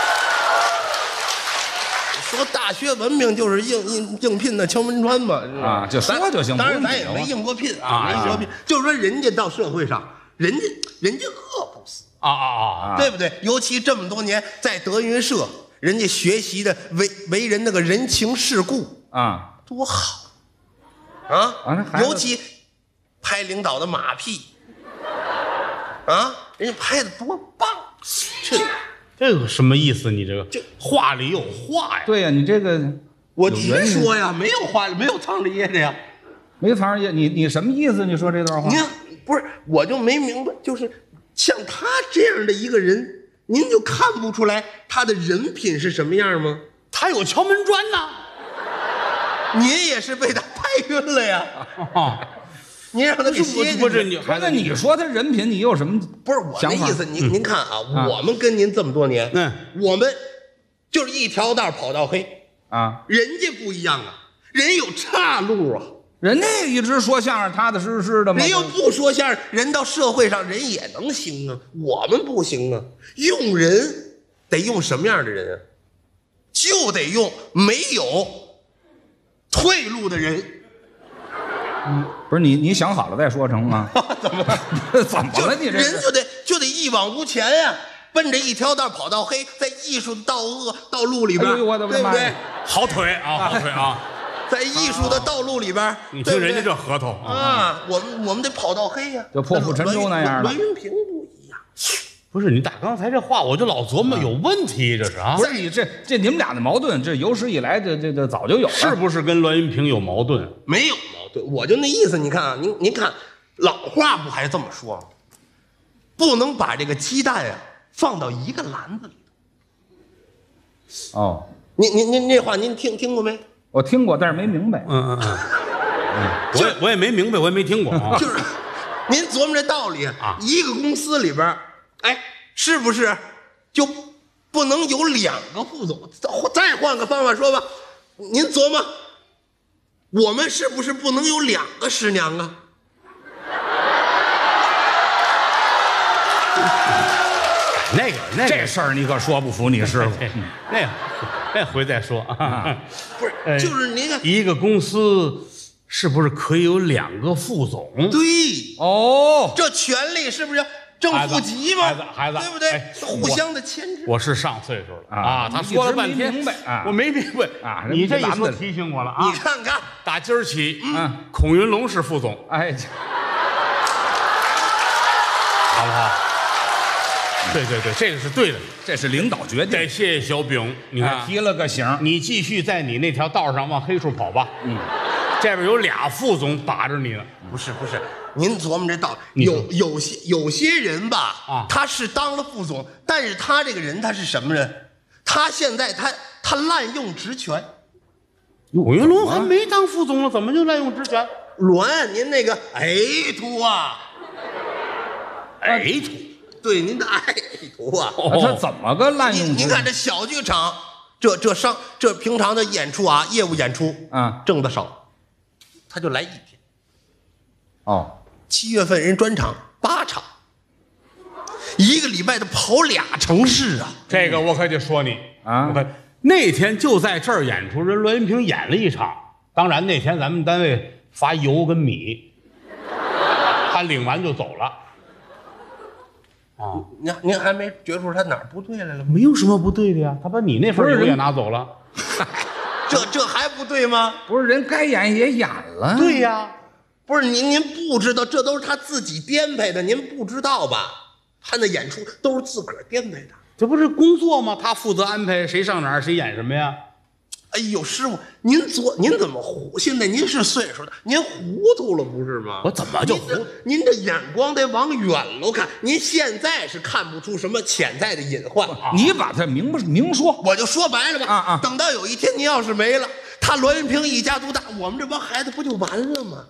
说大学文凭就是应应应聘的敲门砖嘛？ 啊，就说就行。 当然咱也没应过聘啊，没应过聘，就是说人家到社会上，人家人家饿不死啊啊啊，对不对？尤其这么多年在德云社。人家学习的为为人那个人情世故啊， 多好啊！尤其拍领导的马屁啊，人家拍的多棒！ 这这个什么意思？你这个这话里有话呀？ 对呀，你这个我直说呀，没有话没有藏着掖着呀， 没藏着掖。你你什么意思？你说这段话？ 你看不是，我就没明白，就是像他这样的一个人。您就看不出来他的人品是什么样吗？ 他有敲门砖呐， 您也是被他拍晕了呀！ 哦、 您让他给歇进去。 不是你， 那你说他人品，你有什么不是我的意思？您您看啊， 啊我们跟您这么多年， 嗯， 我们就是一条道跑到黑啊？ 人家不一样啊，人有岔路啊。 人家一直说相声，踏踏实实的嘛。 人又不说相声，人到社会上人也能行啊，我们不行啊。用人得用什么样的人啊？就得用没有退路的人。 嗯，不是你你想好了再说成吗？ 怎么怎么了你这人就得就得一往无前呀、啊，奔着一条道跑到黑，在艺术的道恶道路里边， 哎呦我的对不对？ 好腿啊，好腿啊！ 在艺术的道路里边， 你听人家这合同啊，我们我们得跑到黑呀、 就破釜沉舟那样的。 栾云平不一样， 不是你打刚才这话，我就老琢磨有问题，这是啊？ 不是你这这你们俩的矛盾，这有史以来这这这早就有了， 是不是跟栾云平有矛盾？ 没有矛盾，我就那意思。你看啊，您您看，老话不还这么说吗？不能把这个鸡蛋呀放到一个篮子里。 哦， 您您您这话您听听过没？ 我听过，但是没明白。 嗯嗯嗯，我也我也没明白，我也没听过啊。 就是，您琢磨这道理啊，一个公司里边，哎，是不是就不能有两个副总？再换个方法说吧，您琢磨，我们是不是不能有两个师娘啊？ 那个那个这事儿你可说不服你师傅。 那个那回再说啊。 不是，就是您看一个公司是不是可以有两个副总？ 对， 哦， 这权力是不是正负极嘛？ 孩子孩子， 对不对？ 哎互相的牵制。 我是上岁数了啊啊，他说了半天， 一直没明白啊我没明白啊你这一说人家拦着提醒我了啊！ 你看看， 打今儿起， 嗯， 孔云龙是副总， 哎， 好不好？对对对，这个是对的， 这是领导决定。 得谢谢小丙，你看哎提了个醒， 你继续在你那条道上往黑处跑吧。嗯，这边有俩副总把着你呢。 不是不是，您琢磨这道理， 你说有有些有些人吧， 啊他是当了副总，但是他这个人他是什么人？他现在他他滥用职权。 孔云龙还没当副总呢，怎么就滥用职权？ 栾，您那个哎图啊， 哎图， 对，您的爱图啊。 啊他怎么个滥用职权？ 您您看这小剧场，这这上这平常的演出啊，业务演出啊， 挣的少，他就来一天。 哦， 七月份人专场八场，一个礼拜的跑俩城市啊。 这个我可得说你啊我可那天就在这儿演出，人栾云平演了一场。当然那天咱们单位发油跟米，他领完就走了。啊， 您您还没觉出他哪儿不对来了吗？ 没有什么不对的呀，他把你那份油也拿走了。 这这还不对吗？ 不是人该演也演了。 对呀， 不是您您不知道，这都是他自己编排的，您不知道吧？他那演出都是自个儿编排的。 这不是工作吗？他负责安排谁上哪儿，谁演什么呀？ 哎呦，师傅，您昨您怎么糊？现在您是岁数的，您糊涂了不是吗？ 我怎么就糊？ 您这眼光得往远喽看，您现在是看不出什么潜在的隐患。 你把它明不明说？ 我就说白了吧， 啊啊等到有一天您要是没了，他栾云平一家独大，我们这帮孩子不就完了吗？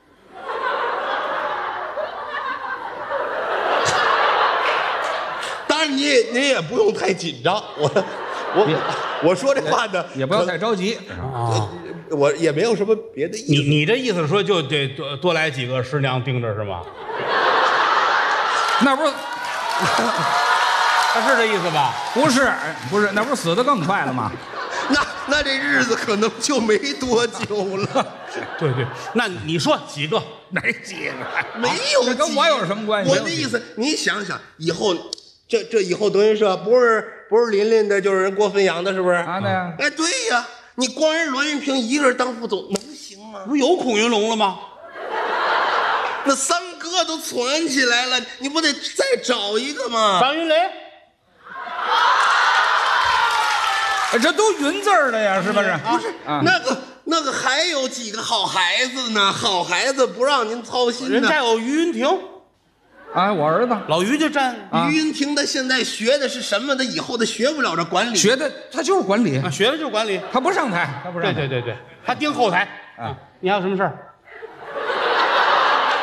当然，你也您也不用太紧张，我我我说这话呢， 也不要太着急啊， 我也没有什么别的意思。 你你这意思说就得多多来几个师娘盯着是吗？ 那不是， 他是这意思吧？ 不是不是，那不是死得更快了吗？ 那那这日子可能就没多久了。 对对，那你说几个？ 哪几个？ 没有， 这跟我有什么关系？ 我的意思，你想想，以后这这以后德云社不是不是琳琳的，就是人郭汾阳的，是不是？ 啊，对呀。 哎，对呀，你光人栾云平一个人当副总能行吗？ 不是有孔云龙了吗？ 那三哥都攒起来了，你不得再找一个吗？ 张云雷。 哎，这都云字儿的呀，是不是？ 不是， 啊、 那个那个还有几个好孩子呢？好孩子不让您操心呢。 人家有于云亭， 啊，我儿子老于就站。 于云亭他现在学的是什么？他以后他学不了这管理。 学的他就是管理， 啊，学的就是管理。 他不上台，他不上台。 对对对对，他盯后台。啊，你还有什么事儿？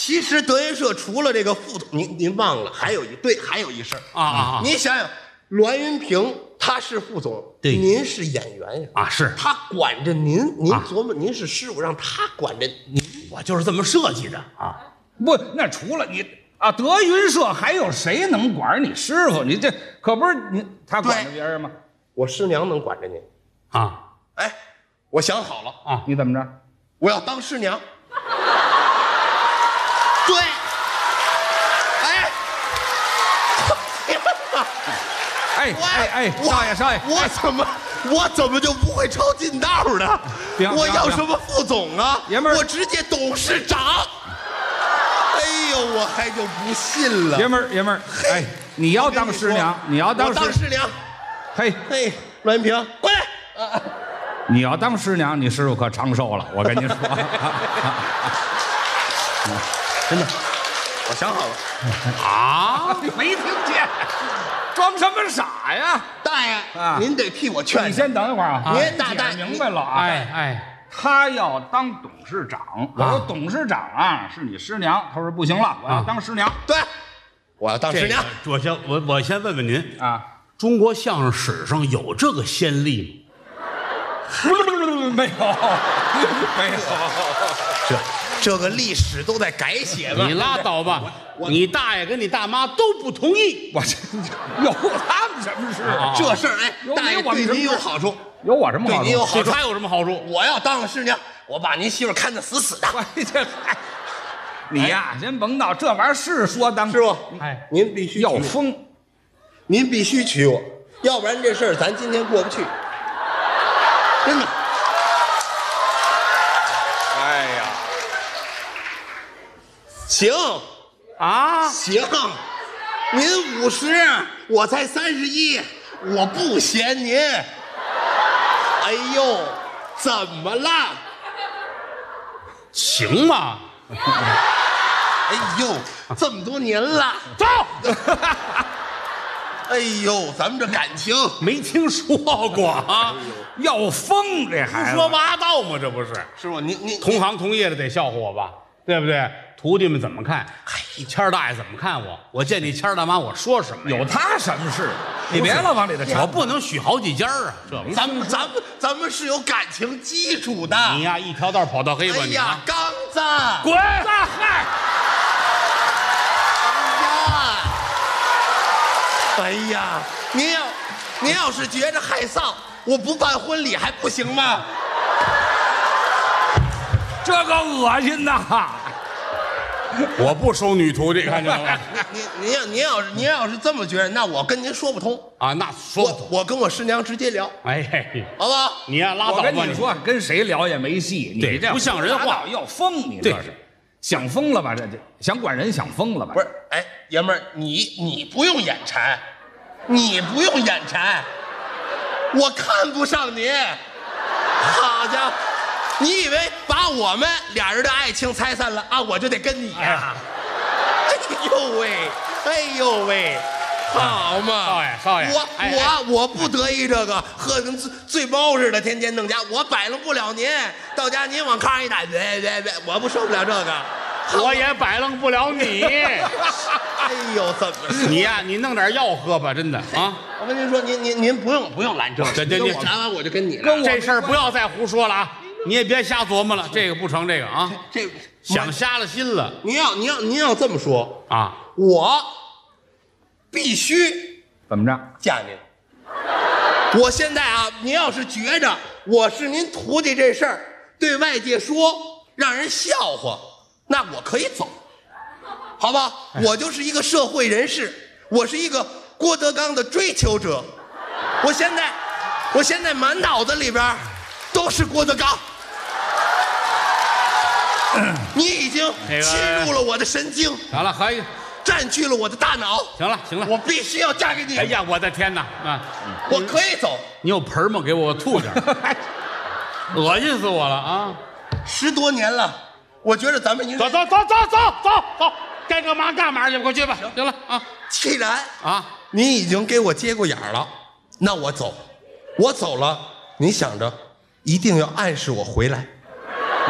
其实德云社除了这个副总，您您忘了还有一对，还有一事儿啊啊啊！ 您想想，栾云平他是副总， 对， 您是演员呀啊，是他管着您，您琢磨，您是师傅，让他管着您， 我就是这么设计的啊。 不，那除了你啊，德云社还有谁能管你师傅？你这可不是你他管着别人吗？ 我师娘能管着您啊！ 哎，我想好了啊，你怎么着？ 我要当师娘。对，哎， 哎哎哎，少爷少爷， 我怎么我怎么就不会抄近道呢？我要什么副总啊？ 爷们儿， 我直接董事长。哎呦，我还就不信了。 爷们儿爷们儿，哎，你要当师娘，你要当当师娘。 嘿嘿，栾云平，过来。 你要当师娘，你师傅可长寿了，我跟你说。 真的，我想好了。 啊！没听见？装什么傻呀？ 大爷，啊、您得替我劝。 你先等一会儿啊！ 您大大明白了啊！ 哎哎， 他要当董事长，我说董事长啊是你师娘，他说不行了，我要当师娘。 对，我要当师娘。 这个、我先我我先问问您啊， 中国相声史上有这个先例吗？没有，没有。 这。这个历史都在改写吧？ 你拉倒吧！你大爷跟你大妈都不同意， 我这有他们什么事？ 这事儿哎，大爷对您有好处， 有我什么好处？ 对您有好处， 他有什么好处？ 我要当了师娘，我把您媳妇看得死死的。 这，你呀，先甭闹，这玩意儿是说当师傅， 哎， 您必须要疯， 您必须娶我，要不然这事儿咱今天过不去，真的。 哎呀！ 行， 啊， 行，您五十，我才三十一，我不嫌您。哎呦，怎么了？ 行吗？ 哎呦，这么多年了， 走。 哎呦，咱们这感情没听说过啊！ 要疯这孩子， 胡说八道吗？这不是？ 师傅，您您同行同业的得笑话我吧？对不对？徒弟们怎么看？谦儿大爷怎么看我？我见你谦儿大妈，我说什么？ 有他什么事？你别老往里头掺。 我不能许好几家啊！这咱们咱们咱们是有感情基础的。 你呀，一条道跑到黑吧！你哎呀，刚子， 滚！ 嗨！ 哎呀，您要您要是觉着害臊，我不办婚礼还不行吗？ 这个恶心呐！ 我不收女徒弟，看见了吗？ 您您要您要是您要是这么觉得，那我跟您说不通啊。那说我我跟我师娘直接聊， 哎， 好不好？ 你呀拉倒吧！ 我跟你说，跟谁聊也没戏，你这不像人话， 要疯，你这是想疯了吧？这这想管人想疯了吧？ 不是，哎，爷们儿，你你不用眼馋，你不用眼馋，我看不上你。好家伙！你以为把我们俩人的爱情拆散了啊，我就得跟你呀？哎呦喂，哎呦喂，好嘛， 少爷少爷， 我我我不得意这个，喝跟醉醉猫似的，天天弄家，我摆弄不了您。到家您往炕上一打，别别别，我不受不了这个。 我也摆弄不了你。 哎呦，怎么你呀，你弄点药喝吧，真的啊！ 我跟您说，您您您不用不用拦这， 这这跟我谈完我就跟你了。 这事儿不要再胡说了啊！你也别瞎琢磨了，这个不成，这个啊， 这想瞎了心了。 您要您要您要这么说啊， 我必须怎么着嫁您。我现在啊，您要是觉着我是您徒弟这事儿对外界说让人笑话，那我可以走，好吧？我就是一个社会人士，我是一个郭德纲的追求者。我现在，我现在满脑子里边都是郭德纲。你已经侵入了我的神经， 好了，可以占据了我的大脑。 行了，行了， 我必须要嫁给你。 哎呀，我的天哪！啊， 我可以走。 你有盆吗？给我吐点。恶心死我了啊！ 十多年了，我觉得咱们应该走走走走走走走，该干嘛干嘛去，快去吧。行了啊， 既然啊， 你已经给我接过眼了，那我走，我走了，你想着一定要暗示我回来。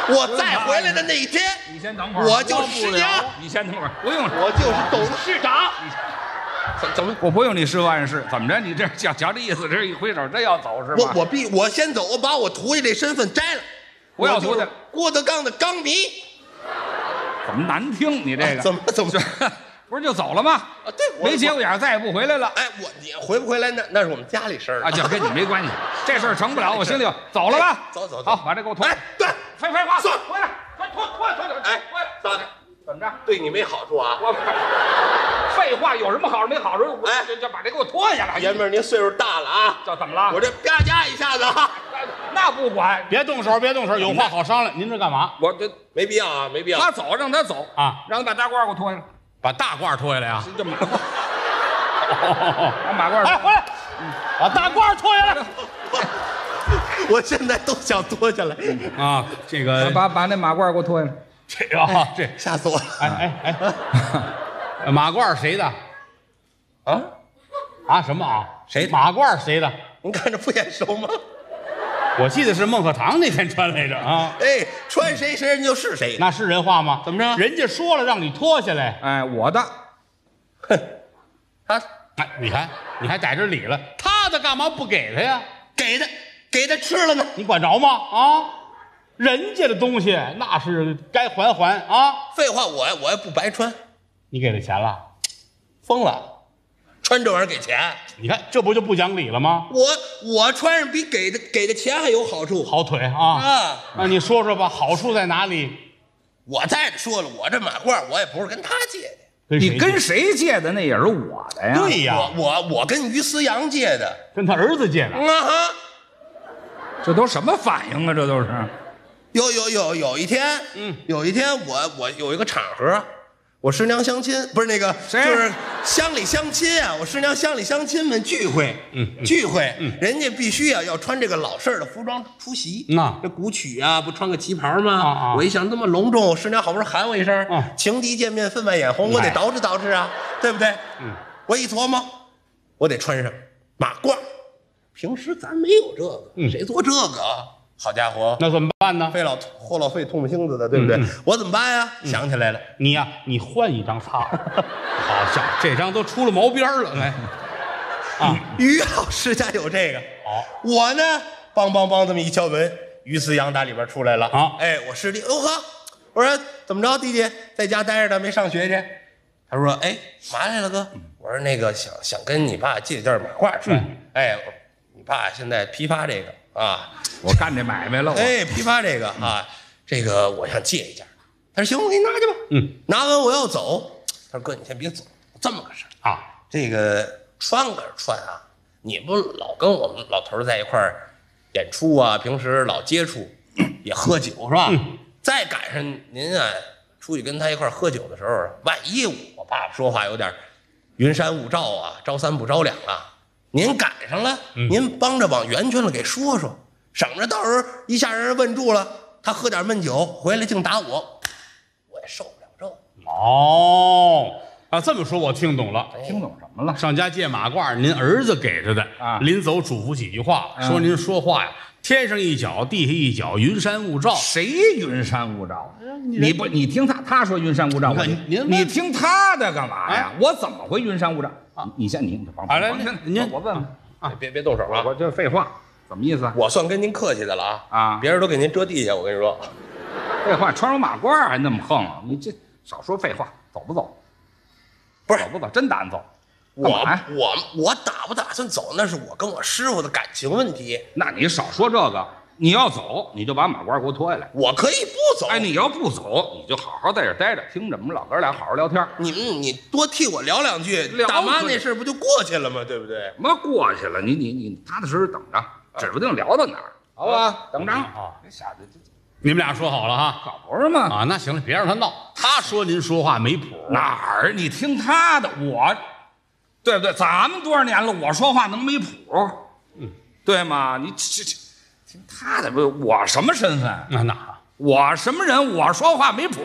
我再回来的那一天， 你先等会儿， 我就是师娘。 你先等会儿，不用， 我就是董事长。怎怎么？ 我不用你十万事，怎么着？你这讲讲这意思，这一挥手真要走是吧？ 我我必我先走，我把我徒弟这身份摘了。 不要徒弟， 郭德纲的纲迷。 怎么难听？你这个、 啊、怎么怎么不是就走了吗？ 啊，对， 没节骨眼，再也不回来了。 哎，我你回不回来那那是我们家里事儿啊，就跟你没关系，这事儿成不了。我心里有走了吧？ 哎、走走走， 好，把这给我脱。 哎，对， 废废话， 算回来，快脱脱脱脱！ 哎， 回来，怎么着？ 对你没好处啊？ 我废话，有什么好处没好处？哎，就把这给我脱下来。 爷们儿，您岁数大了啊， 这怎么了？ 我这吧嗒一下子啊， 那不管， 别动手，别动手，有话好商量。您这干嘛？ 我这没必要啊，没必要。 他走，让他走啊， 让他把大褂给我脱下来， 把大褂脱下来啊！ 这马褂，把马褂， 哎，回来，把大褂脱下来。 我现在都想脱下来啊！这个把把那马褂给我脱下来。 这个这吓死我了！ 哎哎哎，马褂谁的？ 啊啊什么啊？ 谁马褂谁的？ 您看着不眼熟吗？ 我记得是孟鹤堂那天穿来着啊。 哎，穿谁谁人就是谁， 那是人话吗？ 怎么着？ 人家说了让你脱下来。 哎，我的。 哼，他哎，你看你还在这理了，他的干嘛不给他呀？ 给他给他吃了呢， 你管着吗？啊，人家的东西那是该还还啊。 废话，我我也不白穿。 你给他钱了？ 疯了，穿这玩意儿给钱？ 你看这不就不讲理了吗？ 我我穿上比给的给的钱还有好处， 好腿啊！ 啊， 那你说说吧，好处在哪里？ 我再说了，我这马褂我也不是跟他借的， 跟你跟谁借的？那也是我的呀。 对呀， 我我我跟于思阳借的， 跟他儿子借的。 啊哈， 这都什么反应啊？这都是。 有有有有一天，嗯，有一天我我有一个场合。我师娘相亲不是那个，就是乡里相亲啊！我师娘乡里乡亲们聚会， 嗯， 聚会，嗯，人家必须啊要穿这个老式的服装出席。 那这古曲啊，不穿个旗袍吗？ 啊啊！ 我一想这么隆重，我师娘好不容易喊我一声，啊，情敌见面分外眼红，我得捯饬捯饬啊，对不对？ 嗯， 我一琢磨，我得穿上马褂。平时咱没有这个， 嗯， 谁做这个啊？好家伙， 那怎么办呢？ 费老霍老费痛不星子的，对不对？嗯、我怎么办呀？嗯、想起来了， 你呀、啊，你换一张擦。好像这张都出了毛边了，哎。 啊，于老师家有这个。 好， 我呢，梆梆梆这么一敲门，于思阳打里边出来了。 好， 哎，我师弟，哦呵，我说怎么着，弟弟在家待着呢，没上学去？他说，哎，嘛来了哥？嗯、我说那个想想跟你爸借件马褂穿。嗯、哎，你爸现在批发这个。啊， 我干这买卖了， 哎，批发这个啊，这个我想借一件。他说行，我给你拿去吧。 嗯， 拿完我要走。他说哥，你先别走，这么个事儿啊。 这个穿可是穿啊，你不老跟我们老头在一块儿演出啊，平时老接触，也喝酒是吧？ 嗯、 再赶上您啊出去跟他一块儿喝酒的时候，万一我爸爸说话有点云山雾罩啊，招三不招两啊。您赶上了， 嗯、 您帮着往圆圈了给说说，省着到时候一下人问住了，他喝点闷酒回来净打我，我也受不了这。 哦，啊，这么说我听懂了， 听懂什么了？ 上家借马褂，您儿子给他的啊， 临走嘱咐几句话，嗯、说您说话呀，天上一脚，地下一脚，云山雾罩。 谁云山雾罩？你不，你听他，他说云山雾罩， 您你听他的干嘛呀？我怎么会云山雾罩？啊，你先你， 好来，您我问问啊，别别动手啊！ 我这废话，怎么意思？ 我算跟您客气的了啊！ 啊， 别人都给您遮地下，我跟你说， 废话，穿上马褂还那么横，你这少说废话，走不走？ 不是走不走，真打算走。 我我我打不打算走，那是我跟我师傅的感情问题。 那你少说这个。你要走，你就把马褂给我脱下来。 我可以不走。 哎，你要不走，你就好好在这待着，听着我们老哥俩好好聊天。 你你多替我聊两句，大妈那事不就过去了吗？对不对？ 什么过去了？你你你踏踏实实等着，指不定聊到哪儿，好吧？等着啊！别瞎的， 你们俩说好了哈， 可不是吗？ 啊，那行了，别让他闹。他说您说话没谱， 哪儿？你听他的，我，对不对？咱们多少年了，我说话能没谱？嗯，对吗？你这这。听他的，我什么身份？ 那哪？ 我什么人？我说话没谱。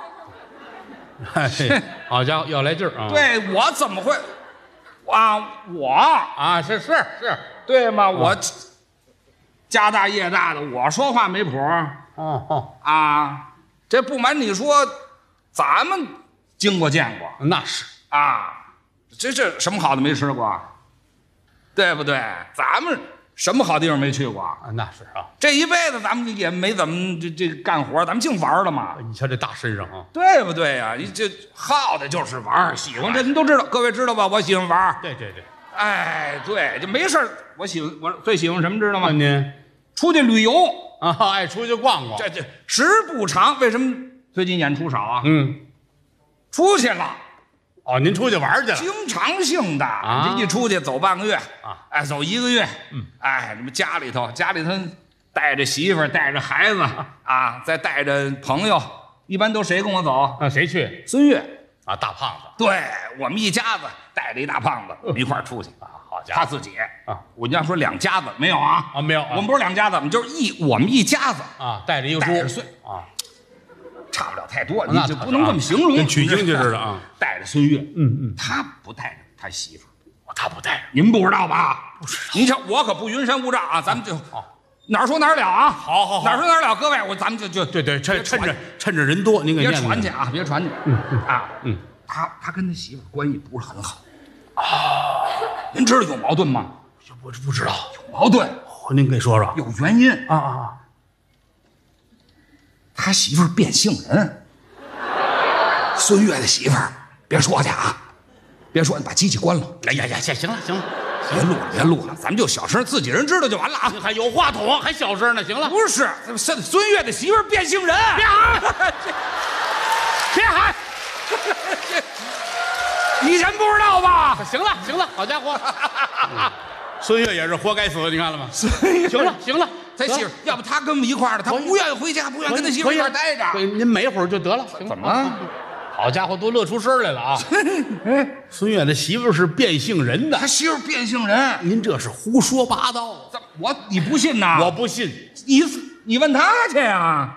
好家伙，要来劲儿啊！ 对我怎么会？啊，我啊，是是是， 对吗？我家大业大的，我说话没谱。 哦哦啊，这不瞒你说，咱们经过见过， 那是啊，这这什么好的没吃过，对不对？咱们什么好地方没去过？ 啊，那是啊， 这一辈子咱们也没怎么这这干活，咱们净玩了嘛。 你瞧这大身上啊， 对不对呀？你这好的就是玩，喜欢这您都知道，各位知道吧？我喜欢玩。 对对对， 哎，对，就没事儿我喜欢，我最喜欢什么知道吗？ 您出去旅游啊，爱出去逛逛。 这这时不长，为什么最近演出少啊？ 嗯， 出去了。 哦，您出去玩去了？ 经常性的啊， 这一出去走半个月啊， 哎，走一个月， 嗯， 哎，你们家里头，家里头带着媳妇儿，带着孩子啊，再带着朋友，一般都谁跟我走？ 那谁去？ 孙越啊，大胖子。 对我们一家子带着一大胖子一块儿出去啊，好家伙， 他自己啊， 我家说两家子没有啊啊没有， 我们不是两家子，我们就是一我们一家子啊，带着一个带着孙啊。 差不了太多，你就不能这么形容， 跟取经去似的啊。 带着孙越， 嗯嗯， 他不带着他媳妇儿， 他不带着， 您不知道吧？不知道。您瞧，我可不云山雾罩啊，咱们就哪儿说哪儿了啊。 好好好， 哪儿说哪儿了，各位，我咱们就就对对，趁趁着趁着人多，您给别传去啊，别传去。 嗯嗯啊嗯， 他他跟他媳妇关系不是很好啊。您知道有矛盾吗？ 我不知道有矛盾， 您给说说。 有原因啊啊啊！ 他媳妇儿变性人。孙越的媳妇儿，别说去啊，别说，你把机器关了。 哎呀呀，行行了行了， 别录了别录了，咱们就小声，自己人知道就完了啊。 还有话筒，还小声呢，行了。 不是，孙孙越的媳妇儿变性人。别喊，别喊，你人不知道吧？ 行了行了，好家伙，孙越也是活该死，你看了吗？ 行了行了， 他媳妇，要不他跟我们一块儿的，他不愿意回家，不愿意跟他媳妇一块儿待着。 您美会儿就得了。 怎么了？ 好家伙，都乐出声来了啊！孙越的媳妇是变性人的， 他媳妇变性人， 您这是胡说八道。 怎么我你不信呐？ 我不信， 你你问他去呀。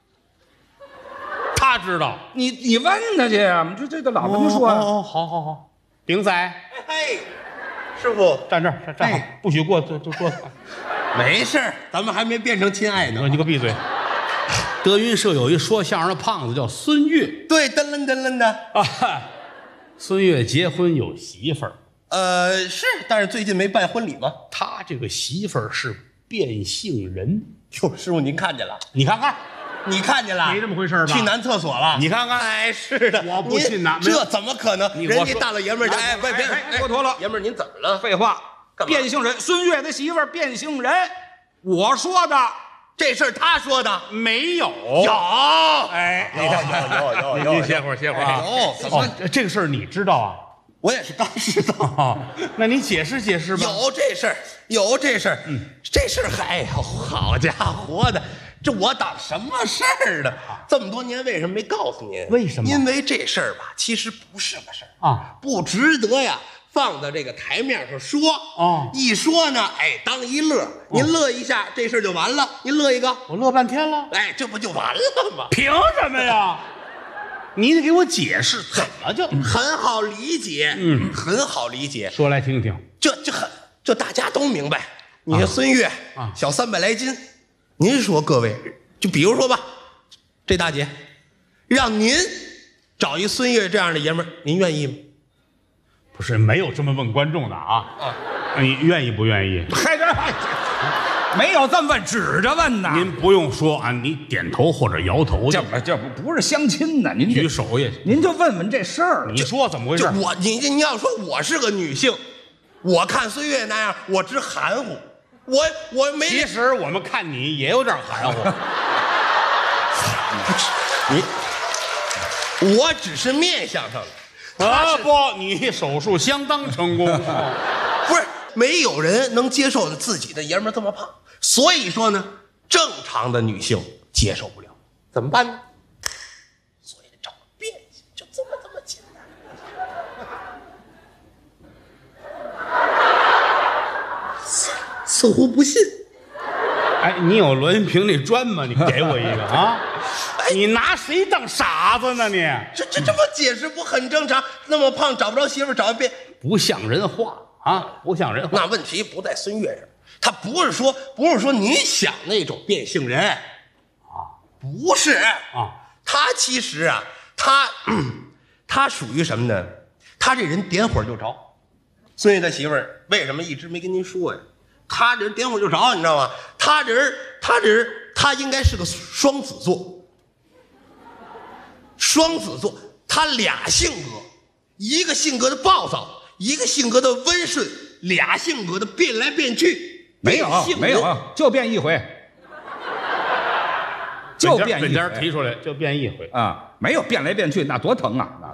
他知道， 你你问他去呀。这这这老跟他说呀。 哦，好好好，丙仔， 嘿，师傅站这儿站站好，不许过这这桌子。 没事儿，咱们还没变成亲爱呢。 你给我闭嘴！德云社有一说相声的胖子叫孙越， 对，噔楞噔楞的啊。孙越结婚有媳妇儿， 呃，是，但是最近没办婚礼吗？ 他这个媳妇儿是变性人。 哟，师傅您看见了？ 你看看， 你看见了？ 没这么回事吧？ 去男厕所了？ 你看看， 哎，是的， 我不信呐， 这怎么可能？人家大老爷们儿，哎，别别别给我脱了， 爷们儿您怎么了？ 废话，变性人，孙越的媳妇儿变性人，我说的。 这事儿他说的没有？ 有， 哎， 有有有有有， 您歇会儿歇会儿啊。 有，怎么这个事儿你知道啊？ 我也是刚知道。 那你解释解释吧。 有这事儿，有这事儿，嗯，这事儿还有，好家伙的，这我当什么事儿呢？这么多年为什么没告诉您？ 为什么？ 因为这事儿吧，其实不是个事儿啊， 不值得呀。放到这个台面上说哦， 一说呢，哎，当一乐，您乐一下，这事儿就完了。您乐一个， 我乐半天了， 哎，这不就完了吗？ 凭什么呀？你得给我解释，怎么就很好理解？嗯，很好理解。 说来听听。 这这很，这大家都明白。你看孙越啊，小三百来斤，您说各位，就比如说吧，这大姐让您找一孙越这样的爷们儿，您愿意吗？ 不是，没有这么问观众的啊！啊，你愿意不愿意？ 还这没有这么问，指着问呐。 您不用说啊，你点头或者摇头。 这不这不不是相亲呢，您举手也行。 您就问问这事儿。 你说怎么回事？ 我你你要说我是个女性，我看孙越那样，我只含糊。我我没。 其实我们看你也有点含糊。 你，我只是面相上的。 啊不，你手术相当成功。 不是，没有人能接受自己的爷们儿这么胖，所以说呢，正常的女性接受不了，怎么办呢？所以找变性，就这么这么简单。似似乎不信。 哎，你有栾云平那砖吗？你给我一个啊！你拿谁当傻子呢？你这这这么解释不很正常？那么胖找不着媳妇，找一变， 不像人话啊！不像人话。 那问题不在孙越上， 他不是说不是说你想那种变性人啊，不是啊， 他其实啊，他他属于什么呢？他这人点火就着。孙越他媳妇儿为什么一直没跟您说呀？他这人点火就着，你知道吗？他这人，他这人，他应该是个双子座。双子座，他俩性格，一个性格的暴躁，一个性格的温顺，俩性格的变来变去。 没有，没有，就变一回，就变一回。 本家提出来就变一回啊，没有变来变去，那多疼啊！那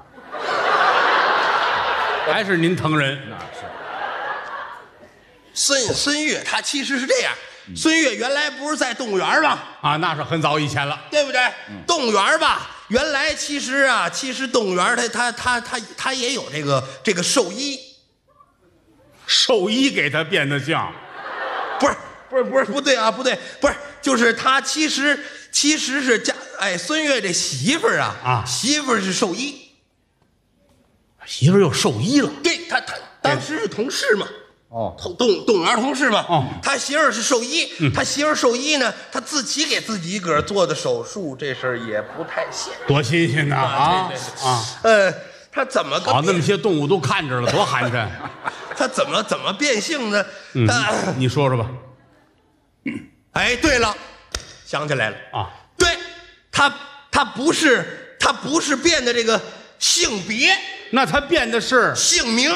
还是您疼人。 那是孙孙越他其实是这样，孙越原来不是在动物园吗？ 啊，那是很早以前了， 对不对？动物园吧，原来其实啊，其实动物园它它它它它也有这个这个兽医， 兽医给他变得像， 不是不是不是不对啊，不对，不是，就是他其实其实是家哎，孙越这媳妇儿啊啊，媳妇儿是兽医。 媳妇儿又兽医了， 对他，他当时是同事嘛， 哦， 动动动物园同事嘛， 哦， 他媳妇儿是兽医，嗯、他媳妇儿兽医呢，他自己给自己个儿做的手术，这事儿也不太现， 多新鲜呐啊啊！呃，他怎么个啊？那么些动物都看着了，多寒碜！ 他怎么怎么变性呢？ 嗯，你说说吧。 哎，对了，想起来了啊， 对，他他不是他不是变的这个性别。 那他变的是姓名，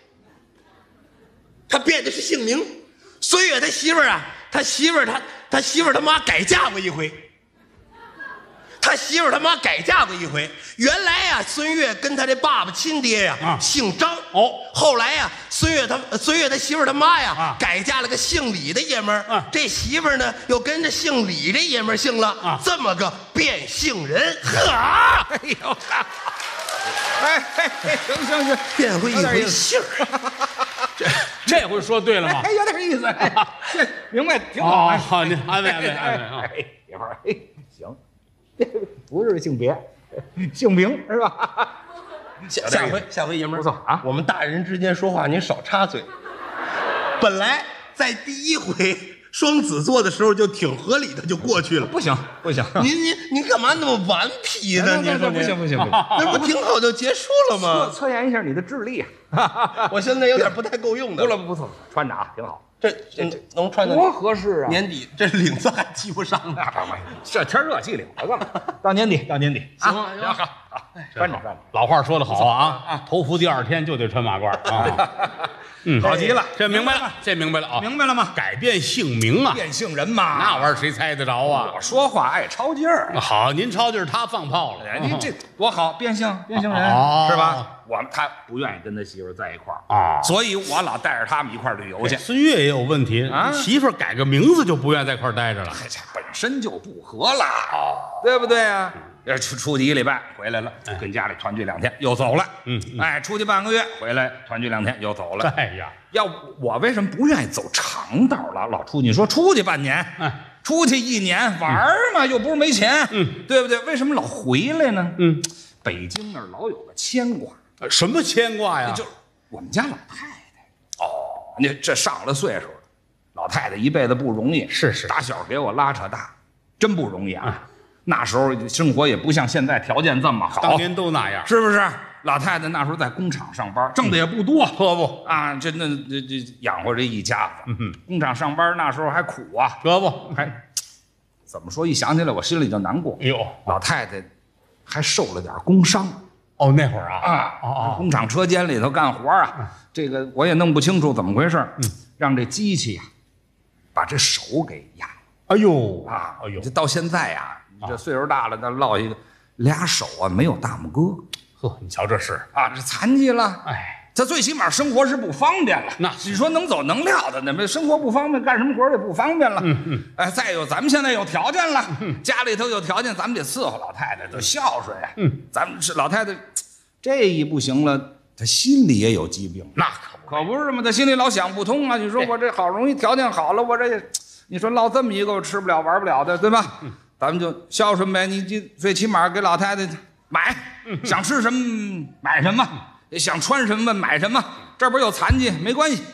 他变的是姓名。孙越他媳妇儿啊，他媳妇儿他他媳妇儿他妈改嫁过一回，他媳妇儿他妈改嫁过一回。原来啊，孙越跟他这爸爸亲爹呀、啊、姓张哦， 后来呀、啊，孙越他孙越他媳妇儿他妈呀、啊、改嫁了个姓李的爷们儿、啊，这媳妇儿呢又跟着姓李这爷们儿姓了，啊，这么个变性人，呵，哎呦。 哎哎，行行行， 变回一回姓儿， 这这回说对了吗？ 哎，有点意思，哎，明白，挺好。 好，您安慰安慰安慰啊！ 哎，一会儿，哎，行，不是性别，姓名是吧？ 下下回下回爷们儿不错啊， 我们大人之间说话您少插嘴。本来在第一回双子座的时候就挺合理的，就过去了。 不行不行， 您您您干嘛那么顽皮呢？您说不行不行不行， 那不挺好就结束了吗？ 测测验一下你的智力啊！我现在有点不太够用的。 不了不错，穿着啊挺好。 这这能穿的多合适啊！ 年底这领子还系不上呢。 这天热系领子干嘛？到年底到年底， 行啊行好，好穿着穿着。 老话说得好啊啊，头伏第二天就得穿马褂啊。嗯， 好极了， 这明白了，这明白了啊， 明白了吗？ 改变姓名啊， 变性人嘛， 那玩意儿谁猜得着啊？ 我说话爱抄劲儿。 好，您抄劲儿，他放炮了。 哎，你这多好，变性变性人是吧？我们他不愿意跟他媳妇在一块儿啊，所以我老带着他们一块儿旅游去。 孙越也有问题啊，媳妇改个名字就不愿意在一块儿待着了， 这本身就不合了，对不对啊？出出去一礼拜回来了，跟家里团聚两天又走了。嗯，哎，出去半个月回来团聚两天又走了。 哎呀， 要我为什么不愿意走长道了？老出去，你说出去半年，哎，出去一年玩嘛，又不是没钱，嗯，对不对？为什么老回来呢？嗯，北京那儿老有个牵挂， 什么牵挂呀？ 就是我们家老太太。哦，那这上了岁数了，老太太一辈子不容易， 是是， 打小给我拉扯大，真不容易啊。那时候生活也不像现在条件这么好， 当年都那样， 是不是？老太太那时候在工厂上班，挣的也不多，可不啊，这那这这养活这一家子。嗯哼，工厂上班那时候还苦啊， 可不还怎么说？一想起来我心里就难过。 哎呦， 老太太还受了点工伤。 哦，那会儿啊啊哦，工厂车间里头干活啊，这个我也弄不清楚怎么回事。嗯，让这机器呀把这手给压。 哎呦啊，哎呦，这到现在呀。这岁数大了，那落一个俩手啊，没有大拇哥。 呵，你瞧这是啊，这残疾了。哎，他最起码生活是不方便了。 那你说能走能撂的，那生活不方便，干什么活也不方便了。嗯嗯。哎，再有咱们现在有条件了，家里头有条件，咱们得伺候老太太，得孝顺呀。嗯，咱们是老太太，这一不行了，她心里也有疾病。 那可可不是嘛，她心里老想不通啊。你说我这好容易条件好了，我这，你说落这么一个我吃不了玩不了的，对吧？嗯。咱们就孝顺呗，你这最起码给老太太买，想吃什么买什么，想穿什么买什么，这不是有残疾没关系，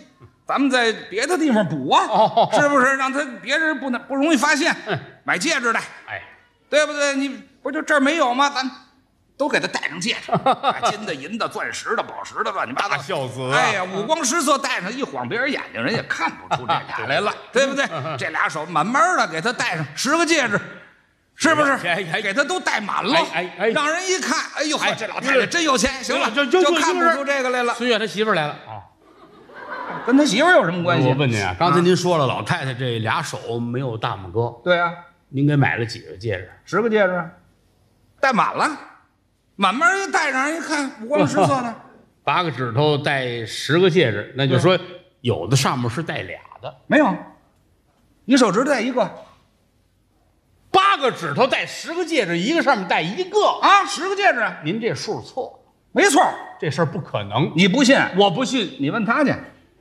咱们在别的地方补啊， 哦是不是？让他别人不能不容易发现。买戒指戴， 哎， 对不对？你不就这儿没有吗？咱都给他戴上戒指，金的、银的、钻石的、宝石的，乱七八糟。 大孝子啊！ 哎呀，五光十色，戴上一晃别人眼睛，人也看不出这俩来了，对不对？这俩手慢慢的给他戴上十个戒指。是不是？给他都戴满了， 哎哎， 让人一看，哎呦， 哎这老太太真有钱。行了， 就就就看不出这个来了。 孙越他媳妇来了啊， 跟他媳妇有什么关系？ 我问您啊，刚才您说了，老太太这俩手没有大拇哥。 对啊， 您给买了几个戒指？ 十个戒指，戴满了，慢慢一戴上，人一看五光十色的。 八个指头戴十个戒指，那就说有的上面是带俩的， 没有，一手指戴一个。 八个指头戴十个戒指，一个上面戴一个啊，十个戒指。 您这数错了， 没错， 这事儿不可能。 你不信？ 我不信， 你问他去。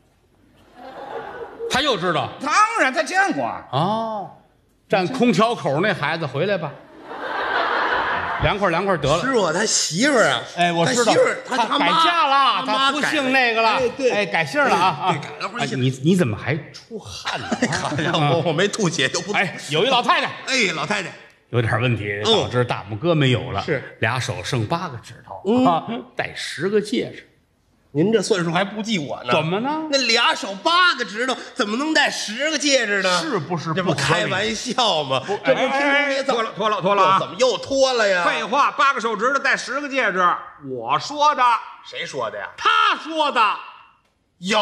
他又知道？ 当然，他见过。 哦，站空调口那孩子回来吧，凉快凉快得了。 是我他媳妇儿啊， 哎，我知道， 他媳妇儿他他改嫁了，他不姓那个了， 哎对， 哎，改姓了啊对，改了回姓。 你你怎么还出汗呢？ 好家伙，我没吐血就不。 哎，有一老太太， 哎，老太太有点问题，导致大拇哥没有了， 是俩手剩八个指头啊，戴十个戒指。 您这算术还不及我呢？ 怎么呢？ 那俩手八个指头，怎么能戴十个戒指呢？ 是不是？ 这不开玩笑吗？这不平时也脱了脱了脱了啊！ 怎么又脱了呀？ 废话，八个手指头戴十个戒指，我说的。 谁说的呀？ 他说的。 有，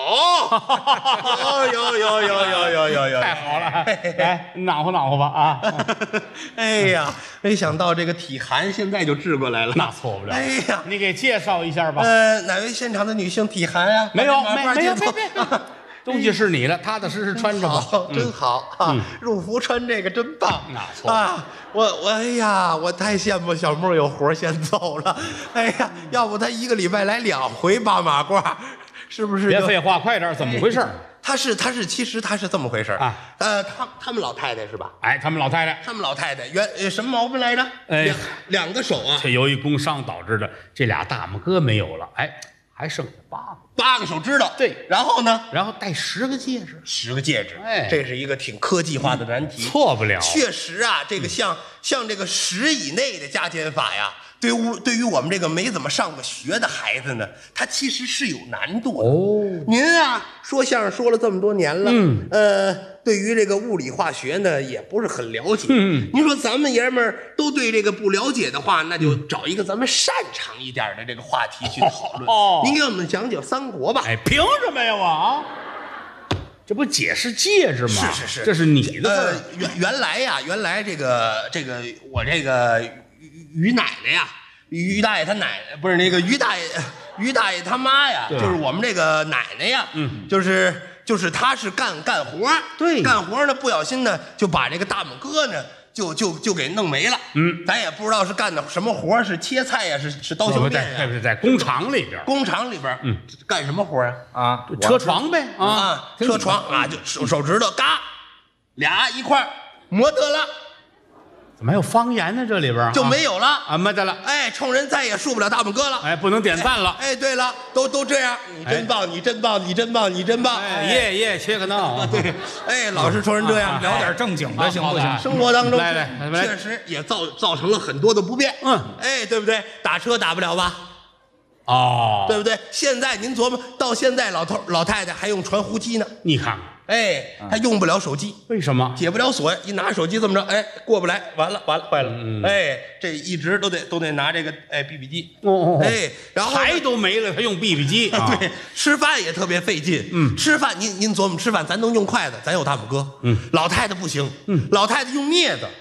有有有有有有有有， 太好了！来，暖和暖和吧啊！ 哎呀，没想到这个体寒现在就治过来了， 那错不了。 哎呀， 你给介绍一下吧。 呃，哪位现场的女性体寒啊？ 没有，没没有，别别别，东西是你的，踏踏实实穿着吧。 真好啊！入伏穿这个真棒。 那错啊！我我哎呀，我太羡慕小梦有活先走了。哎呀，要不他一个礼拜来两回八马褂。是不是？ 别废话，快点！怎么回事？ 他是他是，其实他是这么回事啊。 呃，他他们老太太是吧？ 哎，他们老太太， 他们老太太原呃什么毛病来着？ 哎， 两两个手啊， 这由于工伤导致的，这俩大拇哥没有了，哎，还剩下八个， 八个手指头。 对， 然后呢？ 然后戴十个戒指， 十个戒指。 哎， 这是一个挺科技化的难题， 错不了。 确实啊，这个像像这个十以内的加减法呀。对于对于我们这个没怎么上过学的孩子呢，他其实是有难度的。 哦， 您啊，说相声说了这么多年了， 嗯， 呃，对于这个物理化学呢，也不是很了解。 嗯， 您说咱们爷们儿都对这个不了解的话，那就找一个咱们擅长一点的这个话题去讨论。 哦， 您给我们讲讲三国吧。 哎，凭什么呀我啊？这不解释戒指吗？ 是是是， 这是你的事儿。 呃，原原来呀，原来这个这个我这个。于奶奶呀，于大爷他奶奶不是那个于大爷，于大爷他妈呀，就是我们这个奶奶呀， 嗯， 就是就是他是干干活， 对， 干活呢不小心呢就把这个大拇哥呢就就就给弄没了， 嗯， 咱也不知道是干的什么活，是切菜呀，是是刀削面呀， 在在工厂里边， 工厂里边， 嗯， 干什么活啊？ 啊， 车床呗啊，车床啊，就手手指头嘎，俩一块磨得了。 怎么还有方言呢？这里边就没有了啊，没得了。 哎，冲人再也竖不了大拇哥了。 哎，不能点赞了。 哎，对了，都都这样，你真棒，你真棒，你真棒，你真棒。 哎，耶耶，切个闹。 对，哎，老是冲人这样， 聊点正经的行不行？ 生活当中来来， 确实也造造成了很多的不便。 嗯， 哎，对不对？打车打不了吧？ 哦， 对不对？现在您琢磨，到现在老头老太太还用传呼机呢。 你看看。 哎，他用不了手机， 为什么？ 解不了锁，一拿手机这么着，哎，过不来，完了完了，坏了， 嗯、 哎，这一直都得都得拿这个哎 B B 机， 哦， 哎，然后台都没了，他用 B B 机， 啊、对，吃饭也特别费劲， 嗯， 吃饭您您琢磨吃饭，咱能用筷子，咱有大拇哥， 嗯， 老太太不行， 嗯， 老太太用镊子。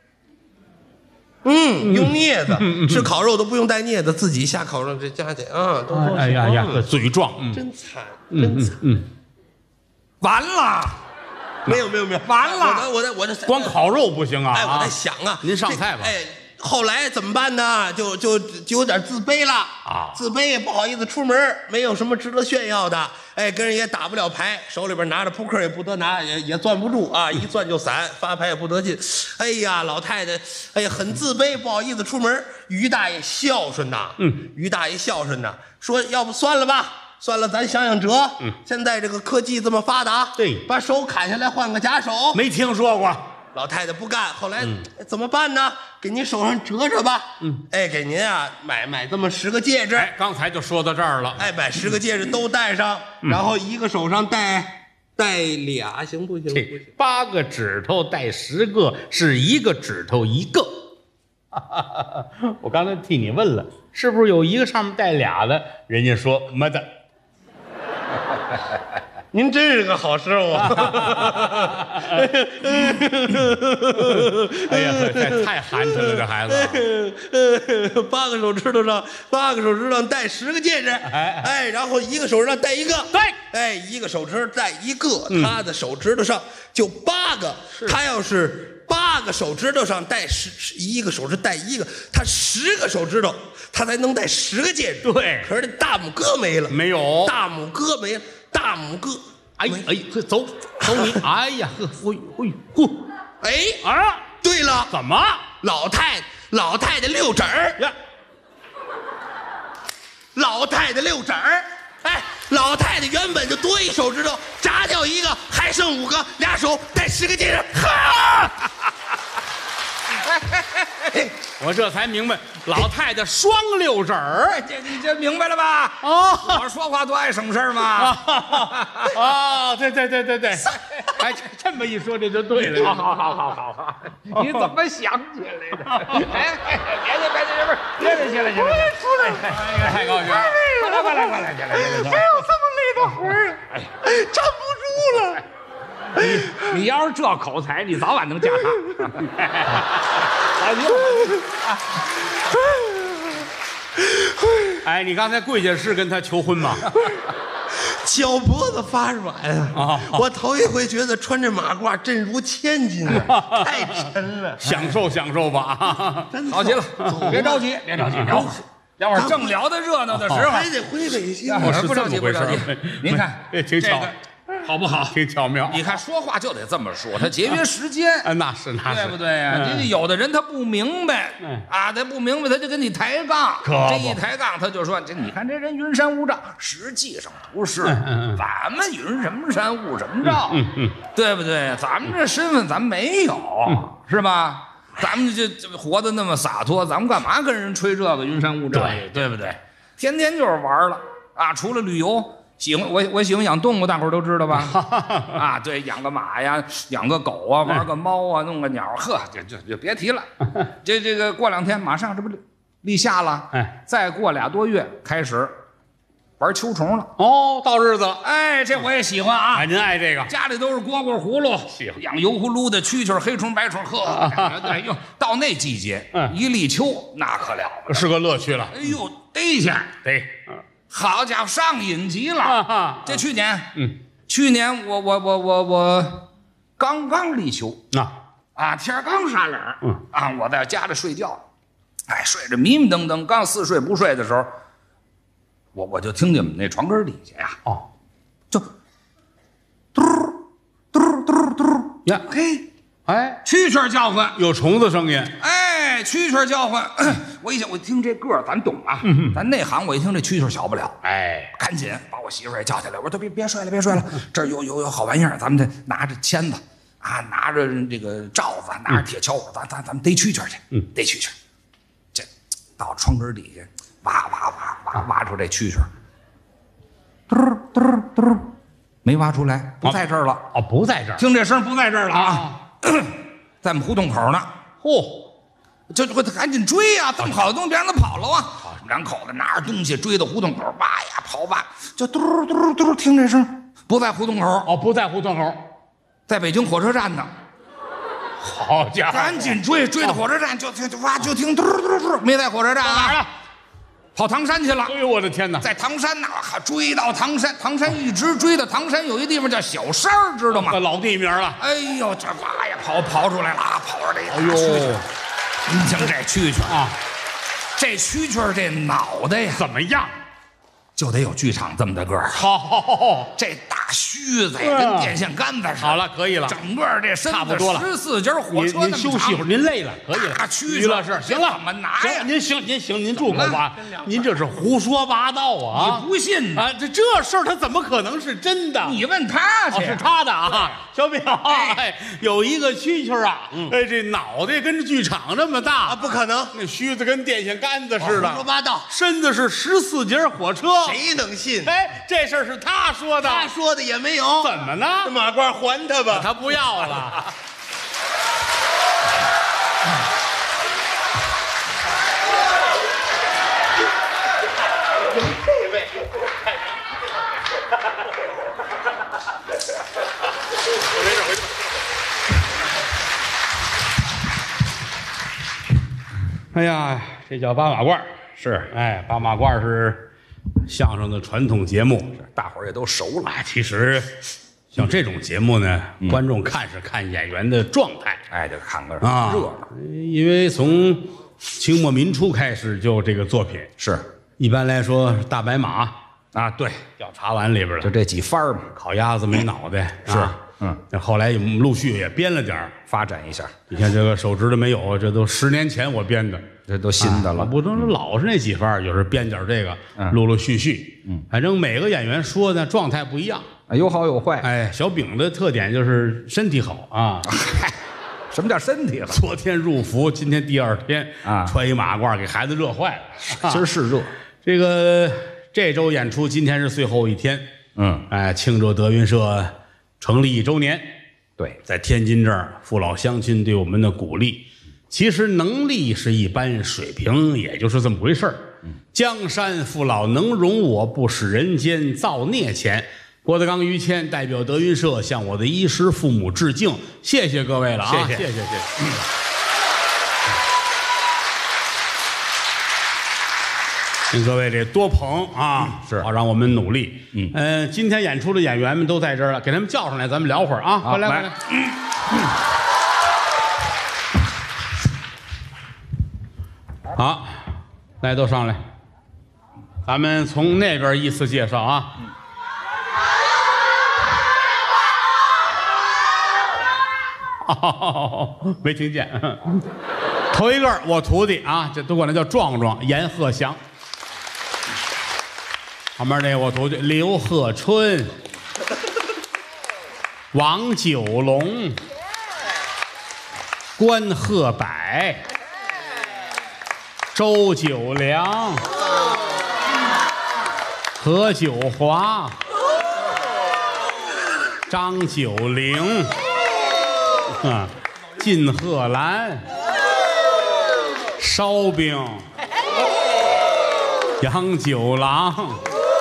嗯，用镊子、嗯、吃烤肉都不用带镊子，自己下烤肉这加去啊，都哎呀呀，嘴壮， 嗯、真惨，真惨， 嗯，嗯完了。 没有没有没有， 完了！ 我我我这光烤肉不行啊！ 哎，我在想啊， 您上菜吧。 哎，后来怎么办呢？就就就有点自卑了啊， 自卑也不好意思出门，没有什么值得炫耀的。哎，跟人也打不了牌，手里边拿着扑克也不得拿，也也攥不住啊，一攥就散，发牌也不得劲。哎呀，老太太，哎呀，很自卑，不好意思出门。于大爷孝顺呐， 嗯， 于大爷孝顺呐，说要不算了吧。 算了，咱想想辙。嗯，现在这个科技这么发达， 对， 把手砍下来换个假手， 没听说过。 老太太不干，后来、嗯、怎么办呢？给您手上折折吧。嗯，哎，给您啊买买这么十个戒指。 哎，刚才就说到这儿了。 哎，买十个戒指都戴上，嗯、然后一个手上戴戴俩，行不行？不行。 八个指头戴十个，是一个指头一个。我刚才替你问了，是不是有一个上面带俩的？人家说没的。 您真是个好师傅！ 哎呀，太太寒碜了，这孩子！ 八个手指头上，八个手指头上戴十个戒指，哎哎，然后一个手指上戴一个， 对， 哎，一个手指戴一个，他的手指头上就八个。他要是八个手指头上戴十，一个手指戴一个，他十个手指头，他才能戴十个戒指。 对， 可是这大拇哥没了， 没有， 大拇哥没了。大拇哥， 哎哎，走走你，哎呀，呵，呼呼呼， 哎啊，对了， 怎么？ 老太老太太六指儿呀，老太太六指儿，哎，老太太原本就多一手指头，炸掉一个，还剩五个，俩手戴十个戒指，哈！ 我这才明白，老太太双六指儿， 这你这明白了吧？ 哦， 我说话多爱省事儿嘛。 啊，对对对对对，哎，这么一说这就对了。 好好好好好，你怎么想起来的？哎，别别别别别，别别起来起来！ 我出来了， 太高兴了！ 快来快来快来起来！ 没有这么累的活儿，站不住了。 你你要是这口才，你早晚能嫁他。 哎，你刚才跪下是跟他求婚吗？ 脚脖子发软呀、啊！我头一回觉得穿这马褂震如千斤啊，太沉了。 享受享受吧， 真好极了，别着急，别着急，别着急。待会儿正聊得热闹的时候， 还得回北京。 我是不着急，不着急。您看， 这挺巧， 好不好？ 挺巧妙。 你看说话就得这么说，他节约时间。 啊，那是那是， 对不对呀？这有的人他不明白啊，他不明白，他就跟你抬杠。这一抬杠，他就说：“这你看这人云山雾罩，实际上不是。咱们云什么山雾什么罩，对不对？咱们这身份咱没有，是吧？咱们这活得那么洒脱，咱们干嘛跟人吹这个云山雾罩？对对不对？天天就是玩了啊！除了旅游。”喜欢我，我喜欢养动物，大伙儿都知道吧？啊，对，养个马呀，养个狗啊，玩个猫啊，弄个鸟，呵，就就就别提了。这这个过两天马上这不立夏了，哎，再过俩多月开始玩秋虫了。 哦，到日子了， 哎，这我也喜欢啊。 哎，您爱这个？ 家里都是蝈蝈葫芦，养油葫芦的蛐蛐、黑虫、白虫，呵，哎呦，到那季节，一立秋那可了不得， 是个乐趣了。 哎呦，逮去逮。 好家伙，上瘾极了！啊啊、这去年，嗯，去年我我我我我刚刚立秋啊啊，天刚杀冷，嗯啊，我在家里睡觉，哎，睡着迷迷瞪瞪，刚似睡不睡的时候，我我就听见我们那床根底下呀，哦，就嘟嘟嘟嘟呀，嘿，哎，蛐蛐叫唤， 有虫子声音， 哎，蛐蛐叫唤。我一想，我听这个儿，咱懂啊，嗯、咱内行，我一听这蛐蛐小不了，哎，赶紧把我媳妇儿也叫起来，我说别别睡了，别睡了，这儿有有有好玩意儿，咱们得拿着签子啊，拿着这个罩子，拿着铁锹，咱咱咱们逮蛐蛐去，嗯，逮蛐蛐，这到窗根底下挖挖挖挖挖出这蛐蛐，嘟嘟嘟，没挖出来，不在这儿了， 哦，不在这儿， 听这声不在这儿了啊，在我们胡同口呢，嚯！就我赶紧追呀、啊！这么好的东西别让他跑了啊！两口子拿着东西追到胡同口，挖呀刨挖，就嘟嘟嘟，听这声不在胡同口哦，不在胡同口， 在北京火车站呢。 好家伙！ 赶紧追，追到火车站就就挖，就听嘟嘟嘟，没在火车站啊，哪儿了？跑唐山去了！ 哎呦我的天哪， 在唐山呐，追到唐山，唐山一直追到唐山，有一地方叫小山儿，知道吗？ 老地名了。 哎呦，这挖呀刨刨出来了，刨出来了！ 哎呦。 你听这蛐蛐啊，这蛐蛐这脑袋呀， 怎么样？ 就就得有剧场这么大个儿。 好，好，好， 这大须子呀，跟电线杆子似的。 好了，可以了， 整个这身子差不多了。 十四节火车您您休息一会儿，您累了，可以了。 大蛐于老师，行了， 怎么拿呀？ 您行，您行，您住口吧。您这是胡说八道啊！ 你不信啊？这这事儿他怎么可能是真的？ 你问他去， 是他的啊，小淼，哎，有一个蛐蛐啊，哎，这脑袋跟剧场这么大啊，不可能， 那须子跟电线杆子似的， 胡说八道， 身子是十四节火车， 谁能信？ 哎，这事儿是他说的， 他说的也没有， 怎么呢？ 马褂还他吧， 他不要了。 这位， 哎呀，这叫八马褂是，哎，八马褂是相声的传统节目， 大伙儿也都熟了。 哎，其实像这种节目呢， 嗯、 观众看是看演员的状态， 哎，就看个啊热闹。 因为从清末民初开始就这个作品， 是一般来说大白马啊，对， 调查完里边了， 就这几番嘛， 烤鸭子没脑袋是。 啊嗯， 那后来陆续也编了点儿， 发展一下。 你看这个手指头没有，这都十年前我编的， 这都新的了。 啊、不能老是那几番，有时候编点这个， 嗯、 陆陆续续。 嗯， 反正每个演员说的状态不一样， 有好有坏。 哎，小丙的特点就是身体好啊。 嗨，什么叫身体好？ 昨天入伏，今天第二天啊， 穿一马褂给孩子热坏了。 今儿是热。 这个这周演出，今天是最后一天。 嗯， 哎，庆祝德云社成立一周年。 对， 在天津这儿，父老乡亲对我们的鼓励，其实能力是一般，水平也就是这么回事儿。江山父老能容我，不使人间造孽钱。郭德纲、于谦代表德云社向我的衣食父母致敬，谢谢各位了啊！ 谢谢谢谢谢谢。请各位这多捧啊， 是好让我们努力。 嗯嗯、呃，今天演出的演员们都在这儿了，给他们叫上来，咱们聊会儿啊。快来快来。嗯嗯、好，来都上来，咱们从那边依次介绍啊。哦，没听见。头一个我徒弟啊，这都管他叫壮壮，严鹤祥。旁边那我徒弟刘鹤春、王九龙、关鹤柏、周九良、何九华、张九龄、啊，靳鹤兰、烧饼、杨九郎、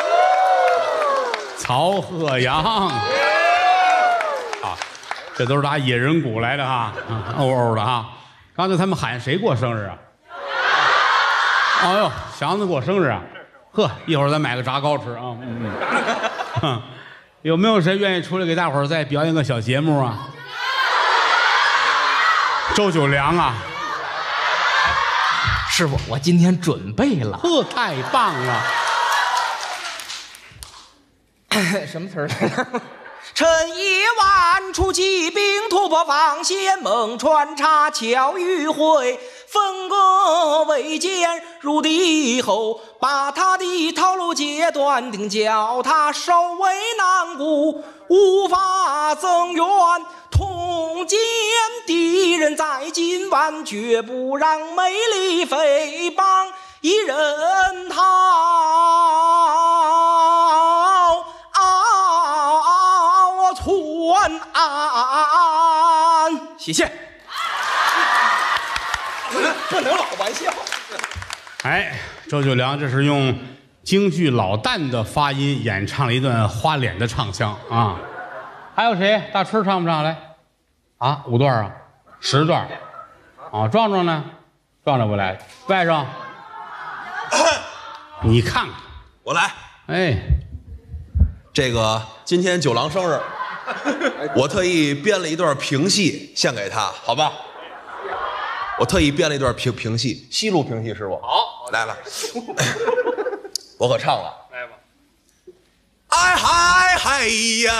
曹鹤阳，啊，这都是打野人谷来的哈，嗷嗷的哈。刚才他们喊谁过生日啊？哎呦，祥子过生日啊！呵，一会儿咱买个炸糕吃啊。嗯嗯。有没有谁愿意出来给大伙儿再表演个小节目啊？周九良啊， 师傅，我今天准备了。 呵，太棒了！ 什么词儿来着？趁夜晚出骑兵，突破防线，猛穿插巧迂回，分割围歼入敌后，把他的套路截断，定叫他首尾难顾，无法增援。痛歼敌人在今晚，绝不让美丽匪帮一人逃。晚安，谢谢。不能老玩笑。 哎，周九良这是用京剧老旦的发音演唱了一段花脸的唱腔啊。还有谁？大春唱不唱来？啊，五段啊，十段。啊，壮壮呢？壮壮不来。外甥，你看看， 我来。 哎， 这个今天九郎生日。我特意编了一段评戏献给他，好吧？我特意编了一段评评戏，西路评戏，师傅。 好， 来了，我可唱了。 来吧。 哎嗨嗨呀！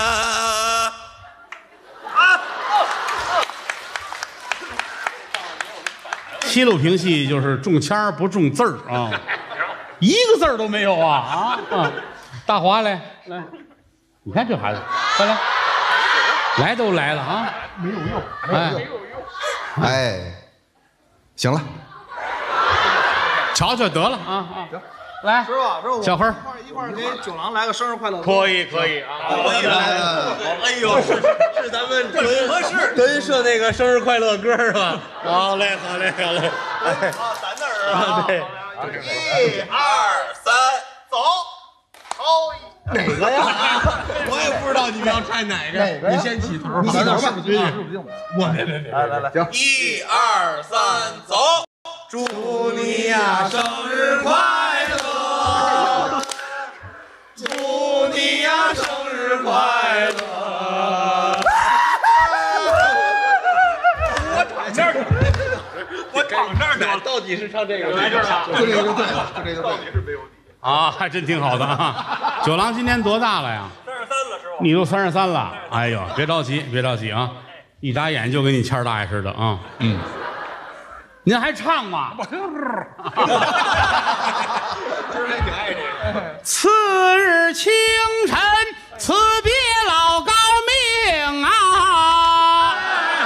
七路评戏就是中腔儿不中字儿啊，一个字儿都没有啊啊啊！大华来来，你看这孩子，快来，来都来了啊， 没有用， 哎没有用。哎，行了， 瞧瞧得了啊啊！来， 师傅，师傅， 小黑儿一块儿给九郎来个生日快乐歌。 可以可以啊， 可以了。哎呦，是是咱们德云合适德云社那个生日快乐歌是吧？好嘞，好嘞，好嘞。哎，啊，咱那儿啊，对，一二三，走。好， 哪个呀？ 我也不知道你们要唱哪个。 哪个呀？ 你先起头， 你起头吧。 是不是？我别别别，来来来，行。一二三，走。祝你呀生日快乐！祝你呀生日快乐！我躺这儿，我躺这儿呢。到底是唱这个？来这儿了， 就这个就对了，就这个到底是没有底。 啊，还真挺好的啊！九郎今年多大了呀？ 三十三了，师傅。 你都三十三了，哎呦，别着急，别着急啊！一眨眼就跟你谦儿大爷似的啊！嗯，您还唱吗？次日清晨，辞别老高明啊！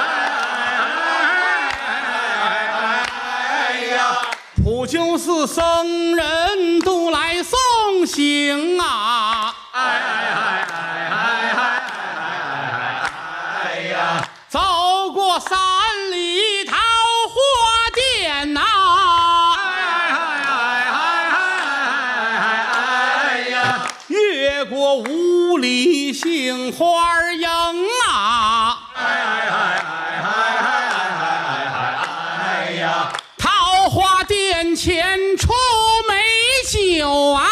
普救寺僧人都来送行啊！走过三里桃花店呐、越过五里杏花营啊！桃花店前出美酒啊！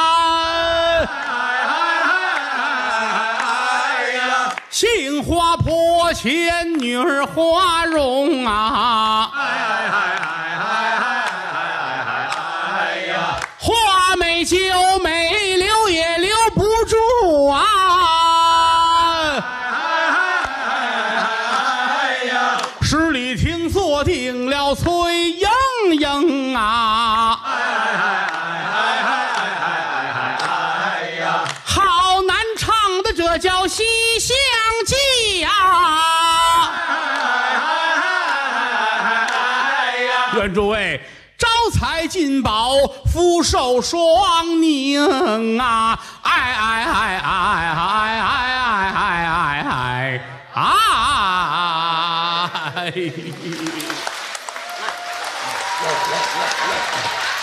杏花坡前女儿花容啊！花美酒美留也留不住啊！十里亭坐定了崔莺莺啊！好难唱的这叫西厢记呀！愿诸位招财进宝，福寿双宁啊！哎哎哎哎哎哎哎哎哎哎！